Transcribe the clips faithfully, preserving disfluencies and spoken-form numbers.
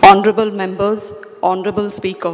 Honorable members, Honorable Speaker.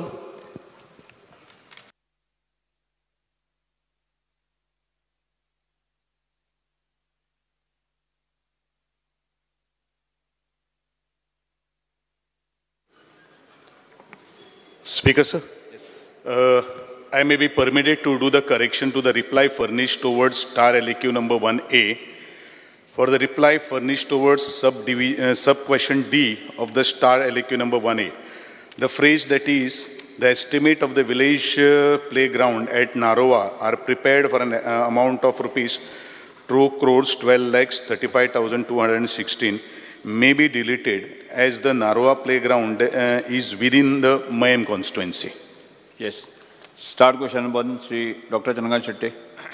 Speaker, sir. Yes. Uh, I may be permitted to do the correction to the reply furnished towards star L A Q number one A. For the reply furnished towards sub, uh, sub question D of the star L A Q number one A, the phrase that is, the estimate of the village uh, playground at Naroa are prepared for an uh, amount of rupees two crores twelve lakhs thirty-five thousand two hundred sixteen may be deleted as the Naroa playground uh, is within the Mayam constituency. Yes. Start question number one, Sri Doctor Chandrakan Shetty.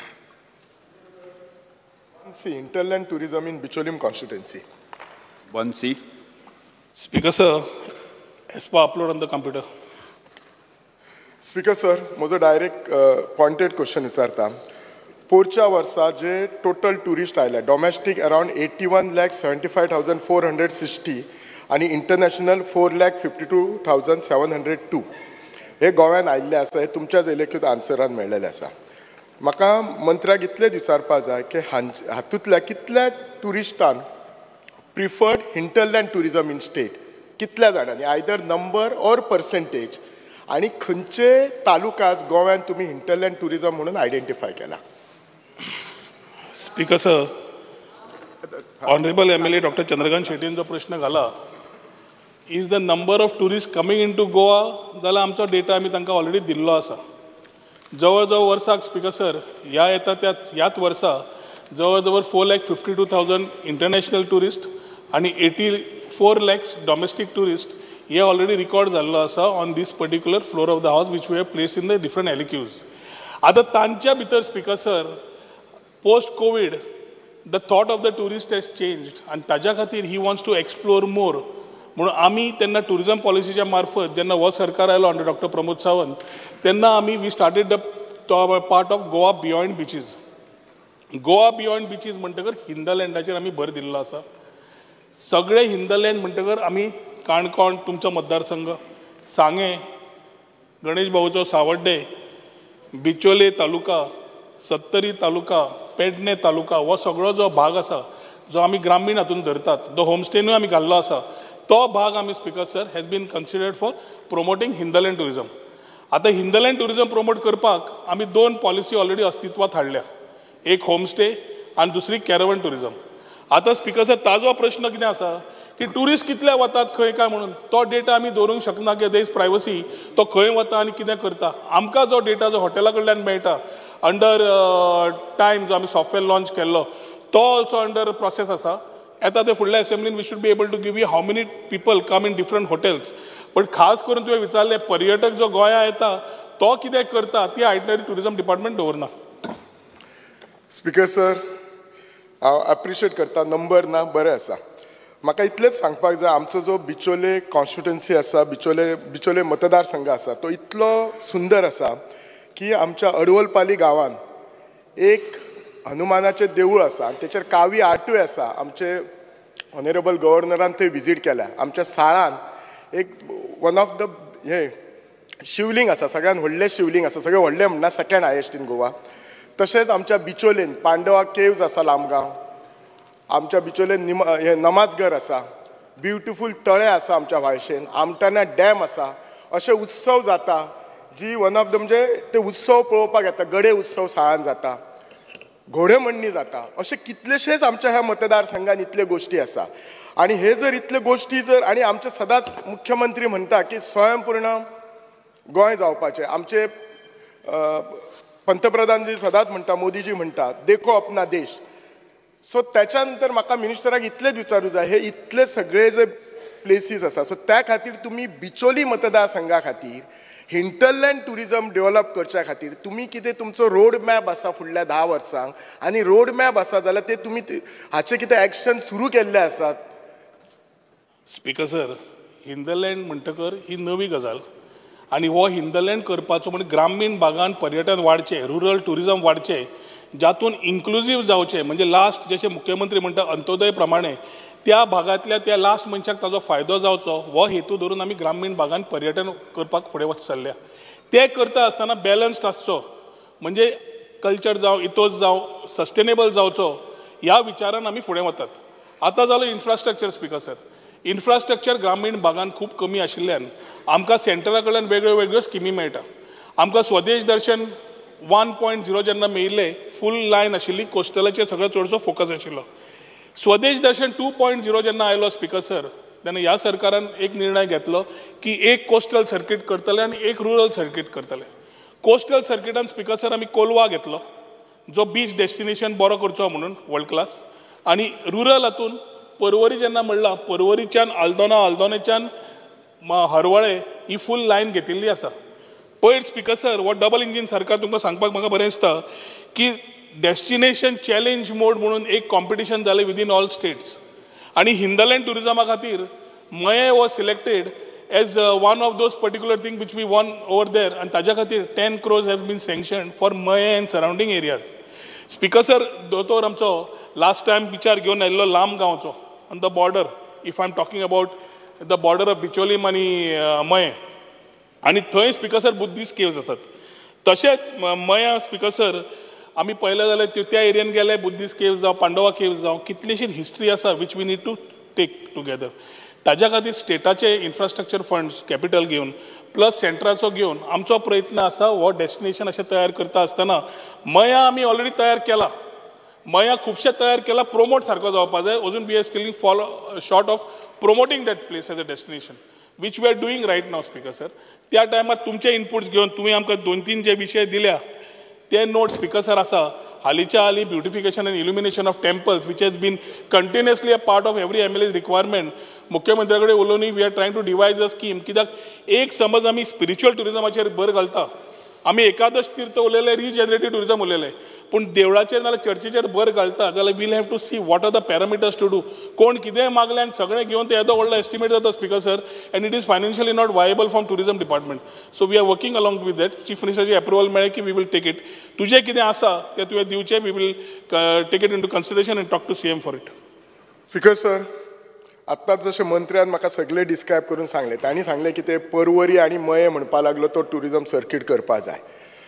See, Interland Tourism in Bicholim constituency. one C. Speaker, sir, as per upload on the computer. Speaker, sir, माझा direct uh, pointed question विचारता. पोरच्या वर्सा जे total tourist आयले, domestic around eighty-one lakh seventy-five thousand four hundred sixty आणि international four lakh fifty-two thousand seven hundred two. हे गोव्यान आयिल्ले आसा, हे तुमच्याच इलेक्यूत आन्सरान मेळ्ळेले आसा. म्हाका मंत्र्याक इतलें विचारपाक जाय की हातूंतल्या कितल्या टुरिस्टांक preferred hinterland tourism in state कितल्या जाणांनी आयदर नंबर ऑर पर्सेंटेज आणि खंयचे तालुकाज गोव्यान तुम्ही हिंटरलँड टुरिझम म्हणून आयडेंटिफाय केला. Speaker sir, honourable M L A doctor Chandrakant शेट्टीन जो प्रश्न घाला, is the number of tourist coming in to Goa, जाल्यार आमचो डेटा आमी तांकां ऑलरेडी दिल्लो आसा. जवळ जवळ वर्साक स्पीकर सर, ह्या येता त्याच ह्याच वर्सा जवळ जवळ four lakh fifty two thousand international tourist आणि eighty four lakhs domestic tourist हे ऑलरेडी रिकॉर्ड जाल्लो आसा on this particular floor of the house which we have placed in the different LAQs. आतां तांच्या भितर speaker sir, post COVID the thought of the tourist has changed आनी ताज्या खातीर he wants to explore more म्हणून आमी तेन्ना tourism पॉलिसीच्या मार्फत जेन्ना हो सरकार आयलो अंडर डॉक्टर प्रमोद सावंत तेन्ना आमी we started the part of Goa beyond beaches. Goa beyond beaches म्हणटकर हिंदलँडाचेर आमी भर दिल्लो आसा. सगळे हिंदलँड म्हणटकर आमी काणकोण तुमचो मतदारसंघ, सांगे, गणेश भाऊचो सावड्डे, बिचोले तालुका, सत्तरी तालुका, पेडणे तालुका हो सगळो जो भाग आसा जो आमी ग्रामीण हातून धरतात, जो होमस्टेनूय आमी घाल्लो आसा, तो भाग आमी speaker sir has been considered for promoting hinterland tourism. आतां हिंदलँड टुरिझम प्रमोट करपाक आमी दोन पॉलिसी ऑलरेडी अस्तित्वात हाडल्या, एक होमस्टे आनी दुसरी कॅरवन टुरिझम. आतां स्पीकर सर, ताजो प्रश्न कितें आसा की टुरिस्ट कितले वतात खंय काय म्हणून तो डेटा आमी दवरूंक शकना की देर इज प्रायवसी, तो खंय वता आनी कितें करता. आमकां जो डेटा जो हॉटेला कडल्यान मेळटा अंडर टायम जो आमी सॉफ्टवेअर लॉन्च केल्लो तो ऑल्सो अंडर प्रोसेस आसा. येता ते फुडल्या असेंब्लीन we should be able to give you how many people come in different hotels. But खास करून तुवें विचारले पर्यटक जो गोंया येता तो कितें करता ती आयटनरी टुरिझम डिपार्टमेंट दवरना. स्पीकर सर, हांव एप्रिशिएट करता, नंबर ना बरें आसा. म्हाका इतलेंच सांगपाक जाय, आमचो जो बिचोले कॉन्स्टिट्युएन्सी आसा, बिचोले बिचोले मतदारसंघ आसा, तो इतलो सुंदर आसा की आमच्या अडवलपाली गांवान एक हनुमानाचें देवूळ आसा आनी तेचेर कावी आर्टूय आसा. आमचे ऑनरेबल गव्हर्नरान थंय विजीट केल्या. आमच्या साळान एक वन ऑफ द हे शिवलिंग आसा, सगळ्यान व्हडलें शिवलिंग आसा, सगळें व्हडलें म्हणना सेकेंड हायेस्ट इन गोवा. तशेंच आमच्या बिचोलेन पांडवा केव्ज आसा लामगांव, आमच्या बिचोलेन निम हे नमाजघर आसा, ब्युटिफूल तळें आसा आमच्या वाळशेन, आमटाना डॅम आसा. अशे उत्सव जाता जी वन ऑफ द म्हणजे ते उत्सव पळोवपाक येता. गडे उत्सव साळान जाता, घोडेमोडणी जाता, अशे कितलेशेच आमच्या ह्या मतदारसंघान इतले गोष्टी आसा. आणि हे जर इतले गोष्टी जर आणि आमचे सदांच मुख्यमंत्री म्हणटा की स्वयंपूर्ण गोंय जावपाचें, आमचे पंतप्रधान जी सदांच म्हणटा, मोदीजी म्हणटा देखो अपना देश. सो त्याच्या नंतर म्हाका मिनिस्टराक इतलेच विचारूं जाय, हे इतले सगळे जे प्लेसीस आसा, सो त्या खातीर तुमी बिचोली मतदारसंघा खातीर हिंटरलँड टुरिझम डेव्हलप करच्या खातीर तुमी कितें तुमचो रोड मॅप आसा फुडल्या धा वर्सांक, आनी रोड मॅप आसा जाल्यार ते तुमी हाचे कितें एक्शन सुरू केल्ले आसात. स्पीकर सर, हिंदलँड म्हणटकर ही नवी गजाल आनी हो हिंदलँड करपाचो म्हणजे ग्रामीण भागांत पर्यटन वाडचें, रुरल टुरिझम वाडचें, जातून इन्क्लुजीव जावचें. म्हणजे लास्ट जशें मुख्यमंत्री म्हणटा अंत्योदय प्रमाणे त्या भागातल्या त्या लास्ट मनशाक ताजो फायदो जावचो हो हेतू धरून आमी ग्रामीण भागांत पर्यटन करपाक फुडें वच चल्ल्या. ते करता आसतना बॅलन्स्ड आसचो, म्हणजे कल्चर जावं इथोस जावं सस्टेनेबल जावचो ह्या विचारान आमी फुडें वतात. आतां जालो इन्फ्रास्ट्रक्चर स्पीकर सर. इन्फ्रास्ट्रक्चर ग्रामीण भागांत खूब कमी आशिल्ल्यान आमकां सेंटरा कडल्यान वेगळ्यो वेगळ्यो स्किमी मेळटा. आमकां Swadesh Darshan one point zero जेन्ना मेळिल्ले फूल लायन आशिल्ली कोस्टलाचेर सगळो चडसो फोकस आशिल्लो. Swadesh Darshan two point zero जेन्ना आयलो स्पीकर सर तेन्ना ह्या सरकारान एक निर्णय घेतलो की एक कोस्टल सर्कीट करतले आनी एक रुरल सर्कीट करतले. कोस्टल सर्किटान स्पीकर सर आमी कोलवा घेतलो जो बीच डेस्टिनेशन बरो करचो म्हणून वर्ल्ड क्लास, आनी रुरल हातून पर्वरी जेन्ना म्हणला पर्वरीच्यान आल्दोना आल्दोनेच्यान हरवळे ही फूल लायन घेतिल्ली आसा. पयर स्पीकर सर हो डबल इंजीन सरकार तुमकां सांगपाक म्हाका बरें दिसता की डेस्टिनेशन चॅलेंज मोड म्हणून एक कॉम्पिटिशन जालें विदीन ऑल स्टेट्स आनी हिंदलँड टुरिजमा खातीर Mayem was selected as one of those particular thing which we won over there आनी ताज्या खातीर ten crores have been sanction for Mayem and surrounding areas. Speaker sir दोतोर आमचो लास्ट टायम विचार घेवन आयिल्लो लांब गांवचो on the border, if I am talking about the border of Bicholim आनी मये, आनी थंय स्पीकर सर बुद्धिस्ट केव्ज आसात. तशेंच मया स्पीकर सर आमी पळयलें जाल्यार त्या एरियन गेले बुद्धिस्ट केव्ज जावं पांडवा केव्ज जावं कितलीशीच हिस्ट्री आसा which we need to take together. ताज्या खातीर स्टेटाचे इन्फ्रास्ट्रक्चर फंड्स कॅपिटल घेवन प्लस सेंट्राचो घेवन आमचो प्रयत्न आसा हो डेस्टिनेशन अशें तयार करता आसतना मया आमी ऑलरेडी तयार केला. मया खुबशे तयार केला, प्रोमोट सारको जावपाक जाय. अजून we are still follow short of promoting that place as a destination which we are doing right now speaker sir. त्या टायमार तुमचे इनपुट्स घेवन तुमी आमकां दोन तीन जे विशय दिल्या ते नोट स्पीकर सर आसा. हालींच्या हालीं beautification and illumination of temples which has been continuously a part of every M L A's requirement. मुख्यमंत्र्या कडेन उलोवनी we are trying to devise a scheme. कित्याक एक समज आमी स्पिरिच्युअल टुरिजमाचेर भर घालता, आमी एकादश तीर्थ उलयले, रिजनरेटीव टुरिजम उलयले, पूण देवळाचेर नाल्यार चर्चीचेर भर घालता जाल्यार we'll have to see what are the parameters to do. कोण कितेंय मागलें आनी सगळें घेवन ते येदो व्हडलो एस्टिमेट जाता speaker sir, and it is financially not viable from tourism department. So we are working along with that. Chief मिनिस्टरची अप्रुवल मेळ्ळें की वी वील टेक इट. तुजें कितें आसा तें तुवें दिवचें, we will take it into consideration and talk to C M for it. Speaker sir, आत्ताच जशें मंत्र्यान म्हाका सगळें डिस्क्रायब करून सांगलें, तांणी सांगलें की ते पर्वरी आनी मये म्हणपा लागलो तो टुरिजम सर्कीट करपा जाय.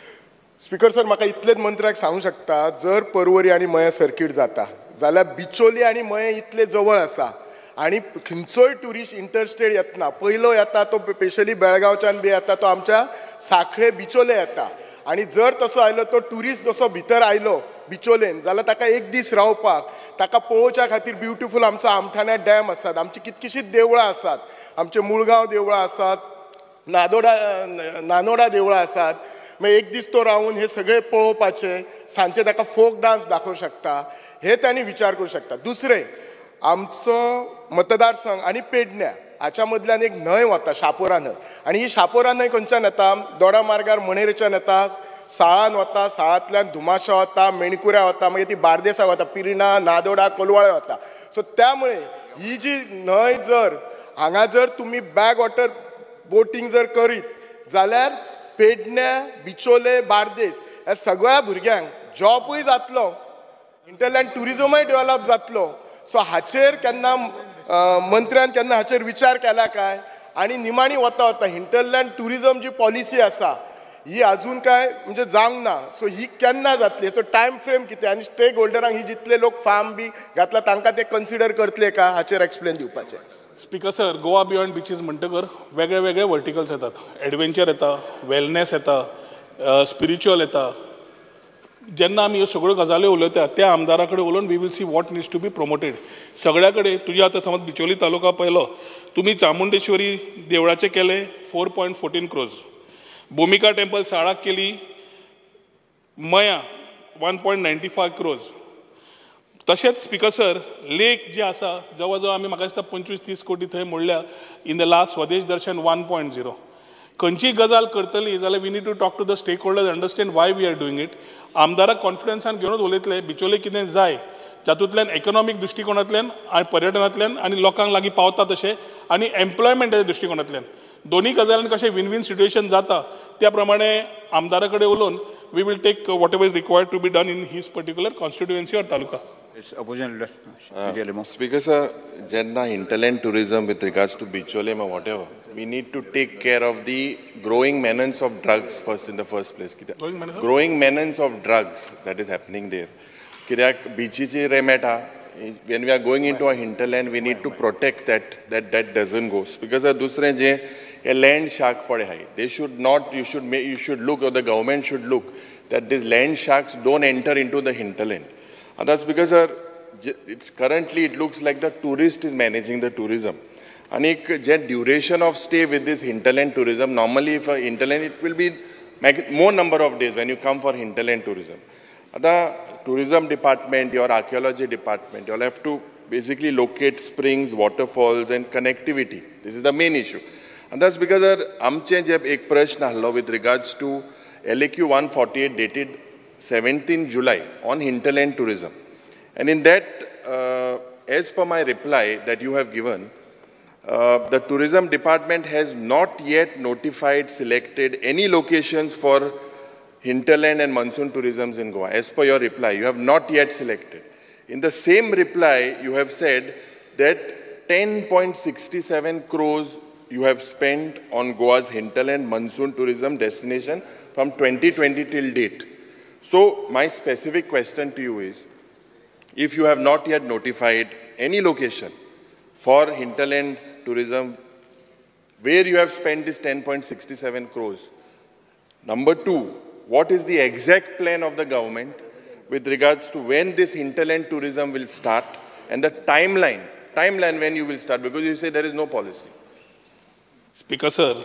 स्पीकर सर, म्हाका इतलेच मंत्र्याक सांगूं शकता, जर पर्वरी आनी मये सर्कीट जाता जाल्यार बिचोली आनी मये इतले जवळ आसा आनी खंयचोय ट्युरिस्ट इंटरस्टेट येतना पयलो येता तो स्पेशली बेळगांवच्यान बी येता तो आमच्या सांखळे बिचोले येता. आनी जर तसो आयलो तो ट्युरिस्ट जसो भितर आयलो बिचोलेन जाल्यार ताका एक दीस रावपाक, ताका पळोवच्या खातीर ब्युटिफूल आमचो आमठाण्या डॅम आसात, आमची कितकीशींच देवळां आसात, आमचे मुळगांव देवळां आसात, नादोडा नानोडा देवळां आसात. मागीर एक दीस तो रावून हे सगळे पळोवपाचे, सांजचे ताका फोक डान्स दाखोवंक शकता, हे तांणी विचार करूंक शकता. दुसरें, आमचो मतदारसंघ आनी पेडण्या हाच्या मदल्यान एक न्हंय वता, शापोरा न्हंय, आनी ही शापोरा न्हंय खंयच्यान येता, दोडा मार्गार मणेरेच्यान येता, साळान वता, साळांतल्यान धुमाशा वता, मेणकुऱ्या वता, मागीर ती बार्देसा वता, पिरिना, नादोडा, कोलवाळे वता. सो त्यामुळे ही जी न्हंय जर हांगा जर तुमी बॅक वॉटर बोटींग जर करीत जाल्यार पेडण्या, बिचोले, बार्देस ह्या सगळ्या भुरग्यांक जॉबूय जातलो, इंटरलँड टुरिजमूय डेवलप जातलो. सो हाचेर केन्ना मंत्र्यान केन्ना हाचेर विचार केला काय? आनी निमाणी वता वता हिंटरलँड टुरिजम जी पॉलिसी आसा ही अजून काय म्हणजे जावंक ना. सो ही केन्ना जातली, हेचो टायम फ्रेम कितें, आनी स्टेक होल्डरांक ही जितले लोक फार्म बी घातला तांकां ते कन्सिडर करतले का, हाचेर एक्सप्लेन दिवपाचें. Speaker sir, Goa beyond beaches म्हणटकर वेगळे वेगळे वर्टिकल्स येतात. एडवेंचर येता, वेलनेस येता, स्पिरिच्युअल येता. जेन्ना आमी ह्यो सगळ्यो गजाल्यो उलयतात त्या आमदारा कडेन उलोवन we will see what needs to be promoted. सगळ्या कडेन तुजी आतां समज बिचोली तालुका पळयलो तुमी, चामुंडेश्वरी देवळाचें केलें four point fourteen crores, Bhumika temple साळाक केली, मया one point ninety five crores. तशेंच स्पीकर सर, लेक जे आसा जवळ जवळ आमी म्हाका दिसता पंचवीस तीस कोटी थंय मोडल्या in the last Swadesh Darshan one point zero. खंयची गजाल करतली जाल्यार we need to talk to the stakeholders, understand why we are doing it. आमदाराक कॉन्फिडन्सान घेवनूच उलयतले बिचोले कितें जाय जातूंतल्यान इकॉनॉमीक दृश्टिकोनांतल्यान आनी पर्यटनांतल्यान आनी लोकांक लागीं पावता तशें आनी एम्प्लॉयमेंटाच्या दृश्टिकोनांतल्यान दोनी गजालींनी कशें विन विन सिट्युएशन जाता त्या प्रमाणे आमदारा कडेन उलोवन we will take whatever is required to be done in his particular constituency or taluka. It's opposition leader. India Lemo. Speaker sir, jenna hinterland tourism with regards to Bichole or whatever, we need to take care of the growing menace of drugs first in the first place. Growing menace? Growing menace of drugs that is happening there. Kirak bichichi remeta. When we are going into a hinterland, we need to protect that that that doesn't go. Because a dusre je a land shark pade hai. They should not. You should make. You should look, or the government should look that these land sharks don't enter into the hinterland. And that's because uh, it's, currently it looks like the tourist is managing the tourism. And the duration of stay with this hinterland tourism, normally if a hinterland, it will be more number of days when you come for hinterland tourism. The tourism department, your archaeology department, you'll have to basically locate springs, waterfalls and connectivity. This is the main issue. And that's because amche jab ek prashna hallo with regards to L A Q one forty-eight dated seventeenth July on hinterland tourism. And in that, uh, as per my reply that you have given, uh, the tourism department has not yet notified, selected any locations for hinterland and monsoon tourism in Goa. As per your reply, you have not yet selected. In the same reply, you have said that ten point six seven crores you have spent on Goa's hinterland monsoon tourism destination from twenty twenty till date. So my specific question to you is, if you have not yet notified any location for hinterland tourism where you have spent this ten point six seven crores, number two, what is the exact plan of the government with regards to when this hinterland tourism will start and the timeline, timeline when you will start, because you say there is no policy. Speaker sir,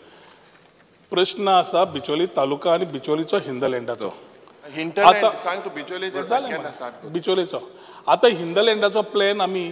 प्रश्न असा बिचोली तालुका आणि बिचोलीचो हिंदलँडाचो. Hinterland सांग तू बिचोलेचे start बिचोलेचो. आता हिंदलँडाचो plan आमी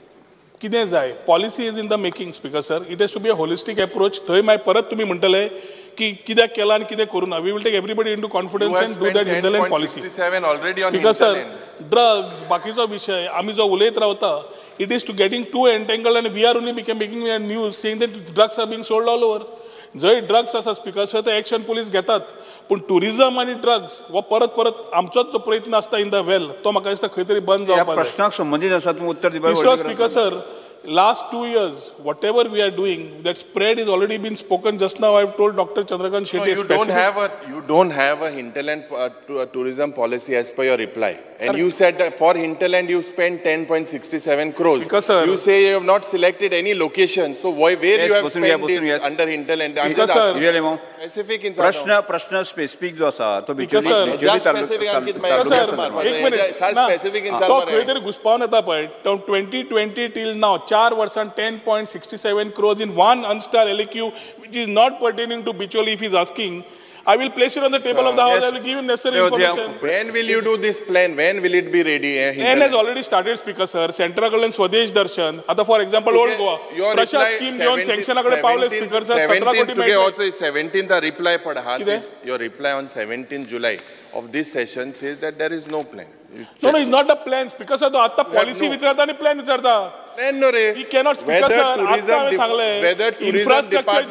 कितें जाय, policy is in the making speaker sir. It has to be a holistic approach. थंय मागीर परत तुमी म्हणटले की कित्याक केला आनी कितें करूं ना. We will take everybody into confidence and do that hinterland policy. Speaker sir, drugs बाकीचो विशय आमी जो उलयत रावता, it is too getting too entangled and we are only making news saying that drugs are being sold all over. जंय drugs आसा speaker sir, ते action police घेतात. पूण टुरिजम आणि ड्रग्स हो परत परत आमचोच जो प्रयत्न आसता इन द वेल, तो म्हाका दिसता खंय तरी बंद जावपाक जाय. प्रश्नाक संबंधित आसा तुम्ही उत्तर दिवपाक. तिसरो speaker sir, last two years, whatever we are doing, that spread is already been spoken. Just now, I've told Doctor Chandrakant Shetty. No, you don't have a you don't have a hinterland uh, to, uh, tourism policy as per your reply. And Correct. You said that for hinterland you spent ten point six seven crores. Because sir, you say you have not selected any location. So why where yes, you have spent this yes. under hinterland? I'm because just sir, asking. Specific in प्रश्न प्रश्न specific जो असा तो because sir, just specific अंकित मैं sir, एक minute. specific in तो खंय तरी घुसपावन येता पळय. twenty twenty till now, चार वर्षां ten point six seven crores in one unstar L A Q, which is not pertaining to Bicholi. If he's asking, I will place it on the table so, of the house. Yes. I will give him necessary information. When will you do this plan? When will it be ready? Eh? Plan has already started, Speaker sir. Central Government Swadesh Darshan. आता for example, okay. Old Goa. Your Prasha scheme घेऊन sanction कडे पावले Speaker sir. seventeen today also is seventeenth reply पढ़ा. Your reply on seventeenth July of this session says that there is no plan. No, no, it's not a plan. Speaker sir, तो आता policy विचारता आणि plan विचारता. Plan no ray. We cannot, Speaker sir. आता आम्ही सांगले. Whether tourism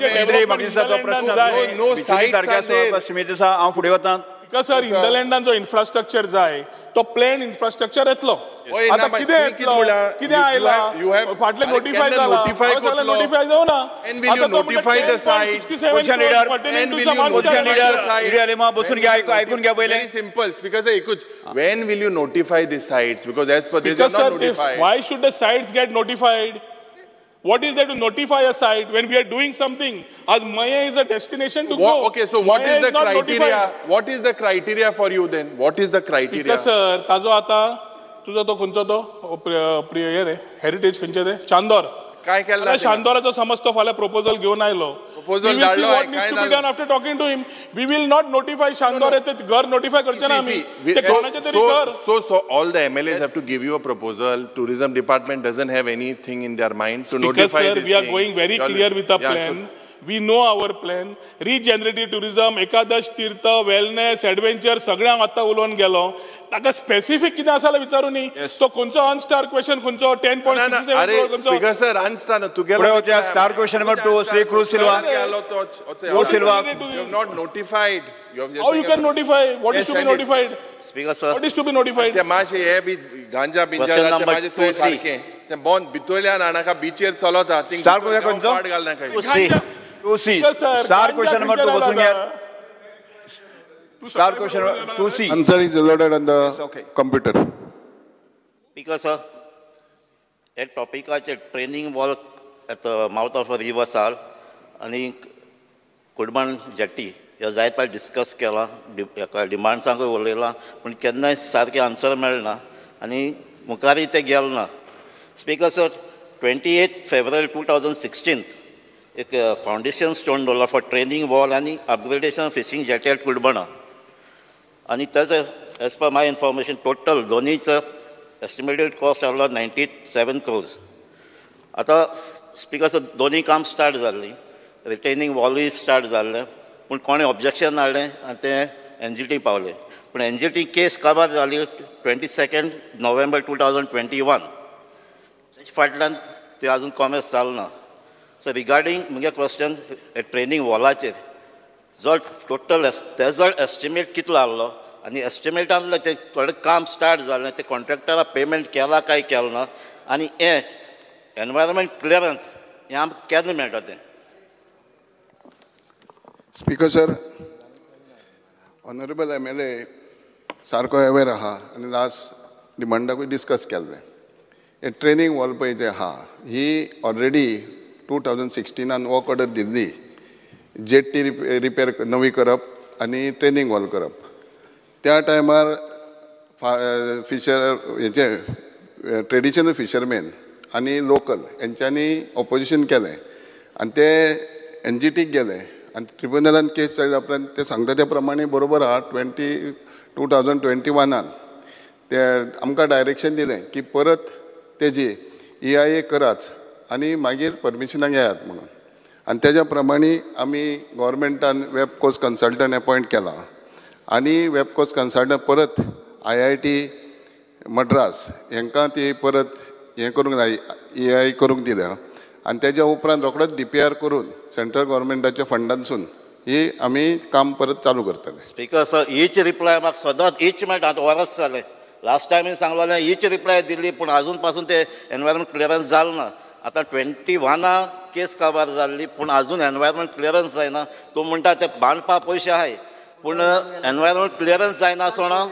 department no no sites are there. समितीचा हांव फुडें वता. Because sir, हिंदलँडान जो infrastructure जाय, तो plan infrastructure येतलो. आता कितें येतलो? कितें आयला? फाटले notify जाला. सगळे notify जाऊ ना. And will you notify the sites? Position leader. And will you position leader? Area लेमा बसून घ्या ऐकून घ्या पहिले. Very simple. Because एकूच. When will you notify the sites? Because as per this, you are not notified. Why should the sites get notified? What is there to notify a site when we are doing something? As Maya is a destination to what, go. Okay, so what Maya is the is criteria? Notified. What is the criteria for you then? What is the criteria? Because sir, ताजो आता तुझो तो खंयचो तो प्रिय हे रे heritage खंयचे ते चांदोर. काय केला? चांदोराचो समज तो फाल्यां प्रपोजल घेवन आयलो. Proposal we will see what needs to be done after talking to him. We will not notify Chandor येते घर notify करचे ना आम्ही. ते कोणाचे तरी घर. So so all the M L As have to give you a proposal. Tourism department doesn't have anything in their mind to notify this thing. Because sir, we are going very clear with a plan. We know our plan. Regenerative tourism, Ekadash Tirth, wellness, adventure सगळ्यांक आतां उलोवन गेलो. ताका specific कितें आसा जाल्यार विचारूं न्ही. तो खंयचो अनस्टार क्वेश्चन खंयचो ten point speaker sir unstar तुगेलो star question number two Shri Cruz Silva Cruz Silva not notified. How you can notify? What is to be notified? Speaker sir. What is to be notified? ते माशे हे बी गांजा बिंजा ते माजे थंय सारके ते बॉन भितरल्यान हाडनाका बीचेर चलता थिंग स्टार क्वेश्चन खंयचो पाड घालनाका. To see star question number two बसून घ्या. Star question to see. Answer is loaded on the computer. Speaker sir. एक टॉपिकाचे training wall at the mouth of a river sal आणि कुडमण जेट्टी ह्या जायत फावटी डिस्कस केला. हेका डिमांड्सांकूय उलयलां पूण केन्नाय सारकें आन्सर मेळना आनी मुखारय तें गेलें ना. Speaker sir, twenty eight February two thousand sixteen एक फावंडेशन स्टोन दवरला फॉर ट्रेनिंग वॉल आनी अपग्रेडेशन फिशींग जेटी एट कुडमणा आनी तेजो as per my information total दोनीचो एस्टिमेटेड कॉस्ट आहलो नायन्टी सेवन क्रोर्स. आतां स्पीकर सर दोनी काम स्टार्ट जाल्लीं, रिटेनिंग वॉलूय स्टार्ट जाल्लें पूण कोणें ऑब्जेक्शन हाडलें आनी तें एन जी टी पावलें. पूण एन जी टी केस काबार जाली twenty second November two thousand twenty one. तेजे फाटल्यान तें आजून कॉमर्स जालें ना. सो रिगार्डींग म्हगे क्वेश्चन ट्रेनिंग वॉलाचेर जो टोटल तेजो एस्टिमेट कितलो आहलो आनी एस्टिमेटांतलें तें थोडें काम स्टार्ट जालें तें कॉन्ट्रॅक्टराक पेमेंट केला काय केलें ना आनी हें एनवायरमेंट क्लियरन्स हें आमकां केन्ना मेळटा तें. Speaker sir, honourable M L A सारको अवेर आहा आनी लास्ट डिमांडाकूय डिस्कस केल्लें. हे ट्रेनिंग वॉल पळय जें आहा ही ऑलरेडी टू थावजंड सिक्स्टिनान वर्क ऑर्डर दिल्ली. जेट्टी रिपेर नवी करप आनी ट्रेनिंग वॉल करप. त्या टायमार फिशर हेचे ट्रेडिशनल फिशरमॅन आनी लोकल हेंच्यांनी ऑपोजिशन केलें आनी ते एन जी टीक गेले आनी ट्रिब्युनलान केस जाल्या उपरांत ते सांगता त्या प्रमाणे बरोबर आहा. ट्वेंटी टू थावजंड ट्वेंटी वनान ते आमकां डायरेक्शन दिलें की परत तेजी ई आय ए कराच आनी मागीर परमिशनाक येयात म्हणून. आनी तेज्या प्रमाणे आमी गव्हर्मेंटान वेबकोस कन्सल्टंट अपॉयंट केला आनी वेबकोस कन्सल्टंट परत आय आय टी मद्रास हांकां ती परत हें करूंक जाय ई आय करूंक दिल्या आनी तेज्या उपरांत रोखडोच डी पी आर करून सेंट्रल गव्हर्मेंटाच्या फंडांसून ही आमी काम परत चालू करतले. स्पीकर सर, हीच रिप्लाय म्हाका सदांच हीच मेळटा. आतां वरस जालें लास्ट टायमीन सांगलोलें हीच रिप्लाय दिल्ली पूण आजून पासून ते एनवायरमेंट क्लियरन्स जालें ना. आतां ट्वेंटी वना केस काबार जाल्ली पूण आजून एनवायरमेंट क्लियरन्स जायना. तूं म्हणटा ते बांदपा पयशे आहाय पूण एनवायरमेंट क्लियरन्स जायना सोणा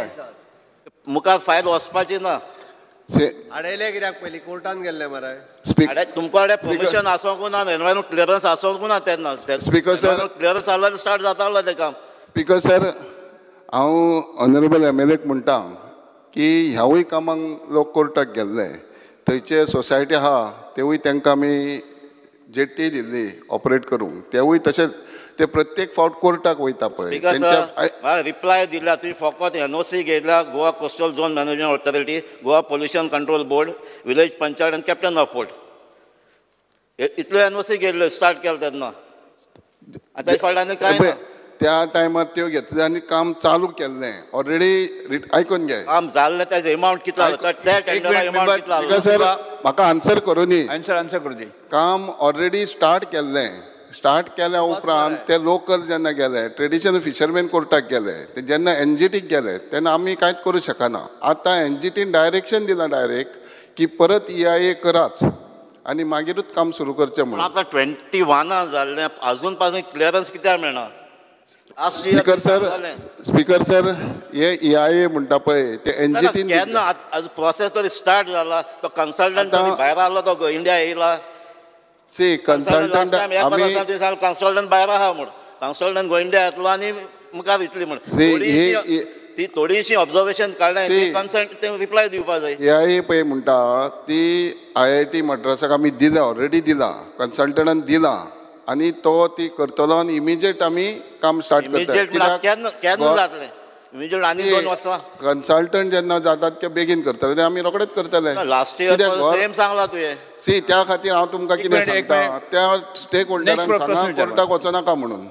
मुखार फायल वचपाची ना. आडयले कित्याक पयलीं कोर्टान गेल्ले मरे. तुमच्या कडेन परमिशन आसोंकू ना, एनवायरमेंट क्लियरन्स आसोंकू ना तेन्ना. स्पीकर सर, क्लियरन्स जाल्यार स्टार्ट जातालो तें काम. स्पीकर सर, हांव ऑनरेबल एम एल एक म्हणटा की ह्यावूय कामांक लोक कोर्टाक गेल्ले. थंयचे सोसायटी आहा तेवूय तांकां आमी जेट्टी दिल्ली ऑपरेट करूंक, तेवूय तशेंच ते प्रत्येक फावट कोर्टाक वयता पळय. रिप्लाय दिल्या तुवें फकत एन ओ सी घेतल्या Goa coastal zone management authority, Goa pollution control board, village panchayat आनी कॅप्टन ऑफ पोर्ट इतल्यो एन ओ सी घेतल्यो स्टार्ट केलो तेन्ना. आनी तेच्या फाटल्यान कांय ना. त्या टायमार त्यो घेतले आनी काम चालू केल्लें ऑलरेडी. आयकून घे, काम जाल्लें तेजो अमावंट कितलो आसा त्या टेंडराक अमावंट कितलो आसा. सर म्हाका आन्सर करूं दी. आन्सर आन्सर करूं दी. काम ऑलरेडी स्टार्ट केल्लें. स्टार्ट केल्या उपरांत ते लोकल जेन्ना गेले, ट्रेडिशनल फिशरमॅन कोर्टाक गेले, ते जेन्ना एन जी टीक गेले तेन्ना आमी कांयच करूं शकना. आतां एन जी टीन डायरेक्शन दिलां डायरेक्ट की परत ई आय ए कराच आनी मागीरूच काम सुरू करचें म्हणून. आतां ट्वेंटी वना जाल्लें आजून पासून क्लियरन्स कित्याक मेळना. स्पीकर सर, स्पीकर सर, हे ई आय ए म्हणटा पळय ते एन जी टीन केन्ना प्रोसेस तरी स्टार्ट जाला. तो कन्सल्टंट भायर आसलो तो इंडिया येयला. सी कन्सल्टंट आमी कन्सल्टंट भायर आहा म्हूण कन्सल्टंट गोंयडा येतलो आनी मुखार वयतली म्हूण ती थोडीशी ऑब्जर्वेशन काडलें कन्सल्ट ते रिप्लाय दिवपा जाय. ए आय ए पळय म्हणटा ती आय आय टी मद्रासाक आमी दिला, ऑलरेडी दिला, कन्सल्टंटान दिला आनी तो ती करतलो आनी इमिजिएट आमी काम स्टार्ट करता. केन्ना केन्ना जातलें इमिजिएट आनी दोन वर्सां कन्सल्टंट जेन्ना जातात ते बेगीन करतले ते आमी रोखडेच करतले. लास्ट इयर सेम सांगला तुवें. सी त्या खातीर हांव तुमकां कितें सांगता, त्या स्टेक होल्डरांक सांगा कोर्टाक वचनाका म्हणून.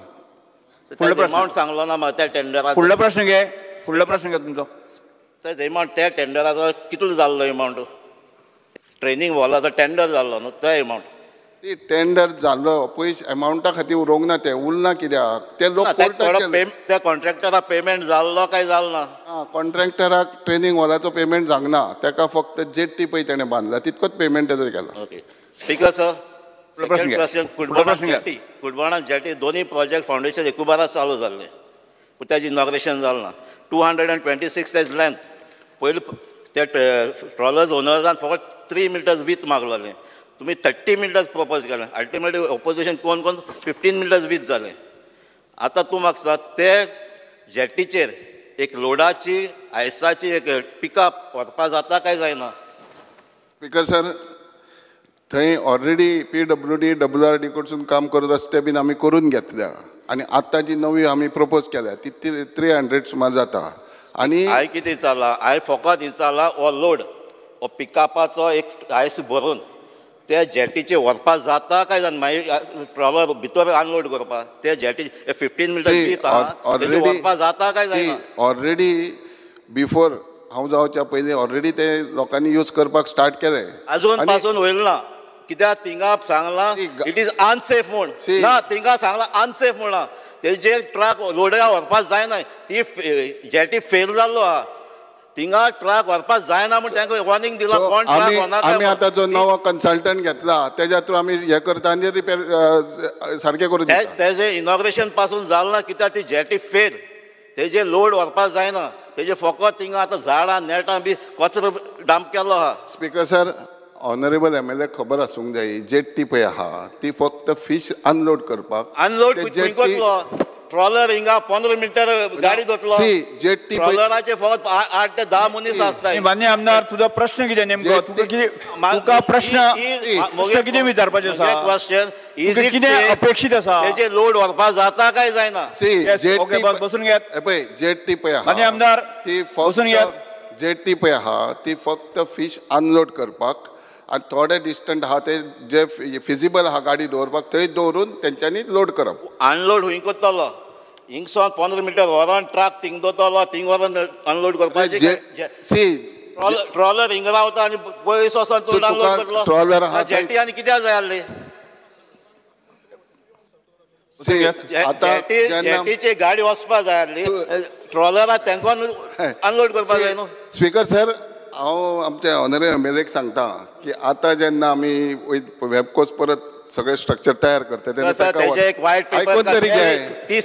अमावंट सांगलो ना म्हाका त्या टेंडराचो. फुडलो प्रश्न घे, फुडलो प्रश्न घे तुमचो. ते अमावंट त्या टेंडराचो कितलो जाल्लो अमावंट? ट्रेनिंग वॉलाचो टेंडर जाल्लो न्हू तो अमावंट. ती टेंडर जाल्लो पयशे अमावंटा खातीर उरोंक ना, ते उरना कित्याक ते लोक त्या कॉन्ट्रॅक्टराक पेमेंट जाल्लो काय जालो ना? कॉन्ट्रॅक्टराक ट्रेनिंग हॉलाचो पेमेंट जावंक ना, ताका फक्त जेट्टी पळय ताणें बांदला तितकोच पेमेंट ताजो केला. Okay speaker sir, second question. Cutbona jetty Cutbona jetty दोन्ही प्रोजेक्ट फाउंडेशन एकुबारास चालू जाल्ले, पूण ताची इनॉग्रेशन जालें ना. Two hundred and twenty six as length. पयलीं ते ट्रॉलर्स ओनर्सान फकत थ्री मिटर्स वीथ मागलोलें, तुम्ही थर्टी मिटर्स प्रपोज केलें. अल्टिमेटली ऑपोजिशन कोण कोण फिफ्टीन मिटर्स वीथ जालें. आतां तूं म्हाका सांग, ते जेटीचेर एक लोडाची आयसाची एक पिकअप व्हरपा जाता काय जायना? स्पीकर सर, थंय already P W D W R D कडसून काम करून रस्ते बीन आमी करून घेतल्या, आनी आतां जी नवी आमी प्रपोज केल्या ती थ्री हंड्रेड सुमार जाता. आनी हांवें कितें विचारलां, हांवें फकत विचारलां हो लोड हो पिकअपाचो एक आयस भरून त्या जेटीचे व्हरपा जाता काय जायना? मागीर ट्रॉलर भितर अनलोड करपा ते जेटी फिफ्टीन मिटर्स व्हरपा जाता काय जायना? ऑलरेडी बिफोर हांव जावच्या पयलीं ऑलरेडी ते लोकांनी यूज करपाक स्टार्ट केले. अजून पासून वयल ना, कित्याक थिंगा सांगलां इट इज अनसेफ म्हूण. ना, थिंगा सांगलां अनसेफ म्हणा. तेजे ट्रक लोडा व्हरपाक जायना, ती जेटी फेल जाल्लो आहा. थिंगा ट्रक व्हरपाक जायना म्हूण तांकां वॉर्निंग दिला. कोण ट्रक व्हरनाका. आमी आतां जो नवो कन्सल्टंट घेतला तेज्या थ्रू आमी हे करता आनी रिपेर सारकें करून दिता. तेजें इनॉग्रेशन पासून जालें ना, कित्याक ती जेटी फेल. तेजे लोड व्हरपाक जायना. तेजे फकत थिंगा आतां झाडां नेटां बी कचरो डंप केल्लो आहा. Speaker sir, honourable M L A खबर आसूंक जाय, जेट्टी पळय आहा ती फक्त फिश अनलोड करपाक. अनलोड करतलो ट्रॉलर हिंगा पंदरा मिटर गाडी दोतलो. जेट्टी ट्रॉलराचे फकत आठ ते दहा मनीस असतात. मान्य आमदार, तुझा प्रश्न कितें नेमको? तुका कितें तुका प्रश्न प्रश्न कितें विचारपाचें आसा? क्वेश्चन इज इट कितें अपेक्षीत आसा? तेजे लोड व्हरपाक जाता काय जायना? ओके, बसून घेयात. पळय जेट्टी पळय आहा मान्य आमदार, ती बसून घेयात. जेट्टी पळय आहा ती फक्त फिश अनलोड करपाक आनी थोडे डिस्टंट आहा ते जे फिजिबल आहा गाडी दवरपाक थंय दवरून तेंच्यांनी लोड करप. अनलोड हुंय करतलो हिंगसोन पंदरा मिटर व्हरोन ट्रक थिंग दोतलो, थिंग व्हरोन अनलोड करपाक. ट्रॉलर हिंग रावता आनी पयस वचोन तूं अनलोड करतलो. ट्रॉलर जेटी आनी कित्याक जाय आसली? जेटीची गाडी वचपाक जाय आसली, ट्रॉलराक तांकां अनलोड करपाक जाय न्हू. स्पीकर सर, हांव आमच्या ऑनरेबल एम एल एक सांगता की आतां जेन्ना आमी वेबकोस परत सगळे स्ट्रक्चर तयार करता आयकून तरी घे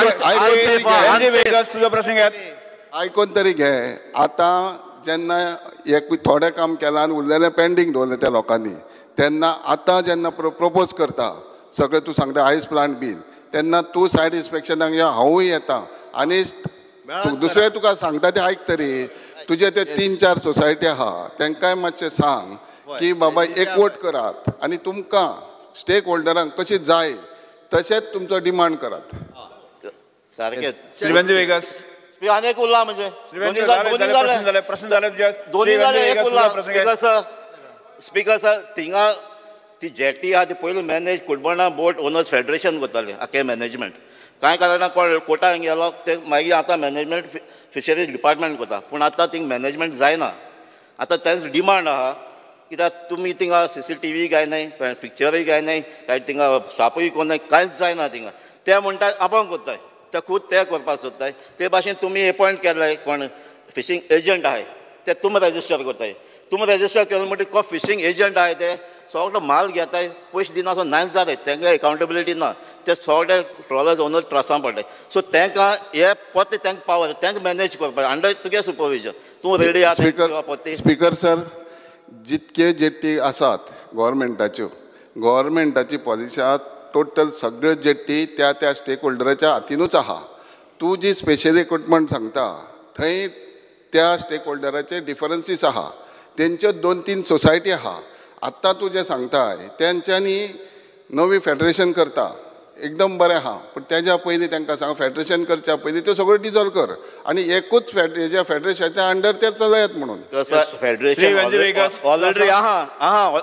आयकून तरी घे आतां जेन्ना एक थोडें काम केलां आनी उरलेलें पेंडींग दवरलें त्या लोकांनी, तेन्ना आतां जेन्ना प्रपोज करता सगळें तूं सांगता आयस प्लांट बीन, तेन्ना तूं सायड इन्स्पेक्शनाक या हांवूय येता आनी दुसरें तुका सांगता तें आयक तरी. तुजे ते तीन चार सोसायटी आहा तांकांय मातशें सांग की बाबा एकवट करात आनी तुमकां स्टेक होल्डरांक कशी जाय तशेंच तुमचो डिमांड करात. सारकें. श्रीवंत वेगस अनेक उरला म्हणजे प्रश्न जाले दोन्ही जाले एक उरला. स्पीकर सर स्पीकर सर थिंगा ती जेटी आहा ती पयलीं manage Cutbona boat owners federation करतालें आख्खें मॅनेजमेंट. कांय कारणान कोण कोर्टाक गेलो ते मागीर आतां मॅनेजमेंट फिशरीज डिपार्टमेंट करता, पूण आतां थिंग मॅनेजमेंट जायना. आतां तेंच डिमांड आहा कित्याक तुमी थिंगा सी सी टी व्ही काय नाय, पिक्चरूय काय नाय, काय थिंगा सापूय कोण नाय, कांयच जायना थिंगा. ते म्हणटात आपण करताय, ते खूद ते करपाक सोदताय. ते भाशेन तुमी अपॉयंट केलाय कोण फिशींग एजंट आहाय ते तुमी रजिस्टर करताय. तुमी रजिस्टर केलें म्हणटकीर कोण फिशींग एजंट आहाय ते सगळो माल घेताय, पयशे दिनासो नायच जाले, तांकां एकावंटेबिलिटी ना, ते सगळे ट्रॉलर्स ओनर त्रासान पडटाय. सो तांकां हे पोते तांकां पावर तांकां मॅनेज करपाक अंडर तुगे सुपरविजन तूं रेडी आहा. स्पीकर सर, जितके जेट्टी आसात गोवोरमेंटाच्यो, गोवोरमेंटाची पॉलिसी आहा टोटल सगळ्यो जेट्टी त्या त्या स्टेक होल्डराच्या हातीनूच आहा. तूं जी स्पेशल इक्विपमेंट सांगता थंय त्या स्टेक होल्डराचे डिफरन्सीस आहा, तेंच्यो दोन तीन सोसायटी आहा. आत्तां तूं जें सांगताय तेंच्यांनी नवी फेडरेशन करता, एकदम बरें आहा पूण तेज्या पयलीं तांकां सांग फेडरेशन करच्या पयलीं त्यो सगळ्यो डिजॉल्व कर आनी एकूच फेड हेज्या फेडरेशनाच्या अंडर ते चलयात म्हणून फेडरेशन ऑलरेडी आहा आहा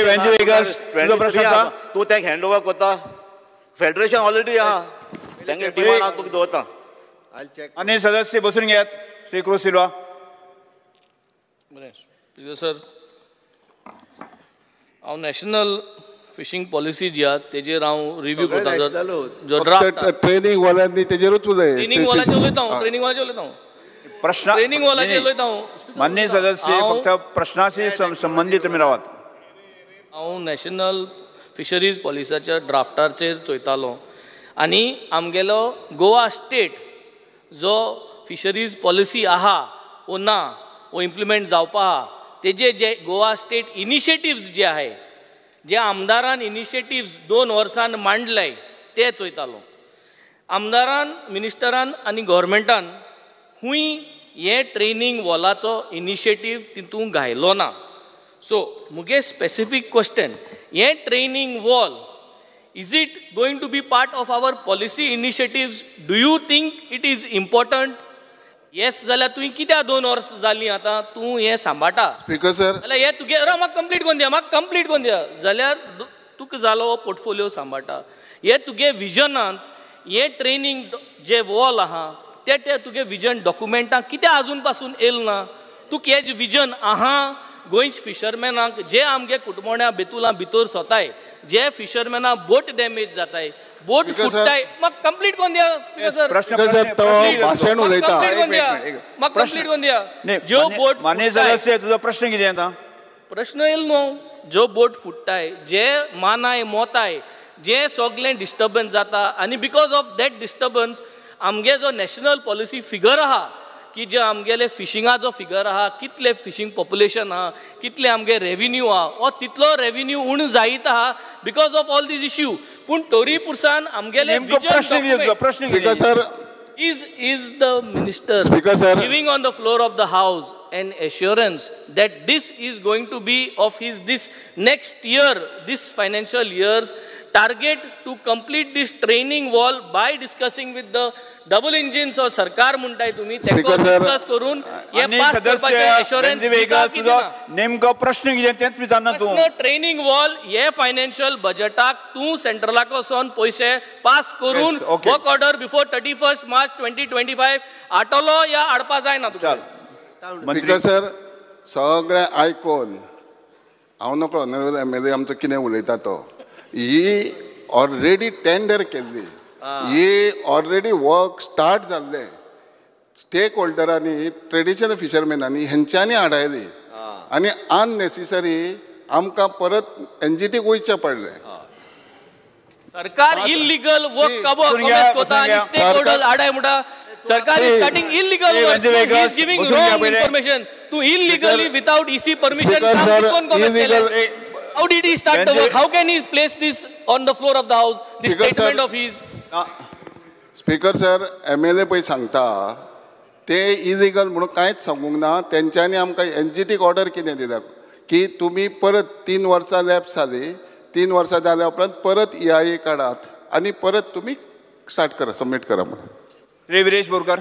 तूं तांकां हँड ओवर कोता फेडरेशन ऑलरेडी आहा तांगे डिमांड हांव तुका दवरता. आनी सदस्य बसून घेयात. श्री क्रूज सिल्वा. सर हांव नॅशनल फिशींग पॉलिसी जी आहा तेजेर हांव रिव्यू करता जो ड्राफ्ट ट्रेनिंग वाल्यांनी तेजेरूच उलय ट्रेनिंग वाल्याचेर उलयता हांव ट्रेनिंग वाल्याचेर उलयता हांव प्रश्न ट्रेनिंग वाल्याचेर उलयता हांव. मान्य सदस्य फक्त प्रश्नाशी संबंधित तुमी रावात. हांव नॅशनल फिशरीज पॉलिसीच्या ड्राफ्टाचेर चोयतालो आनी आमगेलो गोवा स्टेट जो फिशरीज पॉलिसी आहा वो ना वो इम्प्लिमेंट जावपा आहा तेजे जे गोवा स्टेट इनिशिएटिव्स जे आहे जे आमदारान इनिशिएटिव्स दोन वर्सान मांडले ते चोयतालो. आमदारान मिनिस्टरान आनी गव्हर्मेंटान खूंय हे ट्रेनिंग वॉलाचो इनिशिएटीव तितून घायलो ना. सो मुगे स्पेसिफीक क्वेश्चन हे training wall is it going to be part of our policy initiatives? Do you think it is important? Yes जाल्यार तुवें कित्याक दोन वर्सां जालीं आतां तूं हें सांबाळटा? स्पीकर सर जाल्यार हें तुगे राव म्हाका कंप्लीट कोन्न दिया म्हाका कंप्लीट कोन्न दिया जाल्यार तुका जालो हो पोर्टफोलियो सांबाळटा. हे तुगे विजनांत हे ट्रेनिंग जे वॉल आहा ते ते तुगे विजन डॉक्युमेंटां कित्याक आजून पासून येल ना? तुका हें विजन आहा गोंयच फिशरमॅनाक जे आमगे कुटमोण्या बेतुलां भितर सोताय जे फिशरमॅनाक बोट डॅमेज जाताय बोट फुटताय म्हाका कंप्लीट कोन्न दिया स्पीकर सर. भाशण उलयता म्हाका कंप्लीट कोन्न दिया. ज्यो बोट मान्य सदस्य तुजो प्रश्न कितें आतां? प्रश्न येयलो न्हू ज्यो बोट फुटताय जे मानाय मोताय जे सगळें डिस्टर्बन्स जाता आनी बिकॉज ऑफ दॅट डिस्टर्बन्स आमगे जो नॅशनल पॉलिसी फिगर आहा की जे आमगेले फिशिंगाचो फिगर आहा कितले फिशींग पॉप्युलेशन आहा कितले आमगे रेव्हेन्यू आहा हो तितलो रेव्हेन्यू उण जायत आहा because of all these issue. पूण तोरी पुरसान आमगेले speaker sir is is the minister Speaker, sir. giving on the floor of the house an assurance that this is going to be of his this next year this financial year's target to complete this training wall by discussing with the double engines or sarkar muntai तुम्ही Speaker, sir. discuss करून हे pass करपाचे assurance तुजो नेमको प्रश्न कितें तेंच विचारना तूं. ट्रेनिंग वॉल हे फायनान्शियल बजेटाक तूं सेंट्रलाक वचोन पयशे पास करून work order before thirty first March twenty twenty five हाडटलो या हाडपा जायना तुका. स्पीकर सर सगळें आयकोन हांव नकळो ऑनरेबल एम एल ए आमचो कितें उलयता तो ही ऑलरेडी टेंडर केल्ली ही ऑलरेडी वर्क स्टार्ट जाल्लें स्टेक होल्डरांनी ट्रेडिशनल फिशरमॅनांनी हेंच्यांनी हाडायली आनी अननेसेसरी आमकां परत एनजीटीक वयचें पडलें. सरकार इल्लीगल वर्क कमेंट कोता आनी स्टेक होल्डर्स हाडाय म्हणटा sarkar is starting illegal work he is giving wrong information. तू इल्लीगली विथआउट ईसी परमिशन कोण कमेंट केले? How did he start the work? How can he place this on the floor of the house? This statement of his. Speaker sir M L A पळय सांगता ते illegal म्हणून कांयच सांगूंक ना. तेंच्यांनी आमकां एनजीटीक ऑर्डर कितें दिल्या की तुमी परत तीन वर्सां लॅप्स जाली तीन वर्सां जाल्या उपरांत परत ई आय ए काडात आनी परत तुमी स्टार्ट करा सबमीट करा म्हणून. रे विरेश बोरकर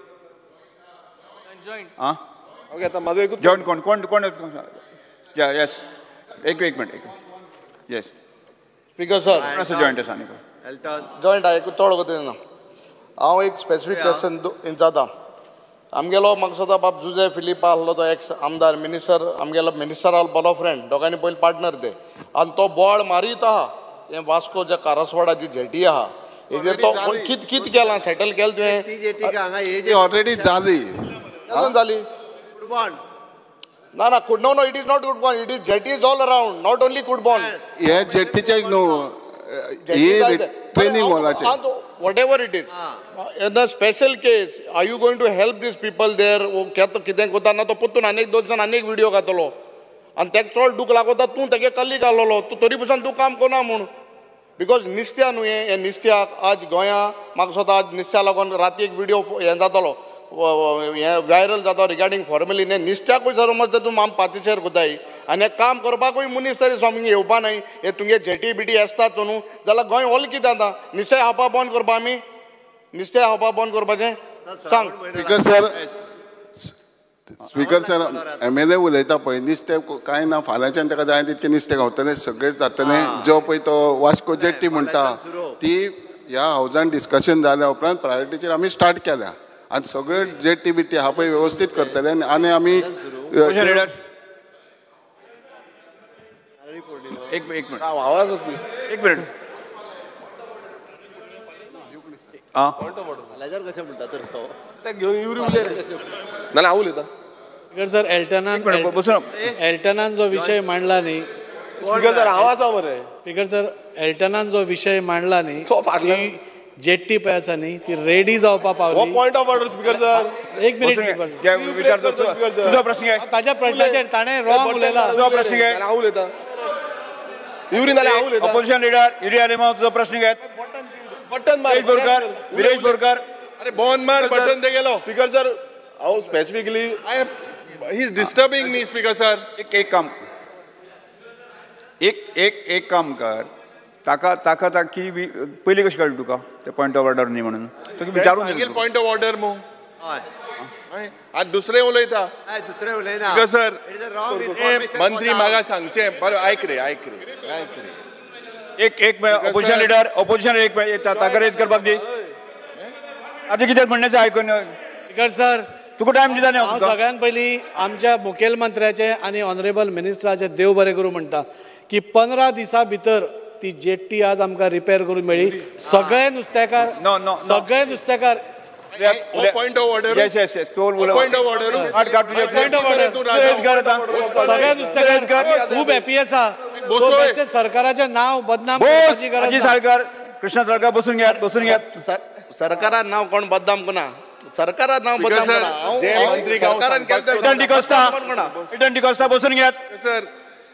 आं ओके आतां म्हाजो एक जॉयंट कोण कोण कोण येस एक एक मिनट एक येस स्पीकर सर असं जॉयंट आसा न्ही जॉयंट आहा एक चड गो ना हांव एक स्पेसिफीक क्वेश्चन विचारता. आमगेलो म्हाका सद्दां बाब जुजे फिलिपा आहलो तो एक्स आमदार मिनिस्टर आमगेलो मिनिस्टर आहलो बरो फ्रेंड दोगांनी पयलीं पार्टनर ते आनी तो बोर्ड मारीत आहा हें वास्को जे कारसवाडा जी जेटी आहा हेजेर तो कित कित केलां सेटल केलें तुवें? ऑलरेडी जाली जाली कुडबॉन ना ना कुड no no it is not Cutbona it is jetty is all around not only Cutbona. हे जेटीचे न्हू ही ट्रेनिंग वॉलाचे whatever it is in a special case are you going to help these people there वो केतो कितें कोता ना तो पुतून अनेक दोन जण अनेक व्हिडिओ घातलो आनी तेका चड दूख लागता तूं तेगे कल्ली घाललो तूं तरी पसून तूं काम कोना म्हूण बिकॉज निस्त्या न्हू हें हें निस्त्याक आज गोंया म्हाका स्वता आज निस्त्या लागून राती एक व्हिडिओ हें जातालो हें व्हायरल जाता रिगार्डींग फॉर्मेलिन हें निश्त्याकूय जर समज तूं आम पातीचेर कोताय आनी हें काम करपाकूय मनीस तरी स्वामी येवपा न्हय हे तुमगे जेटी बिटी आसतात न्हू जाल्यार गोंय ओल कितें जाता निश्चय खावपा बंद करपा आमी निश्चय खावपा बंद करपाचें सांग speaker sir speaker sir M L A उलयता पळय नुस्तें कांय ना फाल्यांच्यान ताका जाय तितकें नुस्तें गावतलें सगळेंच जातलें जो पळय तो वास्को जेट्टी म्हणटा ती ह्या हावजान डिस्कशन जाल्या उपरांत प्रायोरिटीचेर आमी स्टार्ट केल्या आनी सगळे जेट्टी बिट्टी आहा पळय वेवस्थीत करतले आनी आमी एक एक मिनट आवाज एक मिनट आं कशें म्हणटा तर तो घेवन युरी उलय नाल्यार हांव उलयतां सर एल्टनान एल्टनान जो विशय मांडला न्ही स्पीकर सर हांव आसा मरे स्पीकर सर एल्टनान जो विशय मांडला न्ही ती जेट्टी पळय आसा न्ही ती रेडी जावपा पावली point of order speaker sir एक मिनिट तुजो प्रश्न घे ताज्या प्रश्नाचेर ताणें रॉंग उलयला तुजो प्रश्न घे हांव उलयतां युरी नाल्यार हांव उलयतां ऑपोजिशन लिडर युरी आलेमांव तुजो प्रश्न घे बटन मार विरेश बोरकार विरेश बोरकार अरे बॉन मार बटन ते गेलो स्पीकर सर हांव specifically I have he is disturbing me speaker sir एक एक काम एक एक एक काम कर ताका ताका ताकी पयली कशी कळ्ळी तुका ते पॉयंट ऑफ ऑर्डर न्ही म्हणून तुका विचारून पॉयंट ऑफ ऑर्डर मू हय आज दुसरे उलयता दुसरे उलयना सर मंत्री म्हाका सांगचे बरें आयक रे आयक रे आयक रे एक एक ऑपोजिशन लिडर ऑपोजिशन एक ताका रेज करपाक दी आतां कितें म्हणण्याचें आयकून स्पीकर सर तुका टायम दिता न्ही हांव सगळ्यान पयलीं आमच्या मुखेलमंत्र्याचे आनी ऑनरेबल मिनिस्टराचे देव बरें करूं म्हणटा की पंदरा दिसां भितर ती जेट्टी आज आमकां रिपेर करून मेळ्ळी सगळे नुस्तेकार सगळे नुस्तेकार point of order yes yes yes तो पॉयंट ऑफ ऑर्डर आठ काट तुजे पॉयंट ऑफ ऑर्डर सगळे नुस्तेकार खूब हॅपी आसा बेश्टे सरकाराचें नांव बदनाम करपाची गरज अजी साळकर कृष्णा साळकर बसून घेयात बसून घेयात सरकारान नांव कोण बदनाम करना सरकारान नांव बदनाम करना जे मंत्री सरकारान केलें इटन डिकोस्ता इटन डिकोस्ता बसून घेयात sir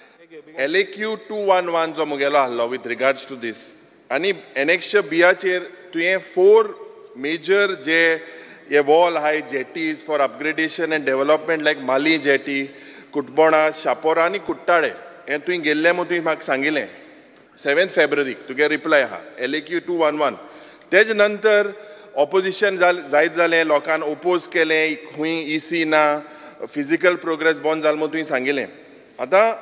L A Q two one one जो मुगेलो आहलो विथ रिगार्ड्स टू दीस आनी एनेक्श बियाचेर तुवें फोर मेजर जे हे वॉल आहाय jetties for upgradation and development like Malim jetty Cutbona Chapora आनी कुट्टाळे हें तुवें गेल्लें म्हूण तुवें म्हाका सांगिल्लें सेवेंथ फेब्रुवारीक तुगे रिप्लाय आहा L A Q two one one तेज नंतर ऑपोजिशन जायत जालें लोकांन ओपोज केलें खूंय ई सी ना फिजिकल प्रोग्रेस बंद जालें म्हूण तुवें सांगिल्लें आतां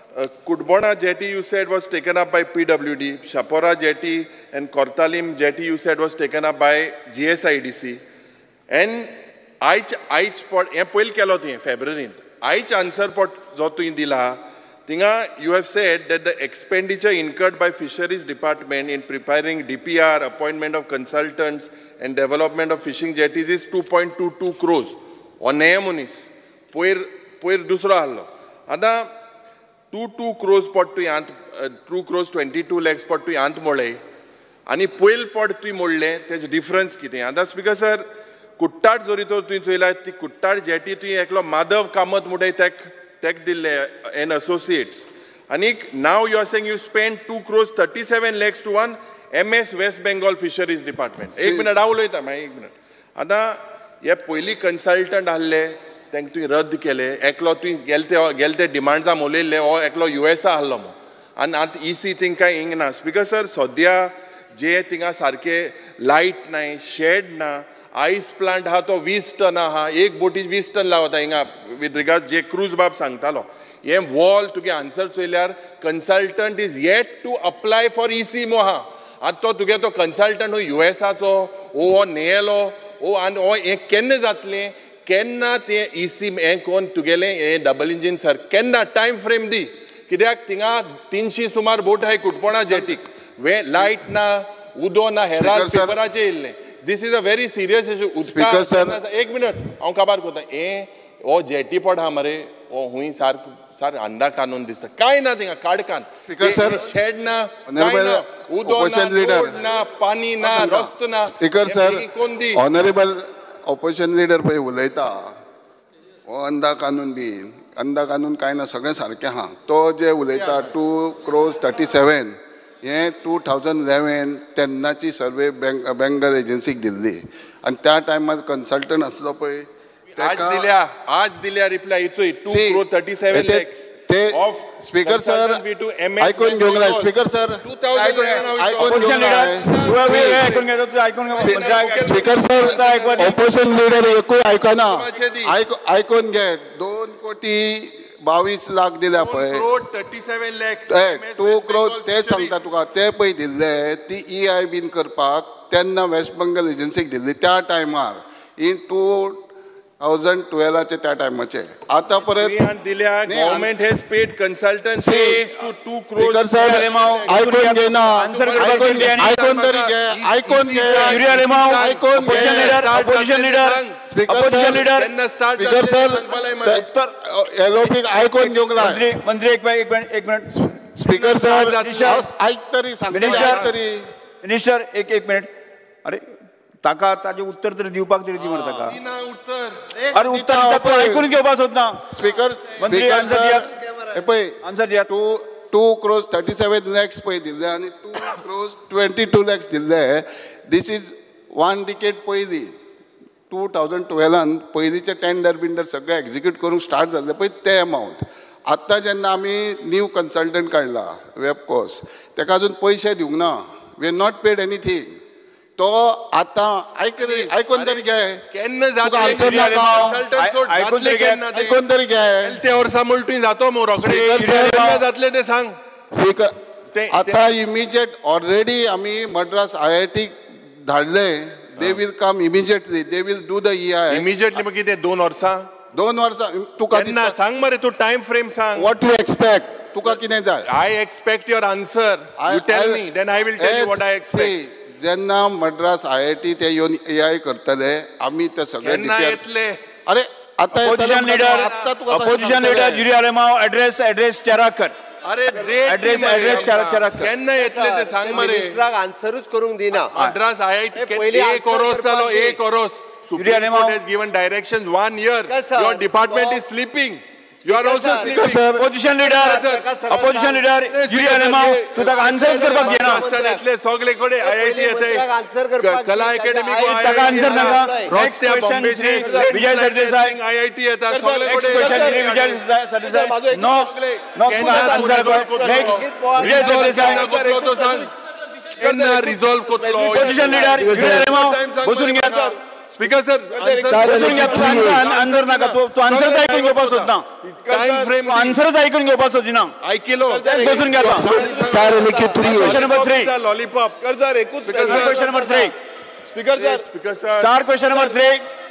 Cutbona jetty you said was taken up by P W D, Shapora jetty and Kortalim jetty you said was taken up by G S I D C. And आयच आयच पॉट हें पयलीं केलो तुवें फेब्रुवारींत आयच आन्सर पॉट जो तुवें दिला थिंगा you have said that the expenditure incurred by Fisheries Department in preparing D P R, appointment of consultants and development of fishing jetties is two point two two crores. हो न्हय मनीस पयर पयर दुसरो आहलो आतां टू टू क्रोज पॉट तुवें आंत two crores twenty two lakhs पॉट तुवें आंत मोडले आनी पयल पॉट तुवें मोडलें तेजें डिफरन्स कितें आतां स्पीकर सर कुट्टाड जोरी तर तुवें चोयला ती कुट्टाड जेटी तुवें एकलो माधव कामत म्हणटाय तेक तेक दिल्ले एन असोसिएट्स आनीक नाव you are saying you spend two crores thirty seven lakhs to one M S West Bengal fisheries department एक मिनट हांव उलयता मागीर एक मिनट आतां हे पयलीं कन्सल्टंट आहले तांकां तुवें रद्द केले एकलो तुवें गेले ते गेले ते डिमांड्सां मोलयल्ले हो एकलो यू एस आ आहलो मो आनी आतां ई सी थिंग कांय हिंग ना स्पीकर सर सद्या जे थिंगा सारके लायट नाय शेड ना आयस प्लांट आहा तो वीस टन आहा एक बोटी वीस टन लावता हिंगा विथ रिगार्ड जे क्रूज बाब सांगतालो हे वॉल तुगे आन्सर चोयल्यार consultant is yet to apply for E C मो आहा आतां तो तुगे तो कन्सल्टंट हो यू एस आचो ओ हो नेयलो ओ आनी हो हें केन्ना जातलें केन्ना तें ई सी हें कोण तुगेलें हें डबल इंजीन सर केन्ना टायम फ्रेम दी कित्याक थिंगा तिनशी सुमार बोट आहाय कुटपणा जेटीक वे लायट ना उदो ना हेराल पेपराचेर येयल्लें this is a very serious issue उदका एक मिनट हांव काबार कोता हें हो जेटी पॉट आहा मरे हो हुंय सारको सार अंडा कानून दिसता कांय ना थिंगा काडकान शेड ना उदो ना पानी ना रस्तो ना speaker sir honourable opposition leader पळय उलयता हो अंदा कानून बी अंदा कानून कांय ना सगळें सारकें आहा तो जे उलयता टू क्रोज थर्टी सेवन हे टू थावजंड इलेवन तेन्नाची सर्वे बँक बेंगल एजन्सीक दिल्ली आनी त्या टायमार कन्सल्टंट आसलो पळय आज दिल्या आज दिल्या रिप्लाय इचो two crore thirty seven lakhs ते स्पीकर सर ऐकून घेवंक जाय स्पीकर सर ऐकून स्पीकर सर ऑपोजिशन लिडर एकूय आयकना ऐकून घे दोन कोटी बावीस लाख दिल्या पळय thirty seven lakhs two crores ते सांगता तुका ते पळय दिल्ले ती ई आय बीन करपाक तेन्ना वेस्ट बेंगल एजन्सीक दिल्ली त्या टायमार इन टू थावजंड टुवेलाचे त्या टायमाचे आता परत दिल्या government has paid consultant to two crore ऐकून घे ना ऐकून घे ऐकून तरी घे ऐकून घे ऐकून opposition leader speaker leader speaker sir LOP ऐकून घेवंक जाय मंत्री एक मिनिट एक मिनिट स्पीकर सर ऐक तरी सांगता तरी मिनिस्टर एक एक मिनिट अरे ताका ताजे उत्तर तरी दिवपाक तरी दी म्हणटा ताका उत्तर अरे उत्तर ऐकून घेवपाक सोदना स्पीकर स्पीकर सर पळय आन्सर दिया two two crores thirty seven lakhs पळय दिल्ले आनी two crores twenty two lakhs दिल्ले दीस इज वन डिकेट पयलीं टू थावजंड टुवेलान पयलींचे टेंडर बिंडर सगळे एक्झिक्यूट करूंक स्टार्ट जाल्ले पळय ते अमावंट आत्तां जेन्ना आमी न्यू कन्सल्टंट काडला वेबकोस ताका अजून पयशे दिवंक ना we have not paid anything तो आता ऐकून तरी घे केन्ना आन्सर नाका ऐकून तरी घे ते वर्सा मुलटी जातो मग रोखडे जातले ते सांग स्पीकर आता इमिजिएट ऑलरेडी आमी मद्रास आय आय टी धाडले they will come immediately they will do the E I immediately मग कितें दोन वर्सां दोन वर्सां तुका केन्ना सांग मरे तूं टायम फ्रेम सांग वॉट यू एक्सपेक्ट तुका कितें जाय I expect your answer you tell me then I will tell you what I expect जेन्ना मद्रास आय आय टी ते येवन ए आय करतले आमी ते सगळे येतले अरे आता अपोजिशन लीडर अपोजिशन लीडर जुरी आरेमाव एड्रेस एड्रेस चेराकर अरे एड्रेस एड्रेस चेराकर केन्ना येतले ते सांग मरे मिनिस्टराक आन्सरूच करूंक दिना मद्रास आय आय टी एक ओरोस जालो एक ओरोस supreme court has given directions one year your department is sleeping you are also sleeping opposition leader opposition leader जुरी आरेमाव तू ताका आन्सर करपाक घेना इतले सगळे कडे आय आय टी येते कला अकॅडमी ताका आन्सर नाका रस्त्या बॉम्बेचे Vijay Sardesai I I T येता सगळे कडे question Vijay Sardesai no no answer कर नेक्स्ट विजय सरदेसाई तो सांग केन्ना रिझॉल्व कोतलो अपोजिशन लीडर जुरी आरेमाव बसून घ्या स्पीकर सर बसून घ्या तू आन्सर नाका तू तू आन्सर ऐकून घेवपाक सोदना टाइम फ्रेम आन्सरच ऐकून घेवपाक सोदिना ऐकिलो बसून घ्या star LQ three question number three lollipop कर सर एकूच question number three speaker sir speaker sir star question number three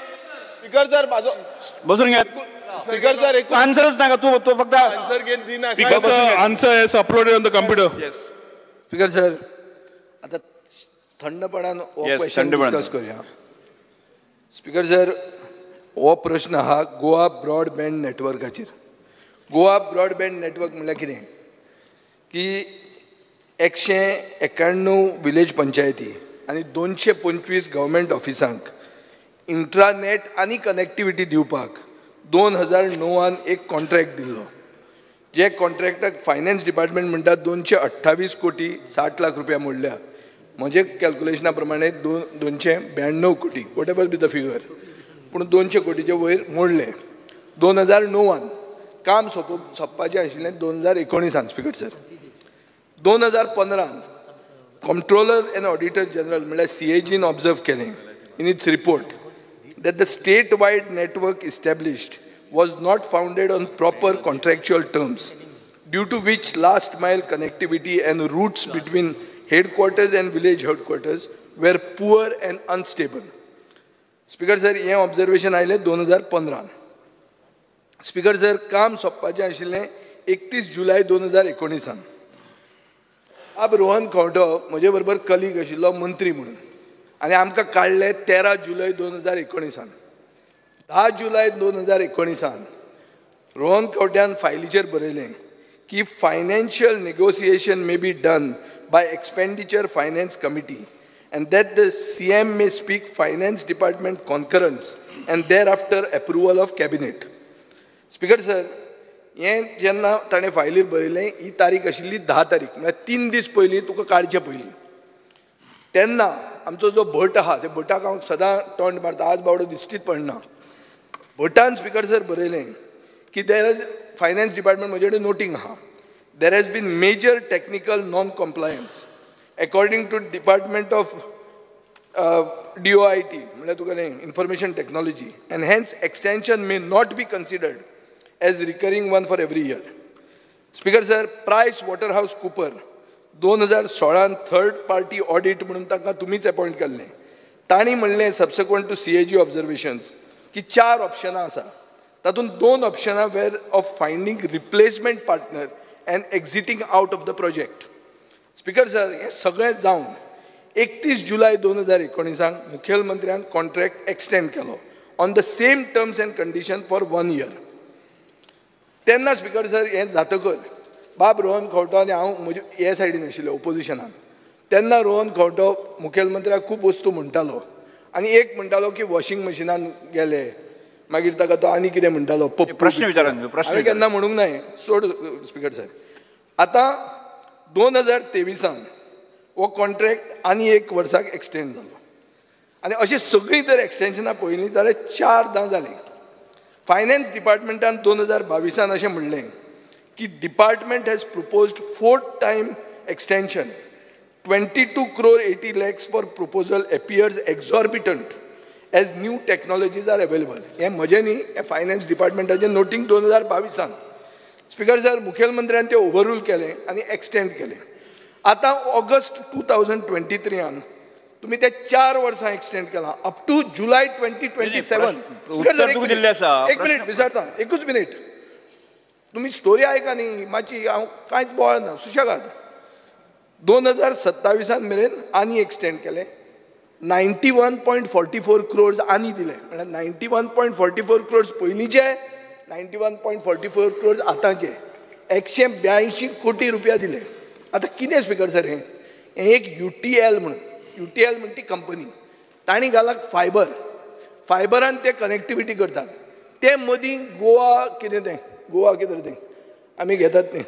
speaker sir माझो बसून घ्या स्पीकर सर एकूच आन्सरच नाका तू तू फक्त आन्सर घेन दिना Because uh, answer is uploaded on the computer. Speaker sir आता थंडपणान हो क्वेश्चन डिस्कस करूया स्पीकर सर हो प्रश्न हा गोवा ब्रॉडबँड नेटवर्काचेर गोवा ब्रॉडबँड नेटवर्क म्हणल्यार कितें की एकशे एक्याण्णव विलेज पंचायती आनी दोनशे पंचवीस गव्हर्मेंट ऑफिसांक इंट्रानेट आनी कनेक्टिविटी दिवपाक दोन हजार णवान एक कॉन्ट्रॅक्ट दिल्लो जे कॉन्ट्रॅक्टाक फायनान्स डिपार्टमेंट म्हणटा दोनशे अठ्ठावीस कोटी साठ लाख रुपया मोडल्या म्हजे कॅल्क्युलेशना प्रमाणे दोन दोनशे ब्याण्णव कोटी what ever be the figure पूण दोनशे कोटीचे वयर मोडले दोन हजार णवान काम सोंप सोंपपाचें आशिल्लें दोन हजार एकोणिसान स्पीकर सर दोन हजार पंदरान कंट्रोलर एंड ऑडिटर जनरल म्हळ्यार सी ए जीन ऑब्जर्व केलें in its report that the state-wide network established was not founded on proper contractual terms, due to which last mile connectivity and routes between headquarters and village headquarters were poor and unstable. Speaker sir, हे observation आयले दोन हजार पंदरान. Speaker sir, काम सोंपपाचें आशिल्लें एकतीस जुलय दोन हजार एकोणिसान. अब रोहन खंवटो म्हजे बरोबर कलीग आशिल्लो मंत्री म्हणून आनी आमकां काडले तेरा जुलय दोन हजार एकोणिसान धा जुलय दोन हजार एकोणिसान रोहन खंवट्यान फायलीचेर बरयलें की financial negotiation may be done by expenditure finance committee and that the C M may speak finance department concurrence and thereafter approval of cabinet. Speaker sir, हें जेन्ना ताणें फायलीर बरयलें ही तारीख आशिल्ली धा तारीख म्हळ्यार तीन दीस पयलीं तुका काडचे पयलीं तेन्ना आमचो जो भट आहा त्या भटाक हांव सदां तोंड मारता आज बावडो दिश्टीच पडना भटान स्पिकर सर बरयलें की देर इज फायनान्स डिपार्टमेंट म्हजे कडेन नोटींग आहा there has been major technical non compliance according to department of D O I T म्हळ्यार तुका information technology and hence extension may not be considered as recurring one for every year speaker sir Pricewaterhouse Cooper दोन हजार सोळान third party audit म्हणून ताका तुमीच appoint केल्लें तांणी म्हणलें सबसिक्वंट टू सी ए जी ऑब्जर्वेशन्स की चार ऑप्शनां आसा तातूंत दोन ऑप्शनां were of finding replacement partner and exiting out of the project speaker sir हें सगळें जावन एकतीस जुलय दोन हजार एकोणिसांक मुखेलमंत्र्यान कॉन्ट्रॅक्ट एक्सटेंड केलो on the same terms and condition for one year तेन्ना स्पिकर सर हें जातकर बाब रोहन खंवटो आनी हांव म्हजे हे सायडीन आशिल्ले ओपोजिशनान तेन्ना रोहन खंवटो मुखेलमंत्र्याक खूब वस्तू म्हणटालो आनी एक म्हणटालो की वॉशिंग मशिनान गेले मागीर ताका तो आनी कितें म्हणटालो प्रश्न विचारात प्रश्न हांवें केन्ना म्हणूंक न्हय सोड स्पिकर सर आतां दोन हजार तेविसांत हो कॉन्ट्रॅक्ट आनी एक वर्साक एक्सटेंड जालो आनी अशी सगळीं जर एक्सटेंशनां पळयलीं जाल्यार चारदां जालीं फायनान्स डिपार्टमेंटान दोन हजार बावीसान अशें म्हणलें की department has proposed fourth time extension twenty two crore eighty lakhs for proposal appears exorbitant as new technologies are available हें म्हजें न्ही हें फायनान्स डिपार्टमेंटाचें नोटींग दोन हजार बावीसान स्पिकर सर मुखेलमंत्र्यान तें ओवररूल केलें आनी एक्सटेंड केलें आतां ऑगस्ट टू थावजंड ट्वेंटी थ्रीयान तुमी ते चार वर्सां एक्सटेंड केलां अप टू जुलय ट्वेंटी ट्वेंटी सेवन एक मिनीट विचारता एकूच मिनीट तुमी स्टोरी आयका न्ही मातशी हांव कांयच बोवाळ ना सुशेगाद दोन हजार सत्ताविसान मेरेन आनी एक्सटेंड केलें ninety one point forty four crores आनी दिले म्हळ्यार ninety one point forty four crores पयलींचे ninety one point forty four crores आतांचे एकशे ब्यायंशी कोटी रुपया दिले आतां कितें स्पिकर सर हें हें एक यू टी एल म्हणून यू टी एल म्हणटा ती कंपनी तांणी घालाक फायबर फायबरान ते कनेक्टिविटी करतात ते मदीं गोवा कितें तें गोवा कितें तें आमी घेतात तें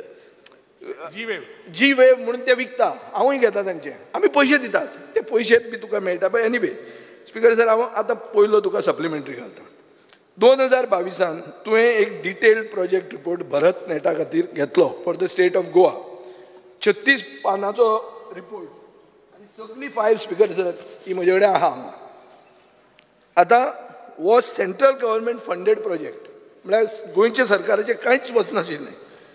जी वेव जी वेव म्हणून ते विकता हांवूय घेता तांचे आमी पयशे दितात ते पयशे बी तुका मेळटा पळय एनीवे स्पिकर सर हांव आतां पयलो तुका सप्लिमेंटरी घालता दोन हजार बावीसान तुवें एक डिटेल्ड प्रोजेक्ट रिपोर्ट भरत नेटा खातीर घेतलो for the state of Goa छत्तीस पानाचो रिपोर्ट आनी सगळी फायल स्पिकर सर ही म्हजे कडेन आहा हांगा आतां हो सेंट्रल गव्हर्मेंट फंडेड प्रोजेक्ट म्हळ्यार गोंयच्या सरकाराचें कांयच वचनाशिल्लें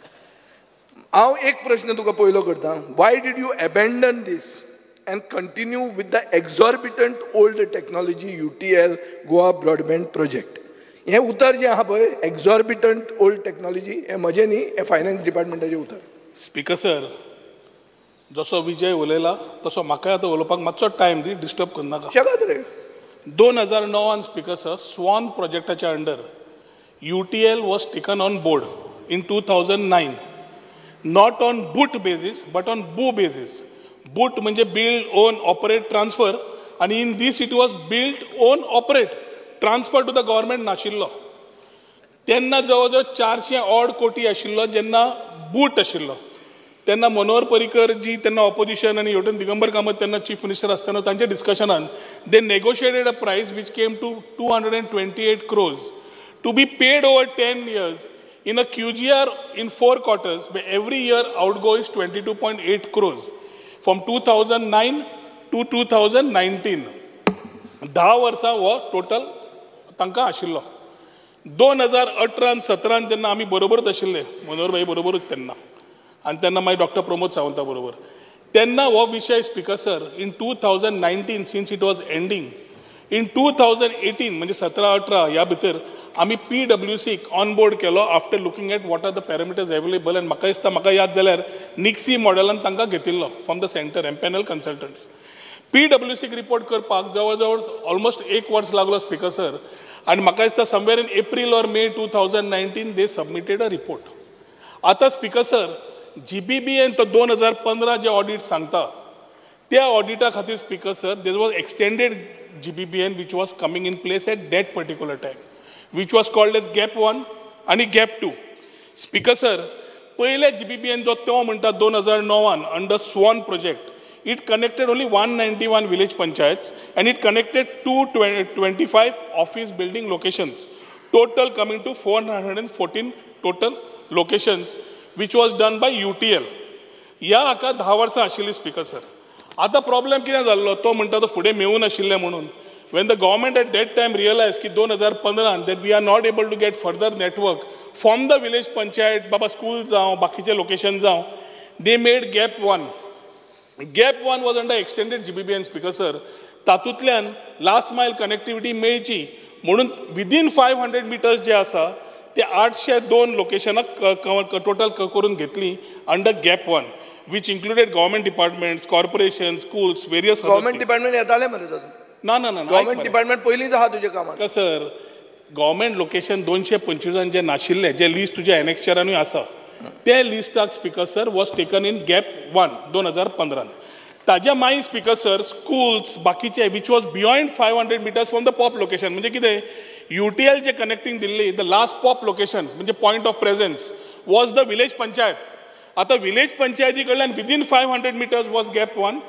हांव एक प्रश्न तुका पयलो करता why did you abandon this and continue with the exorbitant old technology U T L Goa broadband project हें उतर जें आहा पळय एक्झॉर्बिटंट ओल्ड टॅक्नॉलॉजी हें म्हजें न्ही हें फायनान्स डिपार्टमेंटाचें उतर स्पिकर सर जसो विजय उलयला तसो म्हाकाय आतां उलोवपाक मातसो टायम दी डिस्टर्ब करनाका शेगात रे दोन हजार णवान स्पिकर सर स्वान प्रोजेक्टाच्या under U T L was taken on board in two thousand nine not on BOOT basis but on BOO basis BOOT म्हणजे बिल्ड ओन ऑपरेट ट्रान्सफर आणि in this it was build own operate transfer to the government नाशिल्लो तेन्ना जवळ जवळ चारशे odd कोटी आशिल्लो जेन्ना बूट आशिल्लो तेन्ना मनोहर पर्रीकर जी तेन्ना ऑपोजिशन आनी हेवटेन दिगंबर कामत तेन्ना चीफ मिनिस्टर आसतना तांच्या डिस्कशनान दे negotiated a price which came to two hundred and twenty eight crores to be paid over ten years in a Q G R in four quarters, where every year outgo is twenty-two point eight crores from two thousand nine to two thousand nineteen. दहा वर्सां हो total तांकां आशिल्लो दोन हजार अठरान सतरान जेन्ना आमी बरोबरच आशिल्ले मनोहर भाई बरोबरूच तेन्ना आनी तेन्ना मागीर डॉक्टर प्रमोद सावंता बरोबर तेन्ना हो विशय speaker sir in two thousand nineteen since it was ending in two thousand eighteen म्हणजे सतरा अठरा ह्या भितर आमी पी डब्ल्यू सीक ऑन बोर्ड केलो after looking at what are the parameters available आनी म्हाका दिसता म्हाका याद जाल्यार निक्सी मॉडेलान तांकां घेतिल्लो from the centre empanelled consultants P W सीक रिपोर्ट करपाक जवळ जवळ ऑलमोस्ट एक वर्स लागलो स्पिकर सर आनी म्हाका दिसता somewhere in April or May two thousand nineteen they submitted a report आतां speaker sir G B B N तो दोन हजार पंदरा जे ऑडिट सांगता त्या ऑडिटा खातीर speaker sir there was extended G B B N which was coming in place at that particular time which was called as gap one and gap two. Speaker sir, पयले जी बी बी एन जो तो म्हणटा दोन हजार णवान under स्वॉन project, it connected only one hundred ninety-one village panchayats and it connected two hundred twenty-five office building locations, total coming to four hundred fourteen total locations, which was done by U T L. ह्या हाका धा वर्सां आशिल्ली speaker sir. आतां problem कितें जाल्लो तो म्हणटा तो फुडें मेळूं नाशिल्लें म्हणून. when the government at that time realized की दोन हजार पंदरान that we are not able to get further network from the village panchayat, बाबा स्कूल जावं बाकीचे लोकेशन जावं, they made gap one. gap one was under extended G B B N speaker sir. तातूंतल्यान last mile connectivity मेळची म्हणून within five hundred metres जे आसा ते आठशे दोन लोकेशनाक टोटल करून घेतली under gap one, which included government departments, corporations, schools, various government department येताले मरे तातूंत. ना ना ना government department पयलींच आहा तुजे कामाक. सर, गव्हर्मेंट लोकेशन दोनशे पंचवीसान जे नाशिल्ले, जे लिस्ट तुज्या एनेक्चरानूय आसा, ते लिस्टाक speaker sir was taken in gap one दोन हजार पंदरान. ताज्या मागीर स्पीकर सर स्कूल्स बाकीचे which was beyond five hundred metres from the POP location, म्हणजे कितें युटीएल जे कनेक्टिंग दिल्ली द लास्ट पॉप लोकेशन म्हणजे point of presence was the village panchayat. आता विलेज पंचायती कडल्यान within five hundred metres was gap one,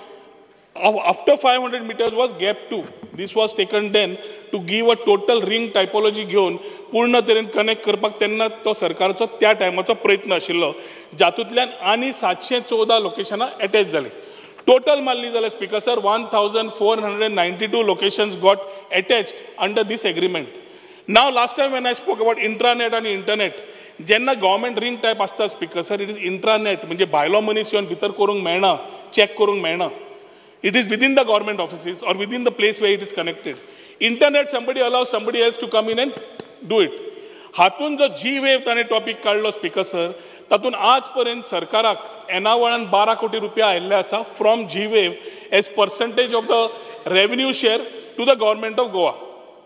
after five hundred metres was gap two. This was taken then to give a total ring topology घेवन पूर्ण तरेन connect करपाक तेन्ना तो सरकारचो त्या टायमाचो प्रयत्न आशिल्लो, जातूंतल्यान आनी सातशे चौदा लोकेशनां एटॅच जाली. टोटल मारली जाल्यार speaker sir one thousand four hundred ninety two locations got attached under this agreement. नाव last time when I spoke about intranet आनी इंटरनेट, जेन्ना गव्हर्मेंट रिंग टायप आसता speaker sir, it is intranet म्हणजे भायलो मनीस येवन भितर करूंक मेळना, चॅक करूंक मेळना. It is within the government offices or within the place where it is connected. Internet somebody allow somebody else to come in and do it. हातून जो जी वेव ताणें टॉपीक काडलो स्पीकर सर, तातूंत आज पर्यंत सरकाराक एनावळान बारा कोटी रुपया आयिल्ले आसा from G wave as percentage of the revenue share to the government of Goa.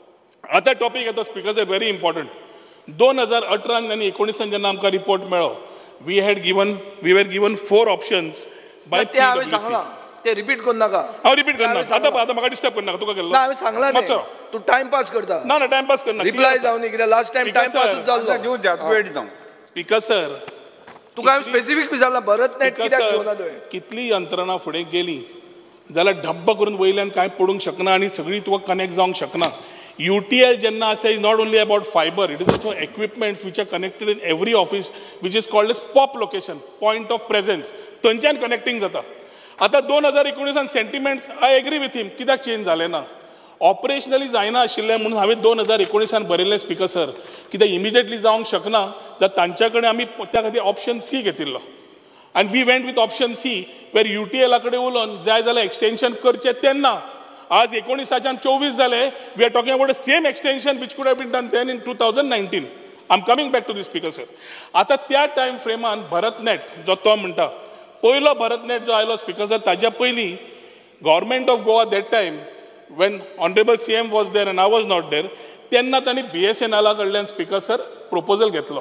आता टॉपीक येता स्पीकर सर व्हेरी इम्पॉर्टंट. दोन हजार अठरान आनी एकोणिसान जेन्ना आमकां रिपोर्ट मेळ्ळो, we had given we were given four options by ते हांवें सांगलां, ते रिपीट करू नाका. हांव रिपीट करना, आतां आतां म्हाका डिस्टर्ब करनाका. तुका केल्लो ना हांवें सांगलां न्ही, तूं टायम पास करता. ना ना टायम पास करना, रिप्लाय जावं न्ही, कित्याक लास्ट टायम टायम पासूच जाल्लो. घेवन द्या वेळ जावं. स्पीकर सर, तुका हांवें स्पेसिफीक विचारलां भरत नेट कित्याक घेवना तुवें. कितली यंत्रणा फुडें गेली जाल्यार डब्ब करून वयल्यान कांय पडूंक शकना आनी सगळी तुका कनेक्ट जावंक शकना. U T L जेन्ना आसा is not only about fibre, it is also equipments which are connected in every office which is called as pop location, point of presence. थंयच्यान कनेक्टिंग जाता. आतां दोन हजार एकोणिसान sentiments I agree with him, कित्याक change जालें ना, operationally जायना आशिल्लें म्हणून हांवें दोन हजार एकोणिसान बरयल्लें स्पीकर सर, कित्याक इमिजिएटली जावंक शकना जाल्यार तांच्या कडेन आमी त्या खातीर ऑप्शन सी घेतिल्लो. आनी we went with option C where युटीएला कडेन उलोवन जाय जाल्यार एक्सटेन्शन करचें तेन्ना. आज एकोणिसाच्यान चोवीस जाले, we are talking about the same extension which could have been done then in two thousand nineteen. I am coming back to this speaker sir. आतां त्या टायम फ्रेमान भरत नेट जो तो म्हणटा, पयलो भरत नेट जो आयलो स्पीकर सर, ताज्या पयलीं government of Goa that time when honourable C M was there and I was not there, तेन्ना तांणी बी एस एन एला कडल्यान स्पीकर सर प्रपोजल घेतलो.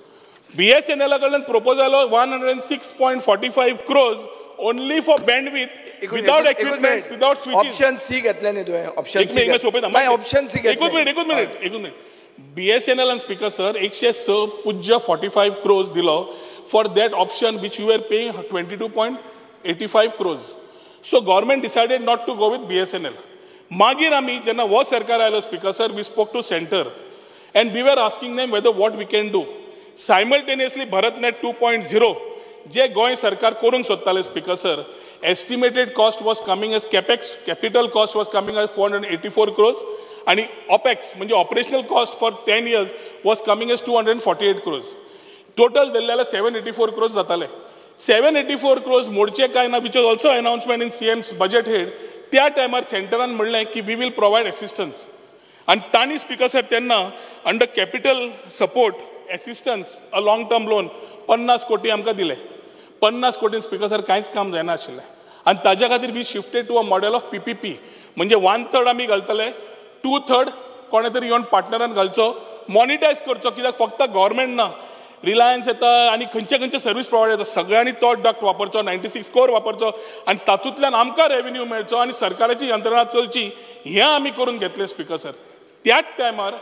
बी एस एन एला कडल्यान proposal one hundred six point forty five crores only for bandwidth without equipment without switches. Option C घेतले न्ही तुवें. ऑप्शन सी एक सोपयता मागीर ऑप्शन सी घेतले. एकूच मिनिट एकूच मिनिट एकूच मिनिट. बीएसएनएल एन स्पीकर सर एकशे स पुज्य फोर्टी फायव क्रोज दिलो for that option which you are paying twenty two point eighty five crores. So government decided not to go with BSNL. मागीर आमी जेन्ना हो सरकार आयलो speaker sir, we spoke to centre and we were asking them whether what we can do. Simultaneously Bharat net two point zero जे गोंय सरकार करूंक सोदताले speaker sir, estimated cost was coming as capex, capital cost was coming as four hundred eighty-four crores and opex म्हणजे operational cost for ten years was coming as two hundred forty-eight crores. Total दिल्लेले seven eighty-four crores जाताले. seven eighty-four crores मोडचे काय ना, which was also announcement in C M's budget head. त्या टायमार सेंटरान म्हणलें की we will provide assistance. आणि तांणी स्पीकर सर तेन्ना under capital support assistance a long term loan पन्नास कोटी आमकां दिले. पन्नास कोटी स्पीकर सर कांयच काम जायना आशिल्लें. आनी ताज्या खातीर we shifted to a model of P P P, म्हणजे वन थर्ड आमी घालतले, टू थर्ड कोणे तरी येवन पार्टनरान घालचो, मॉनिटायज करचो. कित्याक फक्त गव्हर्मेंट ना, रिलायन्स येता आनी खंयचे खंयचे सर्वीस प्रोवायडर येता, सगळ्यांनी तो डक्ट वापरचो, नायन्टी सिक्स कोर वापरचो आनी तातूंतल्यान आमकां रेव्हेन्यू मेळचो आनी सरकाराची यंत्रणा चलची, हें आमी करून घेतलें स्पीकर सर. त्याच टायमार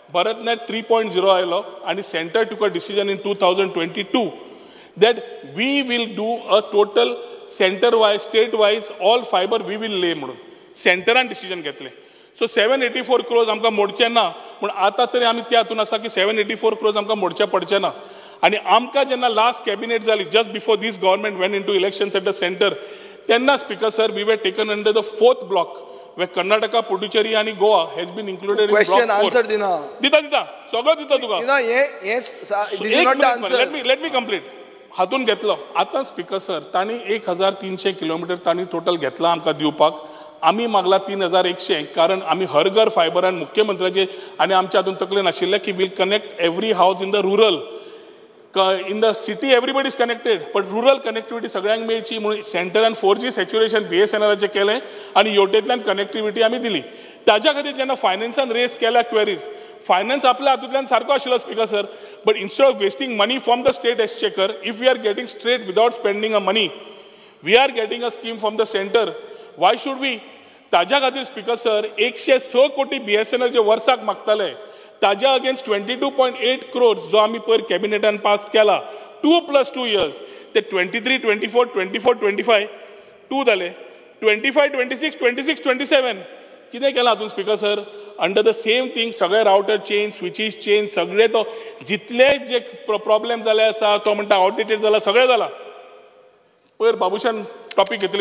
भारतनेट थ्री पॉयंट झिरो आयलो आनी centre took a decision in two thousand twenty two that we will do a total center wise, state wise, all fiber we will lay म्हणून सेंटरान डिसिजन घेतले. So seven eighty four crores आमकां मोडचे ना पूण आतां तरी आमी त्या हातून आसा की सेवन एटी फोर क्रोज आमकां मोडचे पडचे ना. आनी आमकां जेन्ना लास्ट कॅबिनेट जाली just before this government went into elections at the centre तेन्ना speaker sir we were taken under the fourth block where Karnataka, Puducherry आणि Goa has been included in question block answer four. दिना दिता दिता सगळं दिता तुका. दिना हे हे this is not the answer. let me let me complete. हातून घेतलो आतां स्पीकर सर तांणी एक हजार तीनशे किलोमिटर तांणी टोटल घेतला आमकां दिवपाक. आमी मागला तीन हजार एकशे कारण आमी हर घर फायबरान मुख्यमंत्र्याचे आनी आमच्या हातून तकले नाशिल्ले की we'll connect every house in the rural. In the city everybody is connected but rural connectivity सगळ्यांक मेळची म्हणून सेंटरान four G saturation B S N एलाचें केलें आनी योटेंतल्यान कनेक्टिविटी आमी दिली. ताज्या खातीर जेन्ना फायनान्सान रेस केल्या क्वेरीज फायनान्स आपल्या हातूंतल्यान सारको आशिल्लो speaker sir but instead of wasting money from the state exchequer if we are getting straight without spending a money we are getting a scheme from the centre why should we. ताज्या खातीर speaker sir एकशे स कोटी बी S N L J वर्साक मागताले ताज्या against twenty two point eight crores जो आमी पयर कॅबिनेटान पास केला टू प्लस टू इयर्स ते twenty three twenty four twenty four twenty five two जाले twenty five twenty six twenty six twenty seven कितें केलां हातून speaker sir under the same thing सगळे रावटर चेंज स्विचीस चेंज सगळे तो जितले जे प्रॉब्लेम जाले आसा तो म्हणटा आउटडेटेड जाला सगळें जाला. पयर बाबुशान टॉपिक घेतली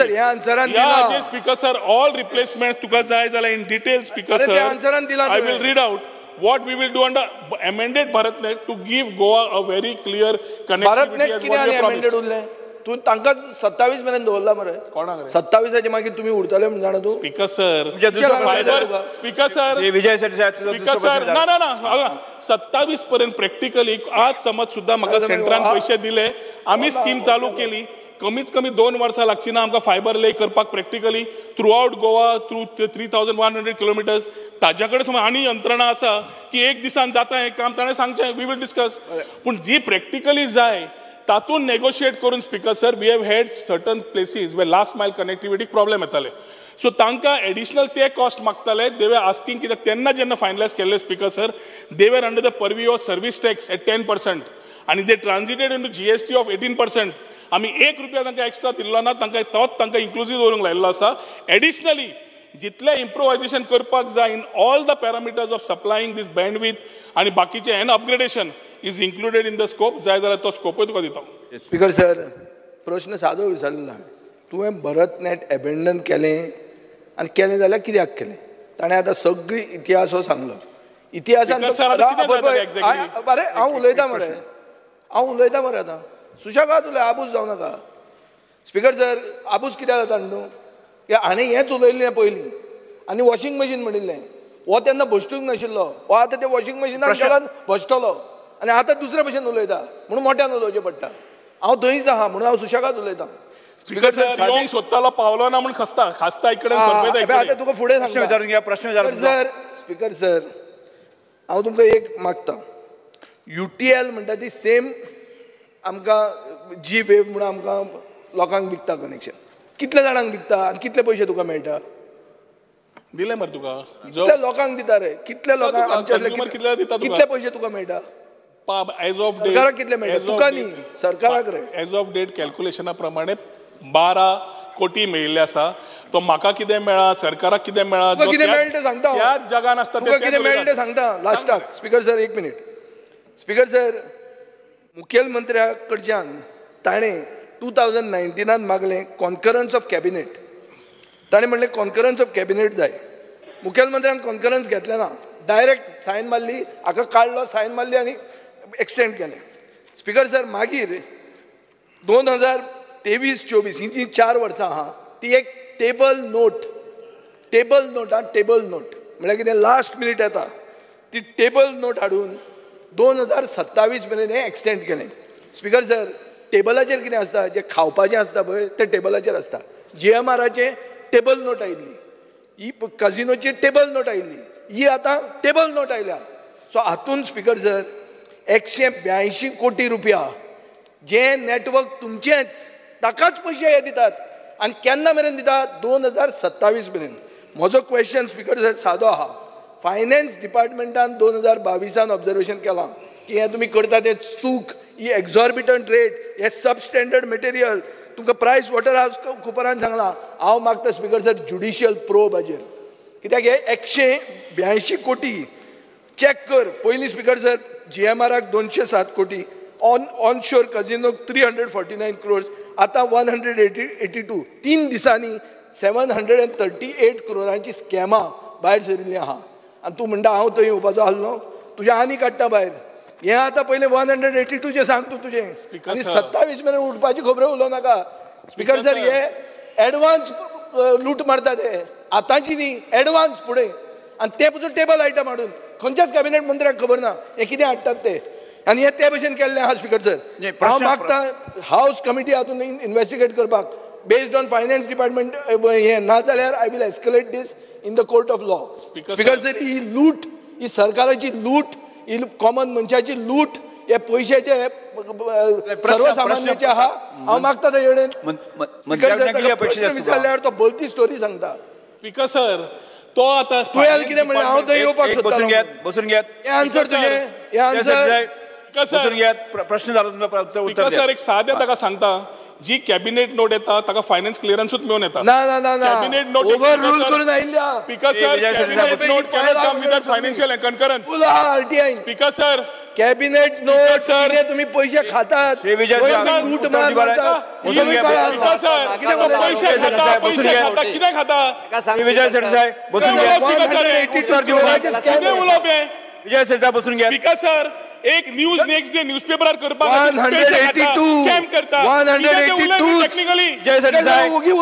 router speaker sir all replacement तुका जाय जाल्यार in detail speaker sir I will read out what we will do under amended BharatNet to give Goa a very clear connectivity. BharatNet कित्याक amended उरले तू तांकां सत्तावीस मेरेन दवरला मरे कोणाक सत्तावीसाचे मागीर तुम्ही उरतले म्हण जाणा तू speaker sir speaker sir Vijay speaker sir ना ना ना सत्तावीस पर्यंत प्रॅक्टिकली आज समज सुद्धा म्हाका सेंटरान पैसे दिले आमी स्कीम चालू केली कमीच कमी दोन वर्सां लागची ना आमकां फायबर ले करपाक practically throughout Goa through three thousand one hundred kilometres ताज्या कडेन समज आनी यंत्रणा आसा की एक दिसान जाता हें काम ताणें सांगचें वी वील डिस्कस पूण जी प्रॅक्टिकली जाय तातूंत नेगोशिएट करून speaker sir we have had certain places where last mile कनेक्टिविटीक प्रॉब्लेम येताले सो तांकां एडिशनल ते कॉस्ट मागताले दे वर आस्किंग कित्याक तेन्ना जेन्ना फायनलायज केल्ले speaker sir they were under the purview of service tax at ten percent आनी they transited in to G S T of eighteen percent आमी एक रुपया तांकां एक्स्ट्रा दिल्लो ना तांकां तोच तांकां इन्क्लुसीव दवरूंक लायिल्लो आसा. एडिशनली जितले इम्प्रोवायजेशन करपाक जाय in all the parameters of supplying this bandwidth आनी बाकीचे and upgradation is included in the scope जाय जाल्यार तो स्कोपूय तुका दिता. स्पीकर सर प्रश्न सादो विचारलेलो तुवें भरतनेट एबेंडन केलें आनी केलें जाल्यार कित्याक केलें ताणें आतां सगळी इतिहास हो सांगलो इतिहासान बरें हांव उलयतां मरे हांव उलयतां मरे आतां सुशेगाद उलय आबूज जावं नाका. स्पीकर सर आबूज कित्याक जाता न्हू की हाणें हेंच उलयल्लें पयलीं आनी वॉशिंग मशीन म्हणिल्लें हो तेन्ना भश्टूंक नाशिल्लो हो आतां ते वॉशिंग मशिनान गेल्यान भश्टलो आनी आतां दुसरे भशेन उलयता म्हणून मोठ्यान उलोवचें पडटा. हांव थंयच आहा म्हणून हांव सुशेगाद उलयतां. स्पीकर सर सोदतालो पावलो ना म्हणून खसता खासता एक कडेन आतां तुका फुडें सांगता प्रश्न सर स्पीकर सर हांव तुमकां एक मागतां यू टी एल म्हणटा ती सेम आमकां जी वेव म्हणून आमकां लोकांक विकता कनेक्शन कितले जाणांक विकता आनी कितले पयशे तुका मेळटा दिले मरे तुका कितले लोकांक दिता रे कितले लोकांक कितले पयशे तुका मेळटा एज ऑफ सरकाराक कितले मेळटा तुका न्ही सरकाराक रे एज ऑफ डेट कॅल्क्युलेशना प्रमाणे बारा कोटी मेळिल्ले आसा तो म्हाका कितें मेळ्ळा सरकाराक कितें मेळ्ळा कितें मेळटा तें सांगता त्याच जगान आसता तुका कितें मेळटा तें सांगता लास्टाक. स्पीकर सर एक मिनीट स्पीकर सर मुखेलमंत्र्या कडच्यान ताणें टू थावजंड नायन्टिनान मागलें कॉन्फरन्स ऑफ कॅबिनेट ताणें म्हणलें कॉन्फरन्स ऑफ कॅबिनेट जाय मुखेलमंत्र्यान कॉन्फरन्स घेतलें ना डायरेक्ट सायन मारली हाका काडलो सायन मारली आनी एक्सटेंड केलें. स्पीकर सर मागीर दोन हजार तेवीस चोवीस ही जी चार वर्सां आहा ती एक टेबल नोट टेबल नोट आहा टेबल नोट म्हळ्यार कितें लास्ट मिनीट येता ती टेबल नोट हाडून दोन हजार सत्तावीस मेरेन हें एक्सटेंड केलें. स्पीकर सर टेबलाचेर कितें आसता जें खावपाचें आसता पळय तें टेबलाचेर आसता जी एम आराचें टेबल नोट आयिल्ली ही काजिनोची टेबल नोट आयिल्ली ही आतां टेबल नोट आयल्या. सो हातून स्पीकर सर एकशे ब्यांयशी कोटी रुपया जें नेटवर्क तुमचेंच ताकाच पयशे हे दितात आनी केन्ना मेरेन दितात दोन हजार सत्तावीस मेरेन. म्हजो क्वेश्चन स्पीकर सर सादो आहा फायनान्स डिपार्टमेंटान दोन हजार बावीसान ऑब्जर्वेशन केलां की हें तुमी करता तें चूक, ही एक्झॉर्बिटंट रेट, हे सबस्टँडर्ड मटेरियल, तुमकां प्रायस वॉटर हावस कुपरान सांगलां. हांव मागता स्पिकर सर ज्युडिशियल प्रोब हाजेर, कित्याक हे एकशे ब्यांयशी कोटी चॅक कर. पयलीं स्पिकर सर जी एम आराक दोनशे सात कोटी, ऑन ऑन शोर कझिनोक three hundred forty nine crores, आतां one hundred eighty eighty two तीन दिसांनी seven hundred and thirty eight क्रोरांची स्कॅमां भायर सरिल्लीं आहा. आनी तूं म्हणटा हांव थंय येवपाचो आसलो, तुजें आनी काडटा भायर. हें आतां पयलें वन हंड्रेड एटी टूचें सांग तूं तुजें, आनी सत्तावीस मेरेन उठपाची खबरो उलोव नाका. स्पिकर सर हे एडवान्स लूट मारता ते, आतांची न्ही एडवान्स फुडें, आनी ते पसून टेबल आयटम हाडून खंयच्याच कॅबिनेट मंत्र्याक खबर ना हे कितें हाडटात ते. आनी हे ते भशेन केल्लें आहा स्पिकर सर. हांव मागता हावस कमिटी हातून इन्व्हेस्टिगेट करपाक बेस्ड ऑन फायनान्स डिपार्टमेंट हे ना जाल्यार I will escalate this in the court of law. Speaker sir ही लूट, ही सरकाराची लूट, ही कॉमन मनशाची लूट, हे पयशाचे सर्वसामान्याचे आहा. हांव मागता ते येडेन विचारल्यार तो बोलती स्टोरी सांगता. स्पिकर सर तो आता तुवें कितें म्हणलें हांव थंय येवपाक सोदतालो. बसून घेयात बसून घेयात हे आन्सर तुजें, हे आन्सर बसून घेयात. प्रश्न जालो तुमचा उत्तर सर. एक सादें ताका सांगता, जी कॅबिनेट नोट येता ताका फायनान्स क्लिअरन्सूच मेळून येता. ना ना ना ना कॅबिनेट नोट ओव्हर रूल करून आयिल्ल्या. Speaker sir cabinet note cannot come without financial concurrence. Full आहा RTI. Speaker sir cabinet note sir तुम्ही पैसे खातात, लूट मार मारतात. स्पिकर सर पैसे खाता पैसे खाता कितें खाता? विजय सरदेसाय बसून घ्या. कितें उलोवप? विजय सरदेसाय बसून घ्या. स्पिकर सर एक न्यूज नेक्स्ट डे न्यूजपेपरार करपाक one hundred eighty two scam करता. One hundred eighty two technically Vijay Sardesai तुम्ही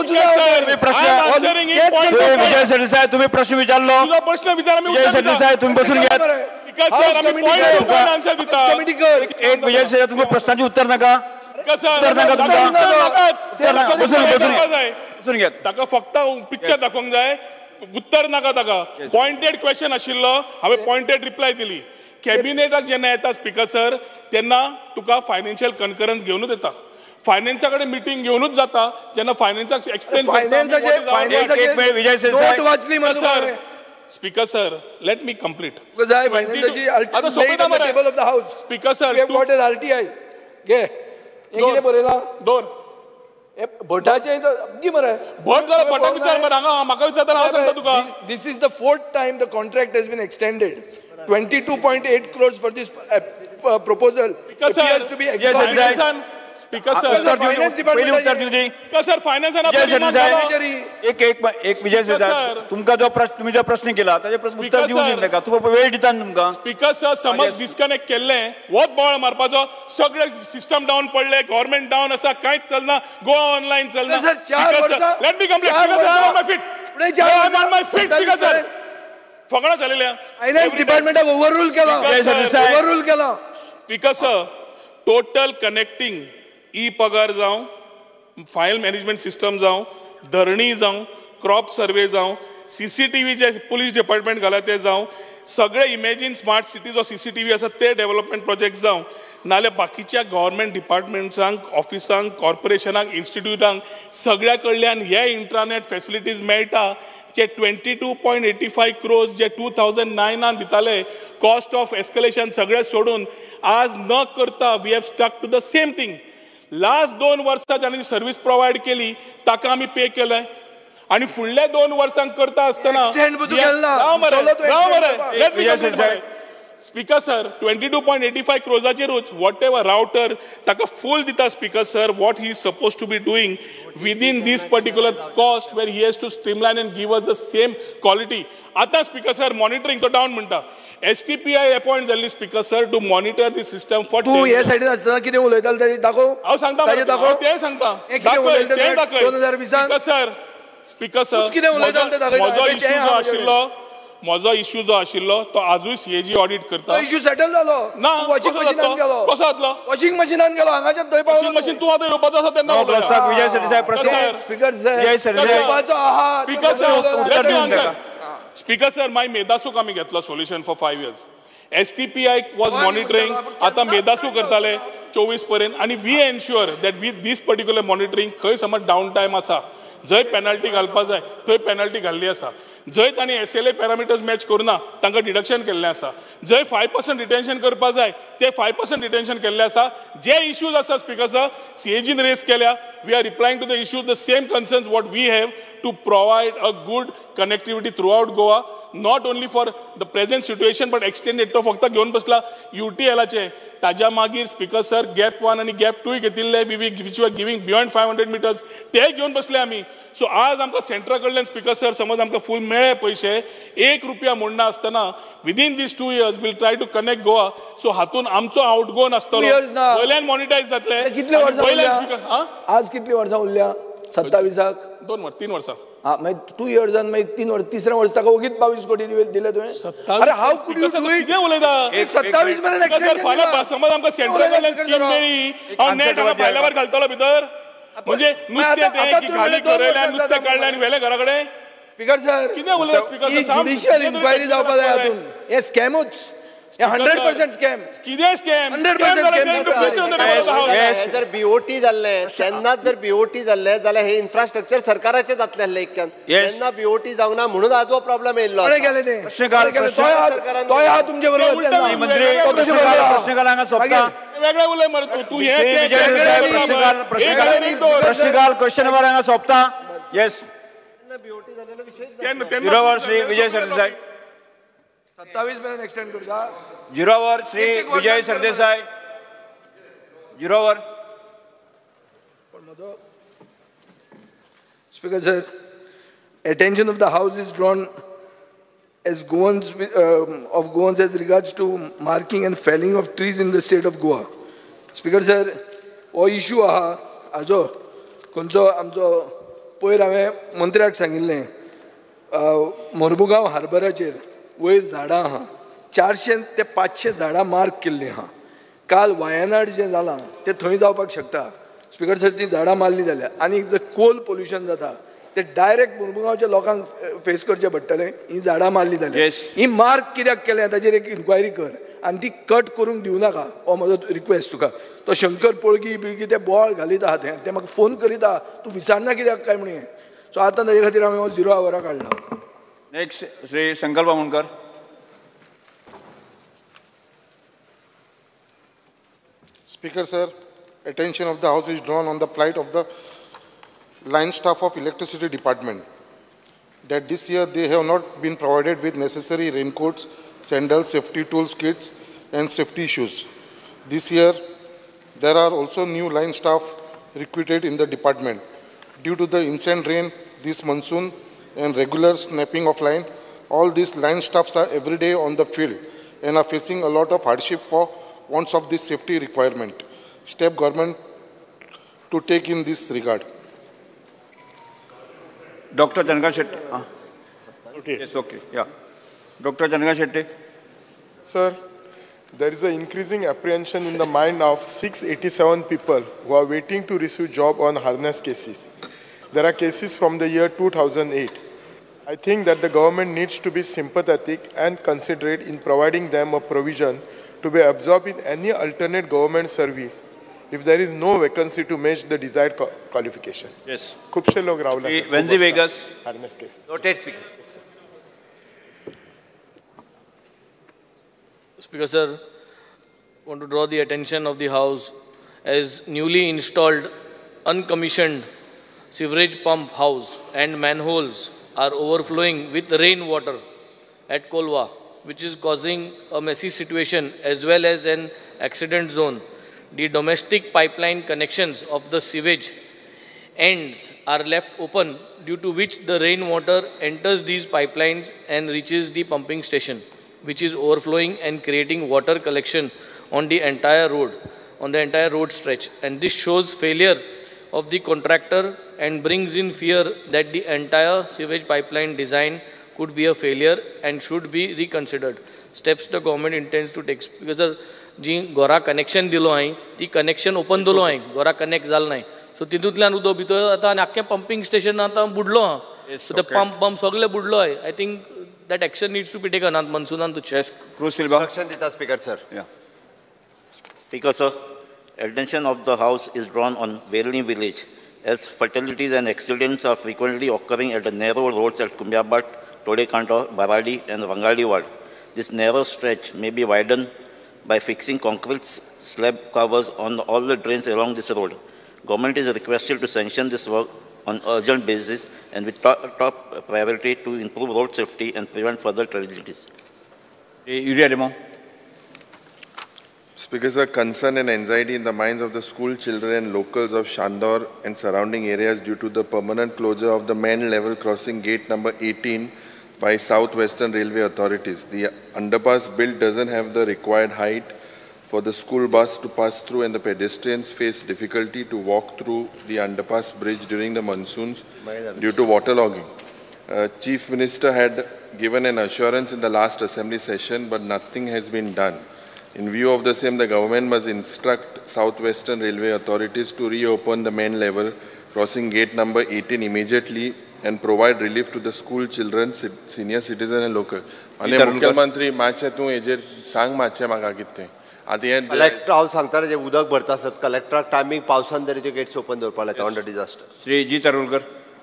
प्रश्न विजय सरदेसाय तुम्ही प्रश्न विचारलो. तुझा प्रश्न विचार. विजय सरदेसाय तुम्ही बसून घ्या. सर आम्ही पॉइंट टू आन्सर दिता. एक विजय सरदेसाय तुम्ही प्रश्नाची उत्तर नका. उत्तर नका तुमका. बसून बसून घ्या. ताका फक्त पिक्चर दाखोवंक जाय, उत्तर नाका ताका. पॉइंटेड क्वेश्चन आशिल्लो, हांवें पॉइंटेड रिप्लाय दिली. कॅबिनेटाक जेन्ना येता स्पिकर सर तेन्ना तुका फायनान्शियल कन्करन्स घेवनूच येता. फायनान्सा कडेन मिटींग घेवनूच जाता. जेन्ना फायनान्साक एक्सप्लेन विजय सरदेसाय वाचली मरे. Speaker sir let me complete. Speaker sir RTI घे कितें बरयला दोर भटाचे मरे. भट जाल्यार भटाक विचार मरे. हांगा म्हाका विचारतना हांव सांगता तुका. This is the fourth time the contract has been extended. twenty-two point eight crores for this uh, uh, proposal. Because appears sir, to be yes, exorbitant. Speaker sir, finance department उत्तर दिऊ दे. का सर फायनान्स आणि एक एक एक विजय सरदेसाय तुमका जो प्रश्न तुम्ही जो प्रश्न केला त्याचे प्रश्न उत्तर दिऊ नका. तुका वेळ दिता तुमका. स्पीकर सर समज डिस्कनेक्ट केल्ले वोत बोळ मारपाचो सगळे सिस्टम डाऊन पडले, गव्हर्नमेंट डाऊन असा कांयच चलना, गोवा ऑनलाइन चलना. Let me complete. Speaker sir my feet my feet speaker sir फगडा झालेल्या फायनान्स डिपार्टमेंटाक ओव्हररूल केला. ओव्हररूल केला. Speaker sir total connecting e पगार जावं, फायल मॅनेजमेंट सिस्टम जावं, धरणी जावं, क्रॉप सर्वे जावं, सीसीटीव्ही जे पुलीस डिपार्टमेंट घाला ते जावं, सगळे imagine smart cities of CCTV आसा ते डेव्हलपमेंट प्रोजेक्ट जावं, नाल्यार बाकीच्या गव्हर्नमेंट डिपार्टमेंट्सांक, ऑफिसांक, कॉर्पोरेशनांक, इन्स्टिट्यूटांक सगळ्या कडल्यान हे इंटरनेट फॅसिलिटीज मेळटा. जे twenty two point eighty five crores जे टू थावजंड नायनान दिताले कॉस्ट ऑफ एस्केलेशन सगळे सोडून आज न करता we have stuck to the same thing. Last दोन वर्सां जाणी सर्व्हिस प्रोवायड केली ताका आमी पे केले आणि फुडल्या दोन वर्सांक करता आसतना speaker sir twenty two point eighty five क्रोजाचेरूच वॉट एवर राउटर ताका फूल दिता. Speaker sir what he is suppose to be doing within this particular cost where he has to streamline and give us the same quality. आता speaker sir monitoring तो down म्हणटा. S T P I appoint जाल्ली speaker sir to monitor the system for. तू हे सायडीन आसतना कितें उलयतालो तें दाखोव. हांव सांगता तें सांगता तें दाखय. दोन हजार वीसांत स्पीकर सर स्पीकर सर कितें उलयतालो तें दाखय. म्हजो इशू जो आशिल्लो म्हजो इशू जो आशिल्लो तो आजूय सीएजी ऑडिट करता. इशू सेटल जालो ना. वॉशिंग मशिनान गेलो. कसो जातलो? वॉशिंग मशिनान गेलो. हांगाच्यान थंय पावलो. वॉशिंग मशीन तूं आतां येवपाचो आसा तेन्ना विजय सरदेसाय प्रश्न. स्पीकर सर विजय सरदेसाय येवपाचो आहा. Speaker sir speaker sir my मेदासूक आमी घेतलो solution for five years. S T P I was monitoring. आतां मेदासू करताले चोवीस पर्यंत आणि we ensure that with this particular monitoring खंय समज डावन टायम आसा जंय पेनल्टी घालपा जाय थंय पेनल्टी घाल्ली आसा. जंय तांणी S L A parameters match करुना तांकां डिडक्शन केल्लें आसा. जंय फायव पर्संट रिटेन्शन करपा जाय ते फायव पर्संट रिटेन्शन केल्लें आसा. जे इश्यूज आसा स्पिकर सर सीएजीन रेज केल्या. We are replying to the issues the same concerns what we have to provide a good connectivity throughout Goa. Not only for the present situation but extended. तो फक्त घेवन बसला युटीएलाचे. ताज्या मागीर स्पिकर सर गॅप वन आनी gap टूय घेतिल्ले we which were giving beyond five hundred metres ते घेवन बसले आमी. सो आज आमकां सेंट्रा कडल्यान स्पिकर सर समज आमकां फूल मेळ्ळे पयशे एक रुपया म्हणना आसतना within this two years will try to connect Goa. So हातून आमचो आउटगो नासतलो वयल्यान मॉनिटायज जातले. कितले वर्सां आज कितली वर्सां उरल्या सत्तावीसाक दोन वर्स तीन वर्सां हा मागीर टू इयर्सान मागीर तीन वर्स तिसऱ्या वर्स ताका ओगीच बावीस कोटी दिले तुवें. अरे हाव कुड यू डू इट कितें उलयता सत्तावीस मेरेन एक्सटेंड फाल्यां समज आमकां सेंट्रा कडल्यान स्कीम मेळ्ळी हांव नेट हांगा भायल्या भायर घालतलो भितर म्हणजे नुस्तें तें की घाली करयल्यान नुस्तें काडलें आनी व्हेलें घरा कडेन. स्पिकर सर कितें उलयता स्पिकर सर ज्युडिशियल इन्क्वायरी जावपा जाय हातून. हे स्कॅमूच हे हंड्रेड पर्सेंट स्कॅम. कितें स्कॅम हंड्रेड पर्सेंट जर बीओटी जाल्ले तेन्नाच जर बीओटी जाल्ले जाल्यार हे इन्फ्रास्ट्रक्चर सरकाराचे जातले आसले इतक्यान. तेन्ना बीओटी जावंक ना म्हणून आज हो प्रॉब्लेम येयल्लो. कडें गेले ते तोय हा तुमचे बरोबर वेगळे उलय मरे तूं तूं हे प्रश्नकाल क्वेश्चन नंबर हांगा सोंपता. येस झिरो वर श्री विजय सरदेसाय. सत्तावीस मेरेन एक्सटेंड करता. झिरो वर श्री विजय सरदेसाय. झिरो वर. Speaker sir, attention of the House is drawn as Goans uh, of Goans as regards to marking and felling of trees in the state of Goa. Speaker sir, हो issue आहा हाजो खंयचो आमचो पयर हांवें मंत्र्याक सांगिल्लें मोरमुगांव हार्बराचेर वयर झाडां आहा चारशे ते पांचशे झाडां मार्क केल्लीं आहा. काल वायनाड जें जालां तें थंय जावपाक शकता. स्पिकर सर ती झाडां मारली जाल्यार आनी जर कोल पोल्युशन जाता ते डायरेक्ट मुरमुगांवच्या लोकांक फेस करचें पडटलें. ही झाडां मारली जाल्यार ही मार्क कित्याक केल्या ताचेर एक इन्क्वायरी कर आनी ती कट करूंक दिवं नाका हो म्हजो रिक्वेस्ट तुका. तो शंकर पोळगी बिळगी ते बॉल घालीत आहा तें ते म्हाका फोन करीत आहा तूं विचारना कित्याक काय म्हणून. सो आतां ताजे खातीर हांवें हो झिरो आवरा काडला. नेक्स्ट श्री संकल्प Bamankar. Speaker sir, attention of the House is drawn on the plight of the line staff of electricity department that this year they have not been provided with necessary raincoats, sandals, safety tools, kits and safety shoes. This year there are also new line staff recruited in the department. Due to the incessant rain this monsoon and regular snapping of line, all these line staffs are every day on the field and are facing a lot of hardship for wants of this safety requirement. Step government to take in this regard. Doctor Chandrakant Shetty. Ah. Okay. Yes, okay. Yeah. Doctor Chandrakant Shetty. Sir, there is an increasing apprehension in the mind of six hundred eighty-seven people who are waiting to receive job on harness cases. There are cases from the year two thousand eight. I think that the government needs to be sympathetic and considerate in providing them a provision to be absorbed in any alternate government service if there is no vacancy to match the desired qualification. Yes. खूपशे लोक रावले. Wendy Vegas. Harness cases. Noted, Speaker. Speaker sir, I want to draw the attention of the House as newly installed uncommissioned sewerage pump house and manholes are overflowing with rainwater at Kolwa, which is causing a messy situation as well as an accident zone. The domestic pipeline connections of the sewage ends are left open, due to which the rainwater enters these pipelines and reaches the pumping station, which is overflowing and creating water collection on the entire road, on the entire road stretch. And this shows failure of the contractor and brings in fear that the entire sewage pipeline design could be a failure and should be reconsidered. Steps the government intends to take. Because जी गोरा connection दिलो हांवें ती connection open दवरलो हांवें गोरा connect जालें नाय so तितूंतल्यान उदक भितर आतां आनी आख्खें पंपिंग स्टेशन आतां बुडलो आहा सो ते पंप पंप सगळे बुडलो हाय I think that action needs to be taken आत मनसुनान तुजे क्रूज सिल्वा Instruction दिता speaker sir. Speaker sir, attention of the House is drawn on Velni village as fatalities and accidents are frequently occurring at the narrow roads at Kumbiabat Todekanto, Baradi and Vangali ward. This narrow stretch may be widened by fixing concrete slab covers on all the drains along this road. Government is requested to sanction this work on urgent basis and with top, top priority to improve road safety and prevent further tragedies. Speakers, a concern and anxiety in the minds of the school children and locals of Shandor and surrounding areas due to the permanent closure of the main level crossing gate number eighteen by Southwestern Railway authorities. The underpass built doesn't have the required height for the school bus to pass through, and the pedestrians face difficulty to walk through the underpass bridge during the monsoons due to waterlogging. Uh, Chief Minister had given an assurance in the last assembly session, but nothing has been done. In view of the same, the government must instruct Southwestern Railway authorities to reopen the main level crossing gate number eighteen immediately and provide relief to the school children, senior citizens and local. Mane Mukhyamantri मातशें तूं हेजेर सांग मातशें म्हाका कितें आतां collector हांव सांगता जे उदक भरता आसत कलेक्टराक टायमींग पावसान तरी त्यो गेट्स ओपन दवरपाक लायता अंडर डिजास्टर. श्री जी तरुलकर.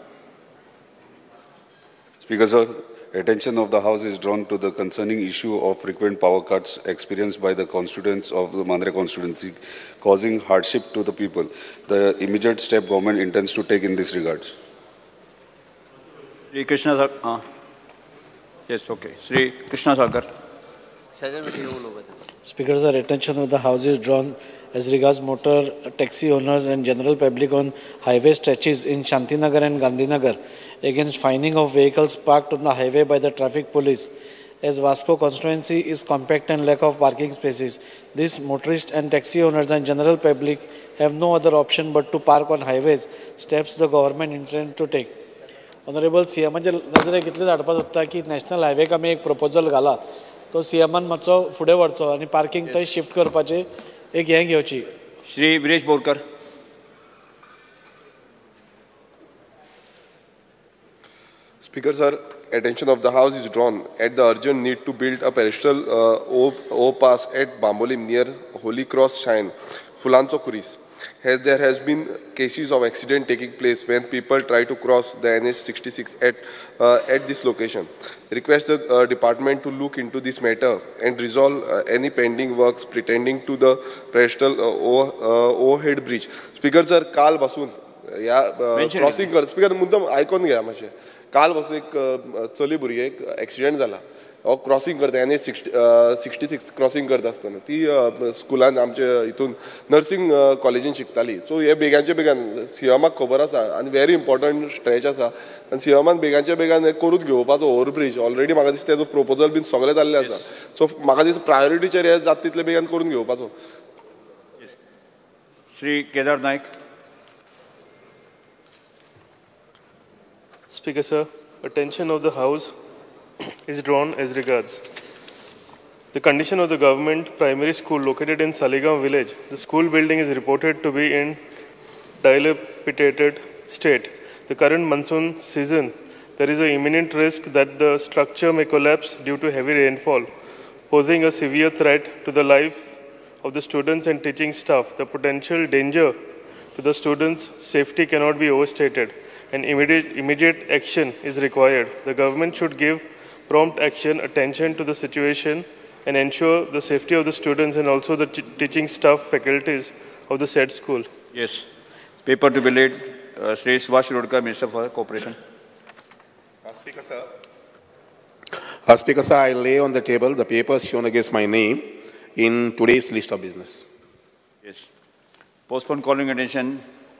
Speaker sir, attention of the House is drawn to the concerning issue of frequent power cuts experienced by the constituents of the Mandre constituency, causing hardship to the people. The immediate step government intends to take in this regards. Sri Krishna sir, uh, yes, okay. Sri Krishna Sagar. Speaker sir, attention of the House is drawn as regards motor taxi owners and general public on highway stretches in Shantinagar and Gandhinagar against fining of vehicles parked on the highway by the traffic police. As Vasco constituency is compact and lack of parking spaces, these motorists and taxi owners and general public have no other option but to park on highways, steps the government intends to take. Honorable C M नजरे कितले धाडपा सोदता की national हायवेक आमी एक proposal घाला तो सीएमान मातसो फुडें व्हरचो आनी पार्किंग थंय शिफ्ट करपाचें एक हें घेवची. Shri Viresh Borkar. Speaker sir, attention of the House is drawn at the urgent need to build a pedestrian uh, overpass at Bambolim near Holy Cross Shrine, Fulancho Kuris. As there has been cases of accident taking place when people try to cross the N H sixty-six at, uh, at this location. Request the uh, department to look into this matter and resolve uh, any pending works pretending to the pedestrian uh, over, uh, overhead bridge. Speaker sir, काल बसून या crossing कर speaker मुद्दाम आयकून घ्या मातशें. काल बसून एक चली भुरगी एक एक्सिडेंट जाला हो क्रॉसिंग करता N H sixty sixty six crossing करता आसतना ती स्कुलान आमचे हितून नर्सिंग कॉलेजीन शिकताली. सो हे बेगांचे बेगान सीएमाक खबर आसा आनी व्हेरी इम्पॉर्टंट स्ट्रेच आसा आनी सीएमान बेगांचे बेगान करूच घेवपाचो ओव्हरब्रीज ऑलरेडी म्हाका दिसता तेजो प्रोपोजल बीन सगळे जाल्ले आसा. सो म्हाका दिसता प्रायोरिटीचेर हे जाता तितले बेगान करून घेवपाचो. Shri Kedar Naik. Speaker sir, attention of the House is drawn as regards the condition of the government primary school located in Saligam village. The school building is reported to be in dilapidated state. The current monsoon season, there is an imminent risk that the structure may collapse due to heavy rainfall, posing a severe threat to the life of the students and teaching staff. The potential danger to the students' safety cannot be overstated, and immediate, immediate action is required. The government should give prompt action, attention to the situation, and ensure the safety of the students and also the teaching staff, faculties of the said school. Yes. Paper to be laid. Uh, Shri Subhash Shirokar, Minister for Cooperation. Uh, Speaker sir. Uh, Speaker sir, I lay on the table the papers shown against my name in today's list of business. Yes. Postpone calling attention.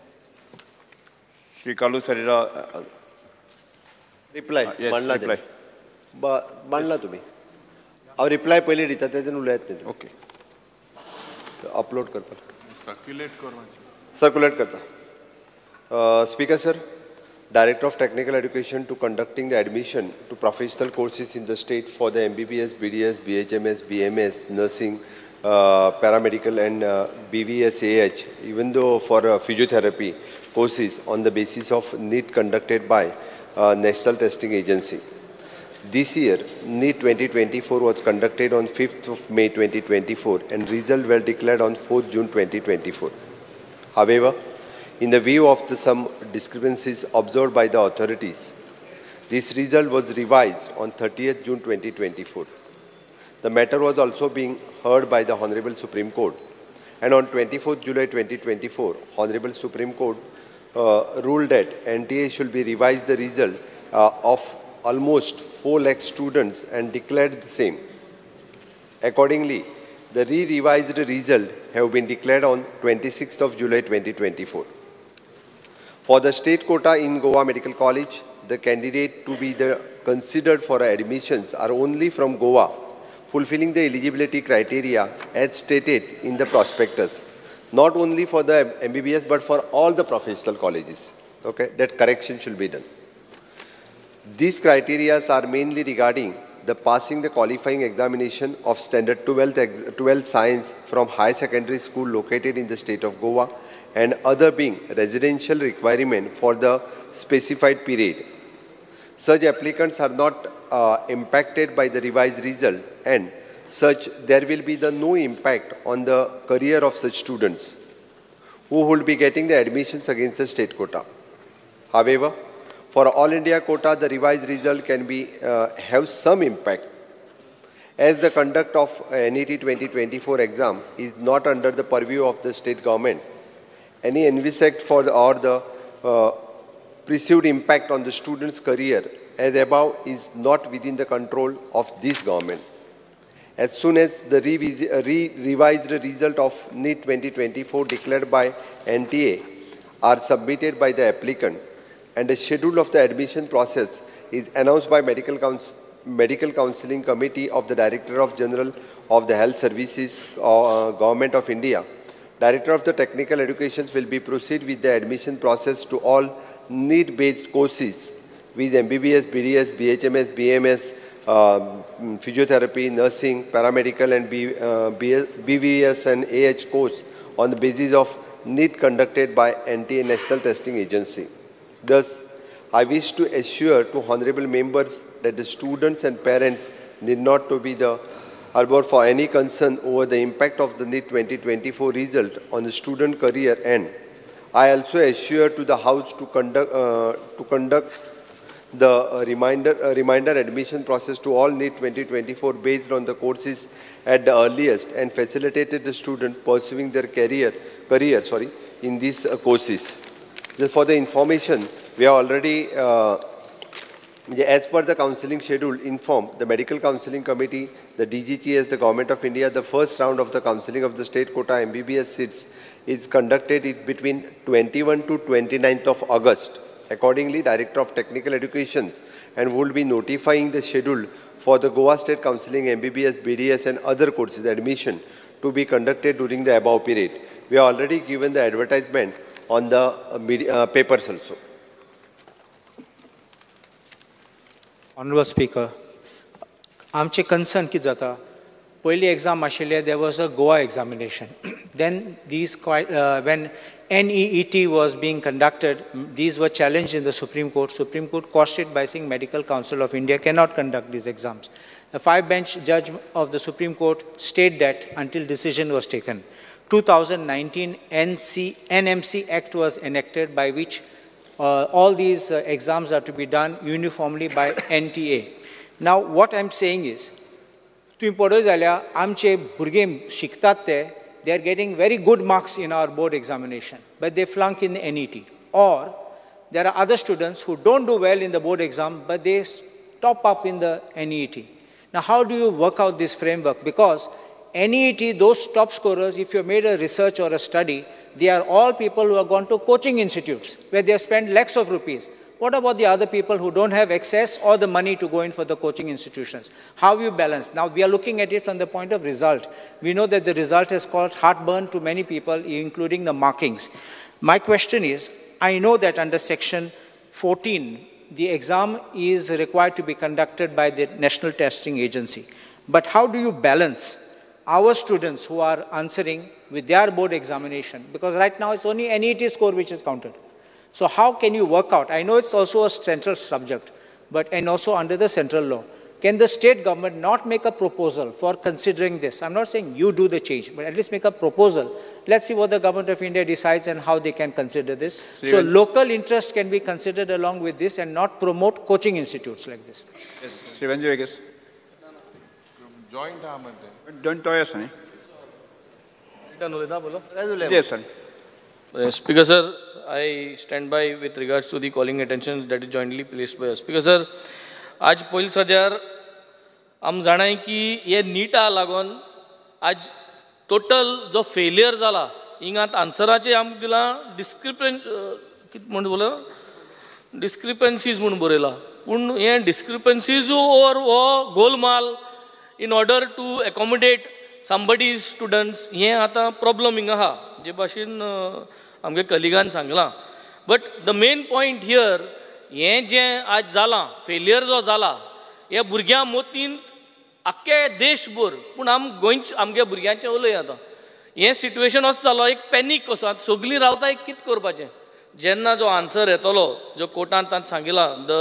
Shri Kalu Sarira. Uh, reply. Uh, yes, Manla reply. मांडला तुम्ही हांव reply पयलीं दिता तेतून उलयात तेतून okay upload करता circulate कर सर्क्युलेट करता speaker sir Director of Technical Education to conducting the admission to professional courses in the state for the M B B S, B D S, B H M S, B M S, nursing, uh, paramedical and uh, B V S A H, even though for uh, physiotherapy courses on the basis of NEET conducted by uh, National Testing Agency. This year, NEET twenty twenty-four was conducted on fifth of May twenty twenty-four and results were declared on fourth June twenty twenty-four. However, in the view of the some discrepancies observed by the authorities, This result was revised on thirtieth June twenty twenty-four. The matter was also being heard by the Honorable Supreme Court. And on twenty-fourth July twenty twenty-four, Honorable Supreme Court uh, ruled that N T A should be revised the result uh, of almost four lakh students and declared the same. Accordingly, the re-revised result have been declared on twenty-sixth of July twenty twenty-four. For the state quota in Goa Medical College, the candidate to be the considered for admissions are only from Goa, fulfilling the eligibility criteria as stated in the prospectus, not only for the M B B S but for all the professional colleges. Okay, that correction should be done. These criteria are mainly regarding the passing the qualifying examination of standard twelfth, twelfth science from high secondary school located in the state of Goa, and other being residential requirement for the specified period. Such applicants are not uh, impacted by the revised result, and such there will be the no impact on the career of such students who would be getting the admissions against the state quota. However, for all India quota, the revised result can be uh, have some impact, as the conduct of N E T twenty twenty-four exam is not under the purview of the state government. Any envisaged for the, or the uh, perceived impact on the student's career as above is not within the control of this government. As soon as the re re revised result of N E T twenty twenty-four declared by N T A are submitted by the applicant, and the schedule of the admission process is announced by Medical, Council, Medical Counselling Committee of the Director of General of the Health Services, uh, Government of India. Director of the Technical Education will be proceed with the admission process to all need-based courses with M B B S, B D S, B H M S, B M S, uh, physiotherapy, nursing, paramedical and B, uh, B V S and A H course on the basis of NEET conducted by N T A National Testing Agency. Thus, I wish to assure to honorable members that the students and parents need not to be the harbor for any concern over the impact of the NEET twenty twenty-four result on the student career, and I also assure to the House to conduct, uh, to conduct the uh, reminder, uh, reminder admission process to all NEET twenty twenty-four based on the courses at the earliest and facilitated the student pursuing their career, career sorry, in these uh, courses. Just for the information, we have already, uh, as per the counselling schedule, informed the Medical Counselling Committee, the D G C S, the Government of India. The first round of the counselling of the state quota M B B S seats is conducted between twenty-first to twenty-ninth of August. Accordingly, Director of Technical Education and will be notifying the schedule for the Goa State Counselling M B B S, B D S and other courses admission to be conducted during the above period. We have already given the advertisement on the uh, media, uh, papers also. Honorable Speaker, आमचे concern कितें जाता? पयली exam आशिल्ले, there was a Goa examination. Then these quite, uh, when N E E T was being conducted, these were challenged in the Supreme Court. Supreme Court quashed it by saying Medical Council of India cannot conduct these exams. The five-bench judge of the Supreme Court stayed that until decision was taken. two thousand nineteen N M C Act was enacted by which uh, all these uh, exams are to be done uniformly by N T A. Now, what I'm saying is, तुम्ही पळय जाल्यार आमचे भुरगे शिकतात ते, they are getting very good marks in our board examination, but they flunk in the N E T. Or there are other students who don't do well in the board exam, but they top up in the N E T. Now, how do you work out this framework? Because N E T, those top scorers, if you have made a research or a study, they are all people who have gone to coaching institutes where they have spent lakhs of rupees. What about the other people who don't have access or the money to go in for the coaching institutions? How you balance? Now, we are looking at it from the point of result. We know that the result has caused heartburn to many people, including the markings. My question is, I know that under section fourteen, the exam is required to be conducted by the National Testing Agency. But how do you balance our students who are answering with their board examination? Because right now it's only N E T score which is counted. So how can you work out? I know it's also a central subject, but and also under the central law. can the state government not make a proposal for considering this? I'm not saying you do the change, but at least make a proposal. Let's see what the government of India decides and how they can consider this. So local interest can be considered along with this and not promote coaching institutes like this. Yes, Srivanji Vegas. Joint Don't toy us, eh? Yes, sir. Speaker, sir, I stand by with regards to the calling attention that is jointly placed by us. Speaker, sir, आज पयली सद्यार आम जाणाय की हे नीटा लागून आज total जो failure जाला हिंगात आन्सराचे आम दिला डिस्क्रिपन कित म्हण बोला डिस्क्रिपन्सीज म्हणून बरयला पूण हे डिस्क्रिपन्सीज ओर हो गोलमाल in order to accommodate somebody's students हे आतां प्रॉब्लम हिंगा आहा जे भाशेन आमगे कलिगान सांगलां but the main point here हें जें आज जालां फेलियर जो जाला ह्या भुरग्यां मोतीन आख्खे देशभर पूण आम गोंयच आमगे भुरग्यांचें उलय आतां हें सिट्युएशन असो जालो एक पॅनीक कसो आतां सगलीं रावता एक कितें करपाचें जेन्ना जो आन्सर येतलो जो कोर्टान तांत सांगिला the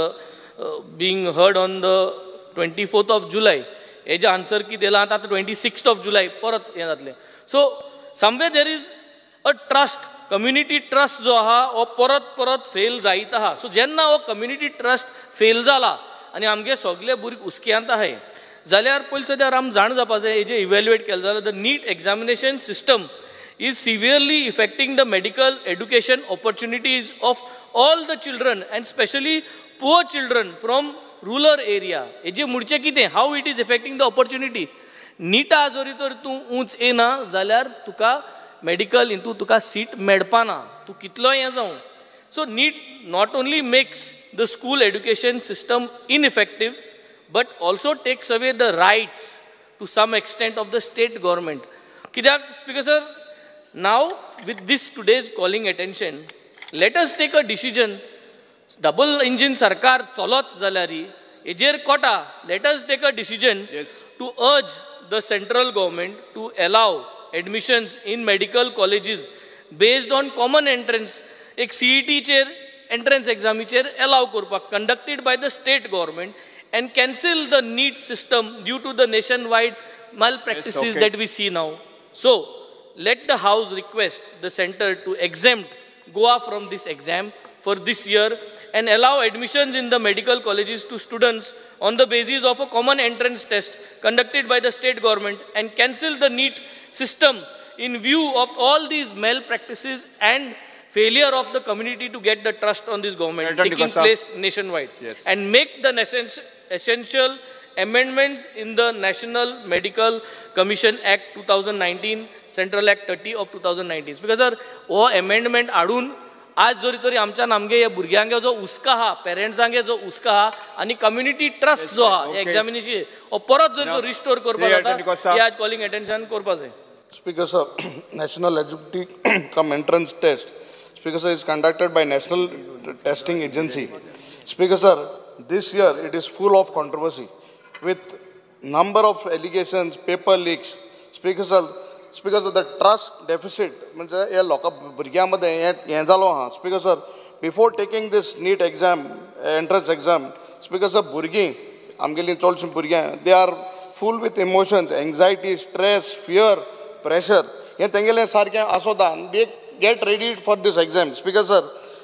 being heard on the twenty fourth of जुलय हेजें आन्सर कितें येयलां आतां ट्वेंटी सिक्स्थ ऑफ जुलय परत हें जातलें so somewhere there is a trust community trust जो आहा हो परत परत फेल जायत आहा सो जेन्ना हो कम्युनिटी ट्रस्ट फेल जाला आनी आमगे सगळे भुरगे हुस्क्यांत आहाय जाल्यार पयलीं सद्यार आम जाण जावपा जाय हेजें इवेल्युएट केलें जाल्यार the NEET examination system is severely affecting the medical education opportunities of all the children and especially poor children from rural area. हेजे मुडचें कितें how it is affecting the opportunity. नीटा जोरी तर तूं उंच येना जाल्यार तुका मेडिकल हितू तुका सीट मेळपाना तूं कितलोय हें जावं so NEET not only makes the school education system ineffective but also takes away the rights to some extent of the state government. कित्याक speaker sir now with this today's calling attention let us take a decision double engine sarkar चलत जाल्यारी हेजेर quota let us take a decision yes. to urge the central government to allow admissions in medical colleges based on common entrance एक C E T चेर entrance exam चेर allow करपाक conducted by the state government and cancel the NEET system due to the nationwide malpractices yes, okay. that we see now. So let the House request the center to exempt Goa from this exam for this year and allow admissions in the medical colleges to students on the basis of a common entrance test conducted by the state government and cancel the NEET system in view of all these malpractices and failure of the community to get the trust on this government taking place nationwide yes. and make the essential amendments in the National Medical Commission Act two thousand nineteen, Central Act thirty of two thousand nineteen. Because sir, वो amendment आडून आज जोरी तरी आमच्या नामगे या भुरग्यांगे जो उस्का हा, पेरेंट्सांगे जो उस्का हा, आणि कम्युनिटी ट्रस्ट जो हा, एक्झामिनेशन, वो परत जोरी तो रिस्टोर करपा जाता, हे आज कॉलिंग अटेंशन करपा जाय. Speaker sir, National Eligibility cum Entrance Test, Speaker sir, is conducted by National Testing Agency. Speaker sir, this year it is full of controversy. With number of allegations, paper leaks, Speaker sir, Speaker sir, the trust deficit, म्हणजे या लोकां भुरग्यांमध्ये हें जालो हा. Speaker sir, before taking this NEET exam, entrance exam, Speaker sir, भुरगीं आमगेलीं चडशीं भुरग्यां, they are full with emotions, anxiety, stress, fear, pressure. हें तेंगेलें सारकें आसोता. They get ready for this exam. Speaker sir,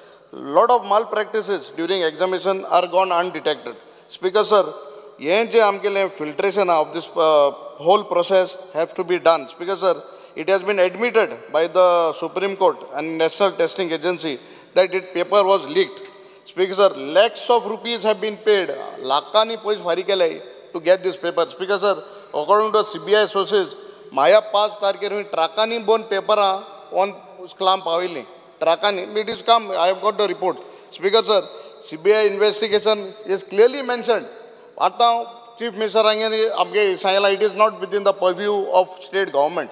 lot of malpractices during examination are gone undetected. Speaker sir, ये जे आमगेलें filtration of this uh, whole process have to be done. Speaker sir, it has been admitted by the Supreme Court and National Testing Agency that its paper was leaked. Speaker sir, lakhs of rupees have been paid, lakhani pois fari kelay to get this paper. Speaker sir, according to C B I sources, Maya पांच तारखेर ट्रकांनी बोन paper on क्लाम पाविल्ली. ट्रकांनी, it is come, I have got the report. Speaker sir, C B I investigation is clearly mentioned. आता Chief Minister आमगे सांगला it is not within the purview of state government.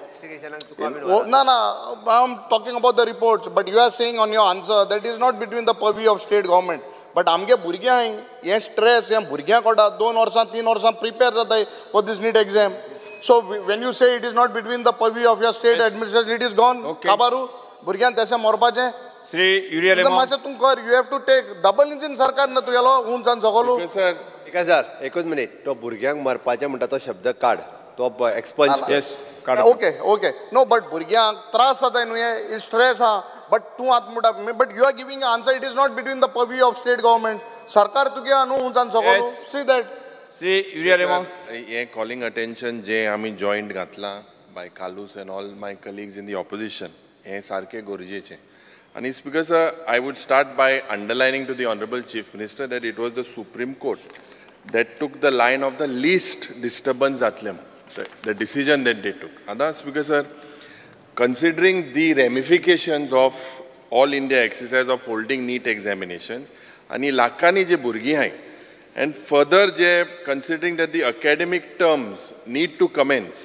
No, no, I am talking about the reports, but you are saying on your answer that is not between the purview of state government. But आमगे भुरग्यां हाय, ये stress, ये भुरग्यां कोटा दोन वर्सां तीन वर्सां prepare जाताय for this NEET exam. So when you say it is not between the purview of your state yes. administration, it is gone. Okay. Kabaru, भुरग्यां तशें मरपाचें. Sri Uriya Lema. You have to take double engine sarkar na tu yalo unsan sakolu. Sir, speaker sir एकूच minute तो भुरग्यांक मरपाचें म्हणटा तो शब्द काड तो expunge okay okay no but भुरग्यांक त्रास जाता न्हू हे स्ट्रेस आहा बट तूं आतां म्हणटा but you are giving answer it is not between the purview of state government सरकार तुगे न्हू उंचान सकयल सी दॅट श्री युरिया रेमो हे कॉलिंग अटेंशन जे आमी जॉयंट घातलां by Carlos and all my colleagues in the opposition हे सारकें गरजेचें आनी speaker sir I would start by underlining to the honourable chief minister that it was the supreme court that took the lion of the list disturbance जातलें the decision that they took. Other Speaker sir, considering the ramifications of all India exercise of holding NEET examinations, ani lakani je burgi hai, and further je considering that the academic terms need to commence,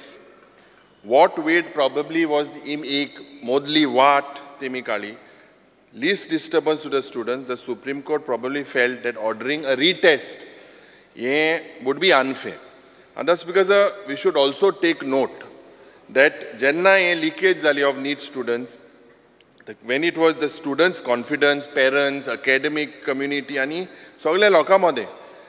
what weight probably was the im ek modli wat temikali least disturbance to the students, the Supreme Court probably felt that ordering a retest ye would be unfair. And that's because uh, we should also take note that jenna a leakage zali of NEET students, the, when it was the students' confidence, parents, academic community, ani sagle lokamade,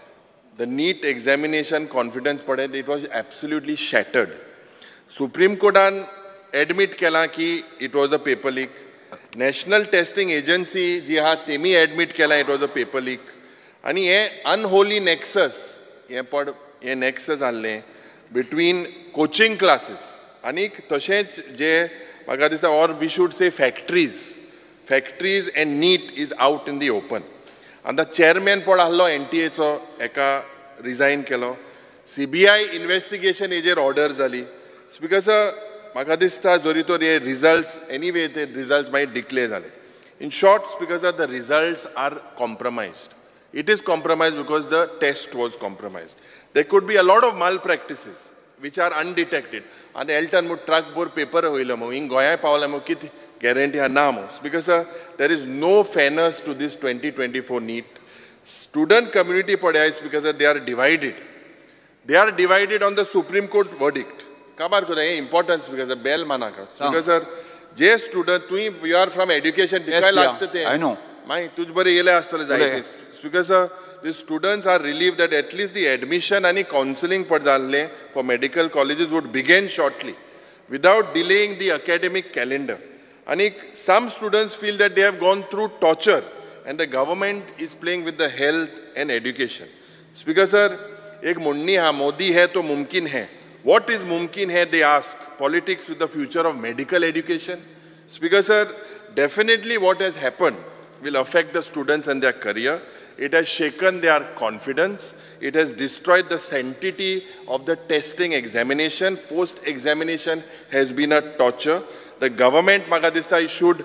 the NEET examination confidence pade, it was absolutely shattered. Supreme Court an admit kela ki it was a paper leak. National Testing Agency ji ha temi admit kela it was a paper leak. Ani a unholy nexus ye pad हे नॅक्सस आहलें between coaching classes आनीक तशेंच जे म्हाका दिसता or we should say factories factories and NEET is out in the open आनी chairman पड आहलो एन टी एचो एका रिजायन केलो सी बी आय इन्वेस्टिगेशन हेजेर ऑर्डर जाली स्पीकर सर म्हाका दिसता जोरी तर हे रिजल्ट्स एनीवे ते रिजल्ट्स मागीर डिक्लेअर जाले in short speaker sir the results are compromised. It is compromised because the test was compromised. There could be a lot of malpractices which are undetected. And Elton would track bor paper hoilamo in Goya Paulamo kit guarantee anamos because uh, there is no fairness to this twenty twenty-four NEET. Student community padais because uh, they are divided. They are divided on the Supreme Court verdict. Kabar ko the importance because the bell manaka. Because sir, J student, you are from education. Yes, yeah, I know. My tujbari yele astale jaitis. Because uh, the students are relieved that at least the admission and counseling padjalle for medical colleges would begin shortly, without delaying the academic calendar. And some students feel that they have gone through torture, and the government is playing with the health and education. Speaker sir, ek munni ha Modi hai to mumkin hai. What is mumkin hai? They ask. Politics with the future of medical education. Speaker sir, definitely what has happened will affect the students and their career. It has shaken their confidence. It has destroyed the sanctity of the testing examination. Post-examination has been a torture. The government, Magadista, should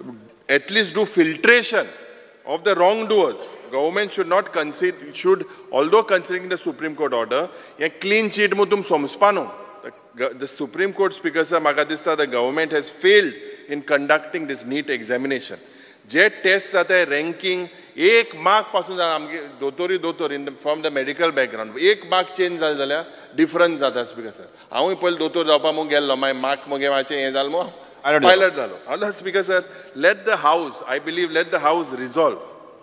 at least do filtration of the wrongdoers. Government should not consider, should, although considering the Supreme Court order, a clean sheet mutum somspano. The Supreme Court Speaker, Magadista, the government has failed in conducting this NEET examination. जे test जाता है ranking एक mark पासून आमगे दोतोरी दोतोर in from the medical background एक mark change जालें जाल्यार डिफरंस जाता स्पीकर सर हांवूय पयलीं दोतोर जावपाक मुग गेल्लो मागीर मार्क मुगे मातशें हें जालें मो पायलट जालो हांव speaker sir let the house I believe let the house resolve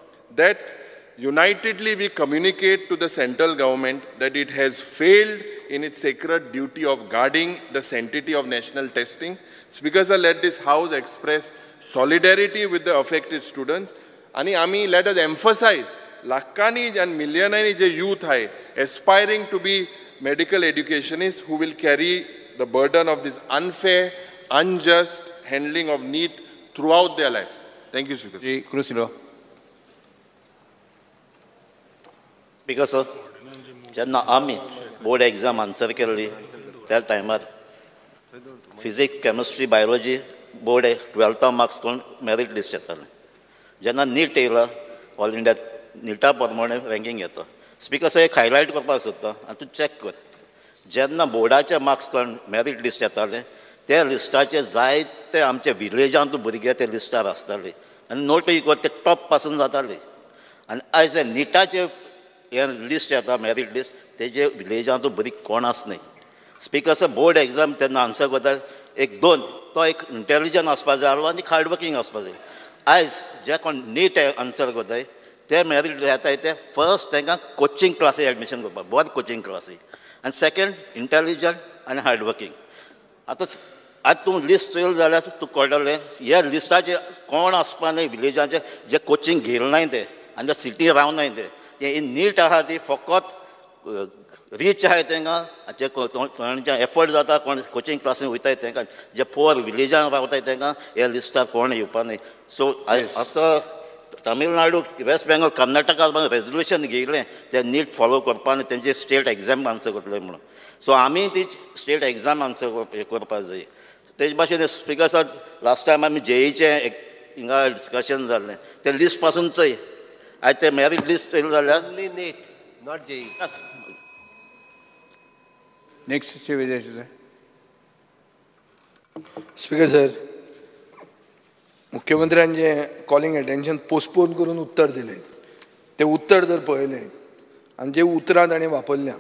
that unitedly we communicate to the central government that it has failed in its sacred duty of guarding the sanctity of national testing. Speaker sir, let this house express solidarity with the affected students. And ami, let us emphasize, lakhani and millionani je youth hai, aspiring to be medical educationists who will carry the burden of this unfair, unjust handling of NEET throughout their lives. Thank you, Speaker. Ji, Krusilo. Because uh, जेन्ना आमी board exam answer केल्ली त्या टायमार physics chemistry biology board ट्वेल्था marks करून merit list येतालें जेन्ना नीट येयला ऑल इंडिया निटा प्रमाणे रँकींग येता स्पीकर सर एक हायलायट करपाक सोदता आनी तूं चॅक कर जेन्ना बोर्डाचे मार्क्स करून मेरिट लिस्ट येतालें त्या लिस्टाचे जायते आमचे विलेजांत भुरगे ते लिस्टार आसताले आनी नोट इक्वल ते टॉप पासून जाताले आनी आयज हे निटाचे हे लिस्ट येता मेरिट लिस्ट तेजे विलेजांत भुरगीं कोण आसनाय स्पीकर सर बोर्ड एग्जाम तेन्ना आन्सर करता एक दोन तो एक इंटेलिजंट आसपा जाय आनी हार्ड वर्कींग आसपा जाय आयज जे कोण नीट आन्सर करताय ते मेरीट येताय ते फर्स्ट तांकां कोचिंग क्लासी एडमिशन करपाक, बरें कोचिंग क्लासी, आनी सेकेंड इंटेलिजंट आनी हार्डवर्कींग. आतां आतां तूं लिस्ट चोयल जाल्यार तूं कळटलें ह्या लिस्टाचे कोण आसपा न्हय विलेजाचे जे कोचिंग घेयनाय ते आनी जे सिटी रावनाय ते. हे नीट आहा ती फकत रीच आहाय तांकां जे कोणाचे एफर्ट जाता कोण कोचिंग क्लासीन वयताय तांकां, जे पुअर विलेजान रावताय तांकां ह्या लिस्टार कोण येवपा न्हय. सो आतां तामिळनाडू, वेस्ट बेंगॉल, कर्नाटका रेजोल्युशन घेयलें ते नीट फॉलो करपा आनी तेंचे स्टेट एग्जाम आन्सर करतले म्हणून. सो आमी ती स्टेट एग्जाम आन्सर हे करपाक जाय. तेजे भाशेन स्पिकर सर लास्ट टायम आमी जेईचे हिंगा डिस्कशन जाल्लें ते लिस्ट पासून चोय आयज ते मेरीट लिस्ट चोयल जाल्यार NEET not JEE. Next Vijay speaker sir, मुख्यमंत्र्यान जे कॉलिंग एटेन्शन पोस्टपोन करून उत्तर दिलें ते उत्तर जर पळयलें आनी जे उतरां ताणें वापरल्या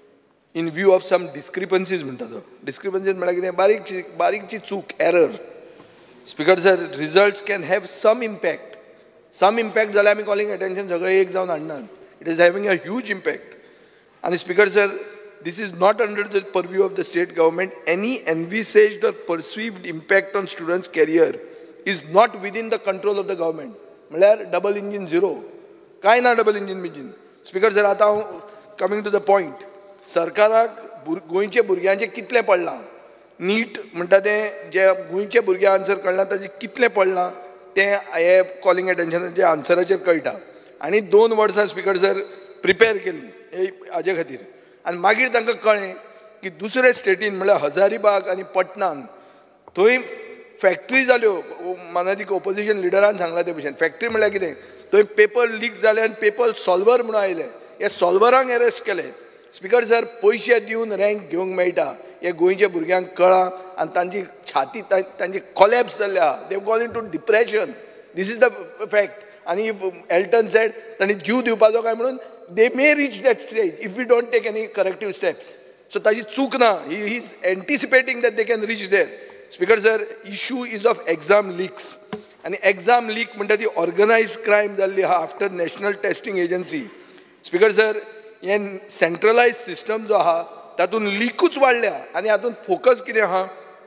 in view of some discrepancies म्हणटा तो, डिस्क्रिपन्सीज म्हळ्यार कितें बारीकशी बारीकची चूक error. Speaker sir, results can have some impact, some impact जाल्यार आमी कॉलिंग एटेन्शन सगळें एक जावन हाडनात. It is having a huge impact. आनी speaker sir, this is not under the purview of the state government. Any envisaged or perceived impact on students' career is not within the control of the government. म्हळ्यार double engine zero, कांय ना double engine बिंजीन. Speaker sir, आतां हांव coming to the point, सरकाराक गोंयच्या भुरग्यांचें कितलें पडलां, नीट म्हणटा तें जे गोंयच्या भुरग्यां आन्सर कळना ताजें कितलें पडलां तें हे कॉलिंग एटेन्शनाच्या आन्सराचेर कळटा. आनी दोन वर्सां स्पीकर सर प्रिपेर केली हाजे खातीर, आनी मागीर तांकां कळ्ळें की दुसरे स्टेटीन म्हळ्यार हजारीबाग आनी पटनान थंय फॅक्टरी जाल्यो. मानादीक ओपोजिशन लिडरान सांगला ते भशेन फॅक्टरी म्हळ्यार कितें, थंय पेपर लीक जाले आनी पेपर सॉल्वर म्हणून आयले, हे सॉल्वरांक अरेस्ट केले. स्पीकर सर, पयशे दिवन रँक घेवंक मेळटा हे गोंयच्या भुरग्यांक कळ्ळां आनी तांची छाती तांची कोलॅप्स जाल्ली आहा. They gone into depression. This is the fact. आनी इफ एल्टन सेड तांणी जीव दिवपाचो काय म्हणून they may reach that stage if we don't take any corrective steps. So ताजी चूक ना, he is anticipating that they can reach there. Speaker sir, issue is of exam leaks. आणि exam leak म्हणटा ती organized crime जाल्ली आहा after national testing agency. Speaker sir, हे centralise system जो आहा तातूंत लिकूच वाडल्या आनी हातूंत फोकस कितें आहा,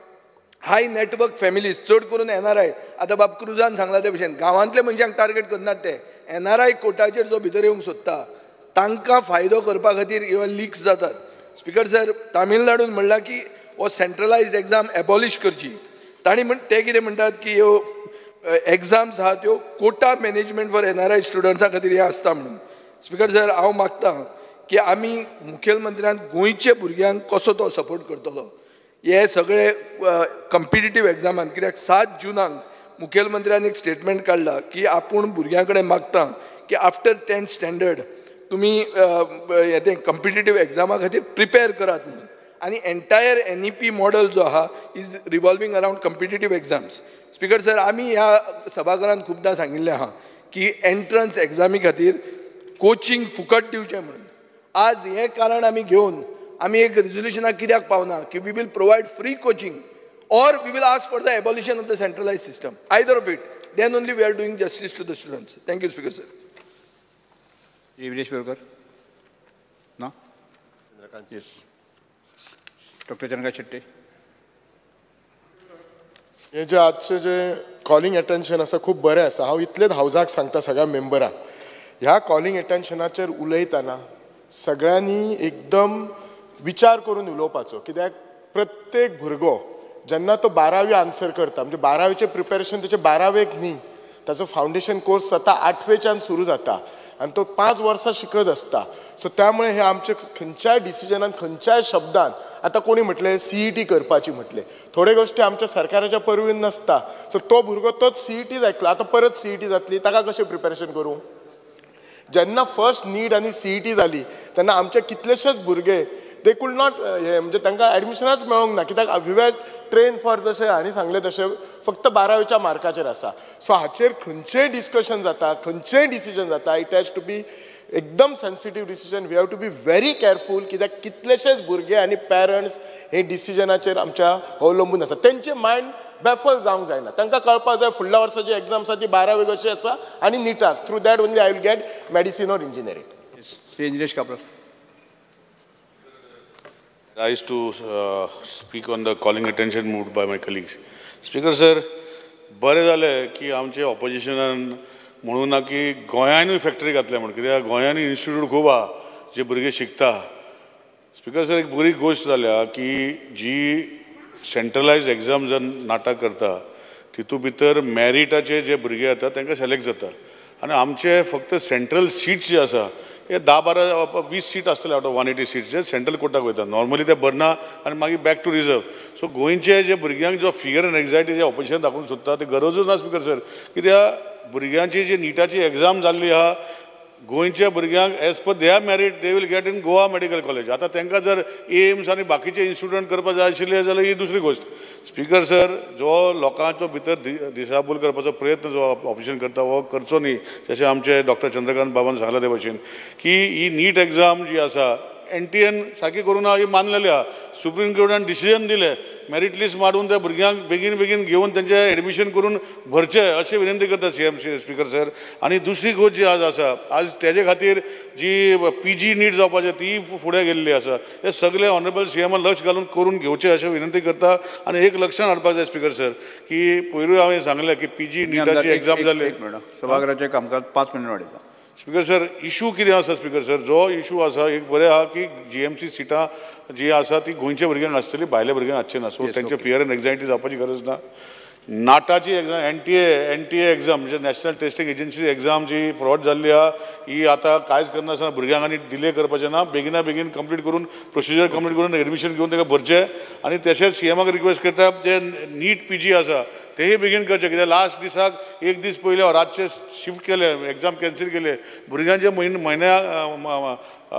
हाय नेटवर्क फॅमिलीज, चड करून एन आर आय. आतां बाब क्रुजान सांगला ते भशेन गांवांतल्या मनशांक टार्गेट करनात ते, एन आर आय कोर्टाचेर जो भितर येवंक सोदता तांकां फायदो करपा खातीर ह्यो लिक्स जातात. स्पीकर सर, तामिळनाडून म्हणलां की हो सेंट्रलायज्ड एग्जाम एबॉलिश करची. तांणी म्हण ते कितें म्हणटात की ह्यो एग्जाम्स आहा त्यो quota management for N R I स्टुडंट्सां खातीर हे आसता म्हणून. स्पीकर सर, हांव मागतां की आमी मुखेलमंत्र्यान गोंयच्या भुरग्यांक कसो तो सपोर्ट करतलो हे सगळे कम्पिटिटीव एग्जामान. कित्याक सात जुनाक मुखेलमंत्र्यान एक स्टेटमेंट काडला की आपूण भुरग्यां कडेन मागता की आफ्टर टेन्थ स्टँडर्ड तुमी हे तें कम्पिटिटीव एग्जामा खातीर प्रिपेर करात म्हणून. आनी entire N E P model जो आहा is revolving around competitive exams. Speaker sir, आमी ह्या सभाघरांत खुबदां सांगिल्लें आहा की एंट्रन्स एग्जामी खातीर कोचिंग फुकट दिवचें म्हणून. आज हें कारण आमी घेवन आमी एक रिजोल्युशनाक कित्याक पावना की we will provide free coaching or we will ask for the abolition of the centralized system. Either of it. Then only we are doing justice to the students. Thank you, Speaker sir. Vinesh Burger. No? Yes. Doctor Chandrakant Shetty. हे जे आजचे जे calling attention आसा खूब बरें आसा. हांव इतलेच हावजाक सांगता सगळ्या मेंबरांक, ह्या कॉलिंग एटेन्शनाचेर उलयतना सगळ्यांनी एकदम विचार करून उलोवपाचो. कित्याक प्रत्येक भुरगो जेन्ना तो बारावी आन्सर करता, म्हणजे बारावीचें प्रिपेरेशन त्याचे बारावेक न्ही, ताचो फावंडेशन कोर्स जाता आठवेच्यान सुरू जाता आनी तो पांच वर्सां शिकत आसता. सो त्यामुळे हे आमचे खंयच्याय डिसिजनान खंयच्याय शब्दान आतां कोणी म्हटलें सी ई टी करपाची म्हटलें, थोड्यो गोश्टी आमच्या सरकाराच्या परवीन नासता. सो तो भुरगो तोच सी ई टी जातलो, आतां परत सी ई टी जातली, ताका कशें प्रिपेरेशन करूं. जेन्ना फर्स्ट नीट आनी सी ई टी जाली तेन्ना आमचे कितलेशेच भुरगे दे कूड नॉट हे म्हणजे तांकां ॲडमिशनच मेळोंक ना कित्याक वी वर ट्रेन फॉर जशें हांणी सांगलें तशें फक्त बारावेच्या मार्काचेर आसा. सो हाचेर खंयचेंय डिस्कशन जाता, खंयचेंय डिसिजन जाता, इट हॅज टू बी एकदम sensitive decision. We have to be very careful कित्याक कितलेशेच भुरगे आनी पॅरंट्स हे डिसिजनाचेर आमच्या अवलंबून आसा. तेंचे मायंड बेफल जावंक जायना. तांकां कळपाक जाय फुडल्या वर्साची एग्जाम आसा ती बारावी कशी आसा आनी निटाक through that only I will get medicine or engineering. Shri Nilesh Cabral. rise to uh, speak on the calling attention moved by my colleagues. Speaker sir, बरें जालें की आमचे ऑपोजिशनान म्हणूं ना की गोंयानूय फॅक्टरी घातल्या म्हणून कित्याक गोंयांनी इन्स्टिट्यूट खूब आहा जे भुरगे शिकता. स्पिकर सर एक बरी गोश्ट जाल्या की जी सेंट्रलायज एग्जाम जर नाटक करता तितू भितर मॅरिटाचे जे भुरगे येता तांकां सिलेक्ट जाता आनी आमचे फक्त सेंट्रल सीट्स जे आसा हे धा बारा वीस सीट आसतले out of one eighty seats जे सेंट्रल कोर्टाक वयता. नॉर्मली ते भरना आनी मागीर बॅक टू रिजर्व. सो गोंयचे जे भुरग्यांक जो फियर एंड एन्झायटी जे ऑपोजिशन दाखोवंक सोदता ते गरजूच ना स्पिकर सर. कित्याक भुरग्यांची जी निटाची एग्जाम जाल्ली आहा गोंयच्या भुरग्यांक as per their merit they will get in Goa medical college. आतां तांकां जर एम्स आनी बाकीचे इन्स्टिट्यूट करपाक जाय आशिल्ले जाल्यार ही दुसरी गोश्ट. स्पिकर सर जो लोकांचो भितर दिशाभूल करपाचो प्रयत्न जो ऑपोजिशन करता हो करचो न्ही. जशें आमचे डॉक्टर चंद्रकांत बाबान सांगला ते भशेन की ही नीट एग्जाम जी आसा एन टी एन सारकी करून ही मानलेली आहा. सुप्रीम कोर्टान डिसिजन दिलें मेरीट लिस्ट मारून त्या भुरग्यांक बेगीन बेगीन घेवन तेंचें एडमिशन करून भरचें अशी विनंती करता C M C speaker sir. आनी दुसरी गोश्ट जी आज आसा आज तेजे खातीर जी पी जी नीट जावपाचें ती फुडें गेल्ली आसा. हे सगळे ऑनरेबल सी एमान लक्ष घालून करून घेवचें अशें विनंती करता. आनी एक लक्षांत हाडपाक जाय स्पिकर सर की पयरूय हांवें सांगलें की पी जी निटाची एग्जाम जाली. सभागृहाचें कामकाज पांच मिनट वाडयता. स्पिकर सर इशू कितें आसा स्पिकर सर जो इशू आसा एक बरें आहा की जी एम सी सिटां जी आसा ती गोंयच्या भुरग्यांक आसतली भायल्या भुरग्यांक आसची ना. सो तेंचे फियर एंड एन्झायटी जावपाची गरज ना. नाटाची exam N T A N T A exam म्हणजे नॅशनल टेस्टिंग एजन्सी एग्जाम जी फ्रॉड जाल्ली आहा ही आतां कांयच करनासतना भुरग्यांक आनी डिले करपाचें ना. बेगिना बेगीन कंप्लीट करून प्रोसिजर कंप्लीट करून एडमिशन घेवन ताका भरचें. आनी तशेंच सी एमाक रिक्वेस्ट करता जे नीट पी जी आसा तेही बेगीन करचें कित्याक लास्ट दिसाक एक दीस पयले रातचे शिफ्ट केले एग्जाम कॅन्सील केले. भुरग्यांचे म्हयन म्हयन्या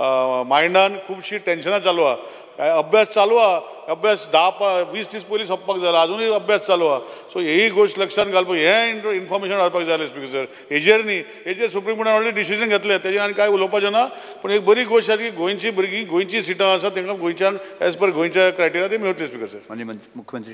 मायंडान खुबशी टेन्शनां चालू आहा. अभ्यास चालू आहा अभ्यास धा वीस दीस पयलीं सोंपपाक जालो अजूनय अभ्यास चालू आहा. सो ही गोश्ट लक्षांत घालपाक हें इन्फॉर्मेशन हाडपाक जाय आसलें स्पिकर सर. हेजेर न्ही हेजेर सुप्रीम कोर्टान ऑलरेडी डिसिजन घेतलें तेजेर आनी कांय उलोवपाचें ना. पूण एक बरी गोश्ट आसा की गोंयची भुरगीं गोंयची सिटां आसा तांकां गोंयच्यान एज पर गोंयच्या क्रायटेरिया ती मेळटली स्पिकर सर. मुख्यमंत्री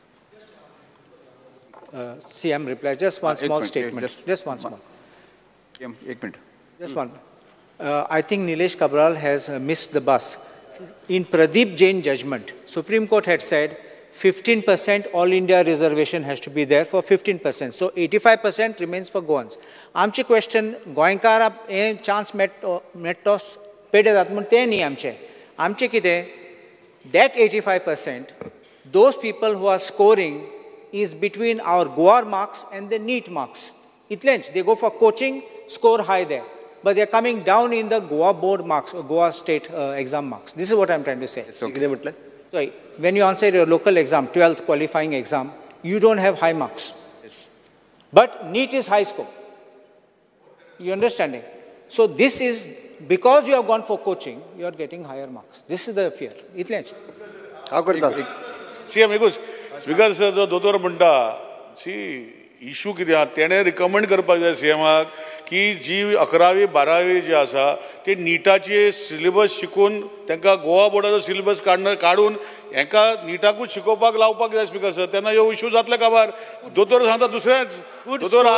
Uh, C M reply. Just one small statement. Just, just one small. एक minute. Just one. Uh, I think Nilesh Kabral has uh, missed the bus. In Pradeep Jain judgment, Supreme Court had said fifteen percent all India reservation has to be there for fifteen percent. So eighty-five percent remains for Goans. Amche question, Goinkara a chance met metos pede dat mun te nahi amche. Amche kite that eighty-five percent, those people who are scoring is between our Goa marks and the NEET marks. Itlench, they go for coaching, score high there. But they are coming down in the Goa board marks or Goa state uh, exam marks. This is what I am trying to say. So, so when you answer your local exam, twelfth qualifying exam, you don't have high marks. Yes. But NEET is high score. You understanding? So this is, because you have gone for coaching, you are getting higher marks. This is the fear. Itlench. How could that? See, amigos. Speaker sir जो दोतोर म्हणटा C issue कितें आहा तेणें recommend करपाक जाय C एमाक की जी अकरावी बारावी जी आसा ती निटाची सिलेबस शिकून तांकां गोवा बोर्डाचो सिलेबस काडून काडून हांकां निटाकूच शिकोवपाक लावपाक जाय स्पिकर सर. तेन्ना ह्यो इशू जातले काबार. दोतोर सांगता दुसरेंच दोतोर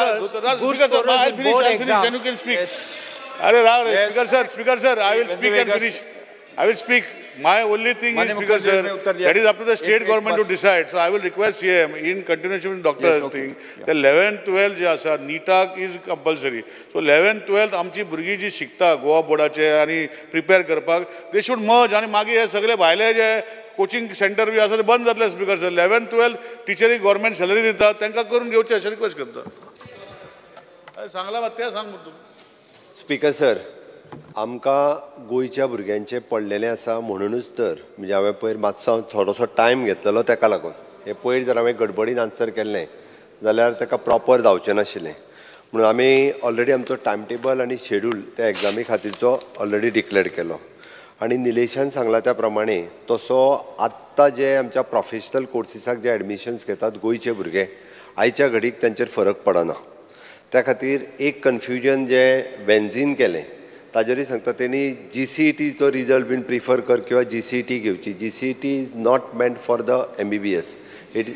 कॅन यू कॅन स्पीक. अरे राव रे speaker sir speaker sir I will speak and finish. I will speak. My only thing is, Speaker sir, that is up to the state government to decide. So I will request C M in continuation with doctor's yes, okay. thing. Yeah. The eleventh, twelfth जे आसा NEETAक is compulsory. So eleventh, twelfth आमची भुरगीं जी शिकता गोवा बोर्डाचे आनी prepare करपाक they should merge आनी मागीर हे सगळे भायले जे कोचिंग सेंटर बी आसा ते बंद जातले स्पिकर सर. eleventh, twelfth टिचरी गव्हर्मेंट सॅलरी दिता तांकां करून घेवचे अशें रिक्वेस्ट करता. सांगला मात ते सांग तूं. स्पिकर सर आमकां गोंयच्या भुरग्यांचे पडलेले आसा म्हणूनच तर म्हणजे हांवें पयर मातसो थोडोसो टायम घेतलेलो ताका लागून. हे पयर जर हांवें गडबडीन आन्सर केल्लें जाल्यार ताका प्रॉपर जावचें नाशिल्लें. म्हणून आमी ऑलरेडी आमचो टायम टेबल आनी शेड्यूल त्या एग्जामी खातीरचो ऑलरेडी डिक्लेअर केलो. आणि निलेशान सांगला त्या प्रमाणे तसो आत्ता जे आमच्या प्रोफेशनल कोर्सीसाक जे एडमिशन्स घेतात गोंयचे भुरगे आयच्या घडीक तांचेर फरक पडना. त्या खातीर एक कन्फ्युजन जे वेन्झीन केलें ताजेरूय सांगता तेणी जी सी ई टीचो रिजल्ट बीन प्रिफर कर किंवा जी सी ई टी घेवची. G C E T is not meant for the M B B S. It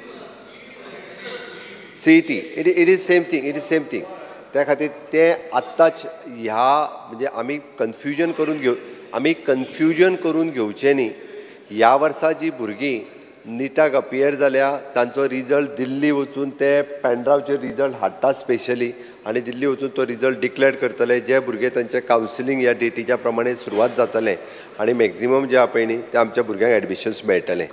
C E T it it is same thing it is same thing. त्या खातीर ते आत्ताच ह्या म्हणजे आमी कन्फ्युजन करून घेव आमी कन्फ्युजन करून घेवचें न्ही. ह्या वर्सा जी भुरगीं निटाक अपियर जाल्या तांचो रिजल्ट दिल्ली वचून ते पेनड्रायव्हचेर रिजल्ट हाडटा स्पेशली आनी दिल्ली वचून तो रिजल्ट डिक्लेअर करतले. जे भुरगे तांचें कावन्सिलींग ह्या डेटीच्या प्रमाणे सुरवात जातलें आनी मॅक्झिमम जे आहा पळय न्ही ते आमच्या भुरग्यांक एडमिशन्स मेळटले.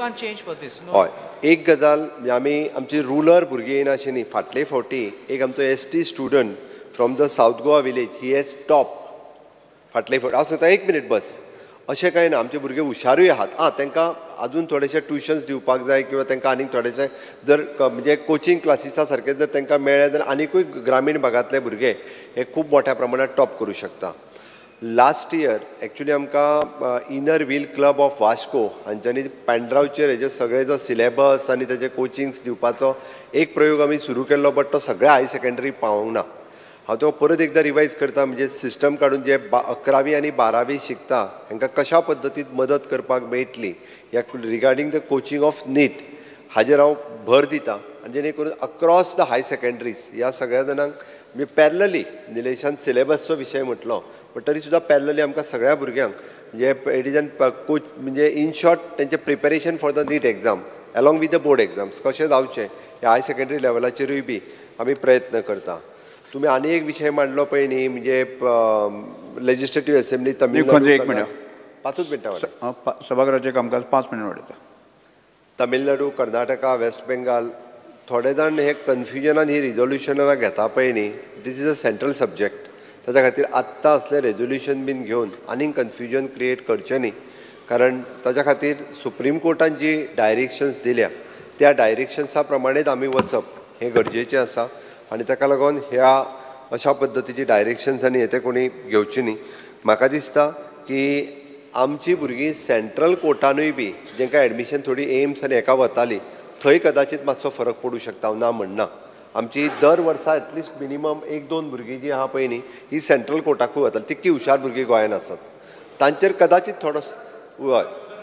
हय, एक गजाल आमी आमची रुरल भुरगीं येयना अशें न्ही. फाटले फावटी एक आमचो S T student from the south Goa village he has top फाटले फावटी. हांव सांगता एक मिनीट बस. अशें कांय ना, आमचे भुरगे हुशारूय आहात. आं तांकां आजून थोडेशे ट्युशन्स दिवपाक जाय किंवा तांकां आनीक थोडेशे जर म्हणजे कोचिंग क्लासीसा सारके जर तांकां मेळ्ळे जाल्यार आनिकूय ग्रामीण भागांतले भुरगे हे खूब मोठ्या प्रमाणात टॉप करूं शकता. लास्ट इयर एक्चुली आमकां inner wheel club of Vasco हांच्यांनी पेनड्रायव्हचेर हेजे सगळे जो सिलेबस आनी तेजे कोचिंग्स दिवपाचो एक प्रयोग आमी सुरू केल्लो, बट तो सगळ्या हाय सेकंडरी पावूंक ना. हांव तो परत एकदां रिवायज करता. म्हणजे सिस्टम काडून जे बा अकरावी आनी बारावी शिकता तांकां कशा पद्दतीन मदत करपाक मेळटली ह्या regarding the coaching of NEET हाजेर हांव भर दिता. आनी जेणे करून अक्रॉस द हाय सेकंडरीज ह्या सगळ्या जाणांक म्हणजे पॅरलली निलेशान सिलेबसचो विशय म्हटलो बट तरी सुद्दां पॅरलली आमकां सगळ्या भुरग्यांक म्हणजे इट इज कोच म्हणजे इन शॉर्ट तेंचें preparation for the NEET exam along with the board exams कशें जावचें ह्या हाय सेकंडरी लेवलाचेरूय बी आमी प्रयत्न करता. तुम्ही आनी एक विशय मांडलो पळय न्ही म्हणजे लेजिस्लेटिव्ह असेंब्ली तामिळनाडू एक मिनट पांचूच मिनटां सभागृहाचें कामकाज पांच मिनट वाडयता. तामिळनाडू कर्नाटका वेस्ट बेंगाल थोडे जाण हे कन्फ्युजनान ही रिजोल्युशनां घेता पळय न्ही this is a central subject. ताच्या खातीर आत्तां असलें रेजोल्युशन बीन घेवन आनीक कन्फ्युजन क्रिएट करचें न्ही. कारण ताच्या खातीर सुप्रीम कोर्टान जी डायरेक्शन्स दिल्या त्या डायरेक्शन्सा प्रमाणेच आमी वचप हें गरजेचें आसा. आनी ताका लागून ह्या अशा पद्दतीची डायरेक्शन्स आनी हे ते कोणी घेवची न्ही. म्हाका दिसता की आमची भुरगीं सेंट्रल कोर्टानूय बी जेंकां एडमिशन थोडी एम्स आनी हेका वताली थंय कदाचित मातसो फरक पडूं शकता. हांव ना म्हणना. आमची दर वर्सा एटलिस्ट मिनिमम एक दोन भुरगीं जीं आहा पळय न्ही ही सेंट्रल कोर्टाकूय वताली. तितकी हुशार भुरगीं गोंयांत आसात. तांचेर कदाचित थोडो हय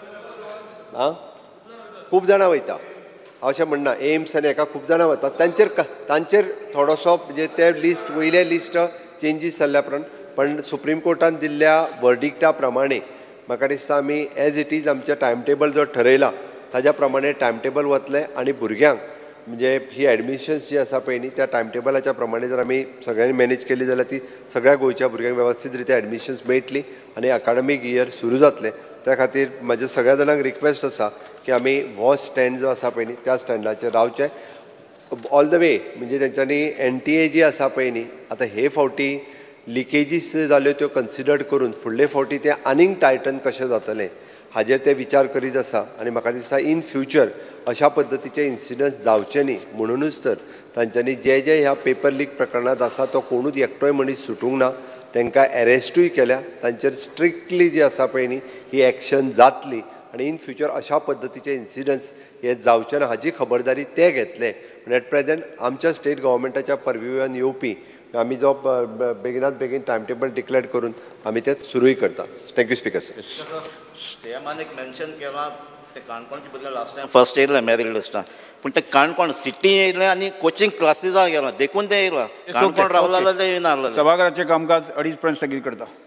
आं खूब जाणां वयता अशें म्हणना एम्स आनी हेका खूब जाणां वतात तांचेर तांचेर थोडोसो म्हणजे ते लिस्ट वयले लिस्ट चेंजीस जाल्ल्या प्रमाण पण सुप्रीम कोर्टान दिल्ल्या वर्डिक्टा प्रमाणे म्हाका दिसता आमी एज इट इज आमचे टायम टेबल जो ठरयला ताज्या प्रमाणे टायम टेबल वतले आनी भुरग्यांक म्हणजे ही एडमिशन्स जी आसा पळय न्ही त्या टायम टेबलाच्या प्रमाणे जर आमी सगळ्यांनी मॅनेज केली जाल्यार ती सगळ्या गोंयच्या भुरग्यांक वेवस्थीत रित्या एडमिशन्स मेळटली आनी अकाडमीक इयर सुरू जातलें. त्या खातीर म्हाज्या सगळ्या जाणांक रिक्वेस्ट आसा की आमी हो स्टँड जो आसा पळय न्ही त्या स्टँडाचेर रावचे ऑल द वे. म्हणजे तेंच्यांनी एन टी ए जी आसा पळय न्ही आतां हे फावटी लिकेजीस जाल्यो त्यो कन्सिडर्ड करून फुडले फावटी ते आनीक टायटन कशें जातलें हाजेर ते विचार करीत आसा. आनी म्हाका दिसता इन फ्युचर अशा पद्दतीचे इन्सिडंट्स जावचे न्ही म्हणूनच तर तांच्यांनी जे जे ह्या पेपर लीक प्रकरणांत आसा तो कोणूच एकटोय मनीस सुटूंक ना. तांकां एरेस्टूय केल्या. तांचेर स्ट्रिक्टली जी आसा पळय न्ही ही एक्शन जातली आनी इन फ्युचर अशा पद्दतीचे इन्सिडंट्स हे जावचे ना हाची खबरदारी ते घेतले. पूण एट प्रेझेंट आमच्या स्टेट गव्हर्मेंटाच्या परविव्यान येवपी आमी जो बेगिनात बेगीन टायम टेबल डिक्लेअर करून आमी ते सुरूय करता. Thank you speaker sir. सीएमान एक मेन्शन केलां ते काणकोणचे भुरगे लास्ट टायम फर्स्ट येयले मेरिट लिस्टान पूण ते काणकोण सिटी येयले आनी कोचिंग क्लासीसां गेला देखून ते येयला. काणकोण रावला जाल्यार ते येना. सभागृहाचें कामकाज अडीच पर्यंत स्थगीत करता.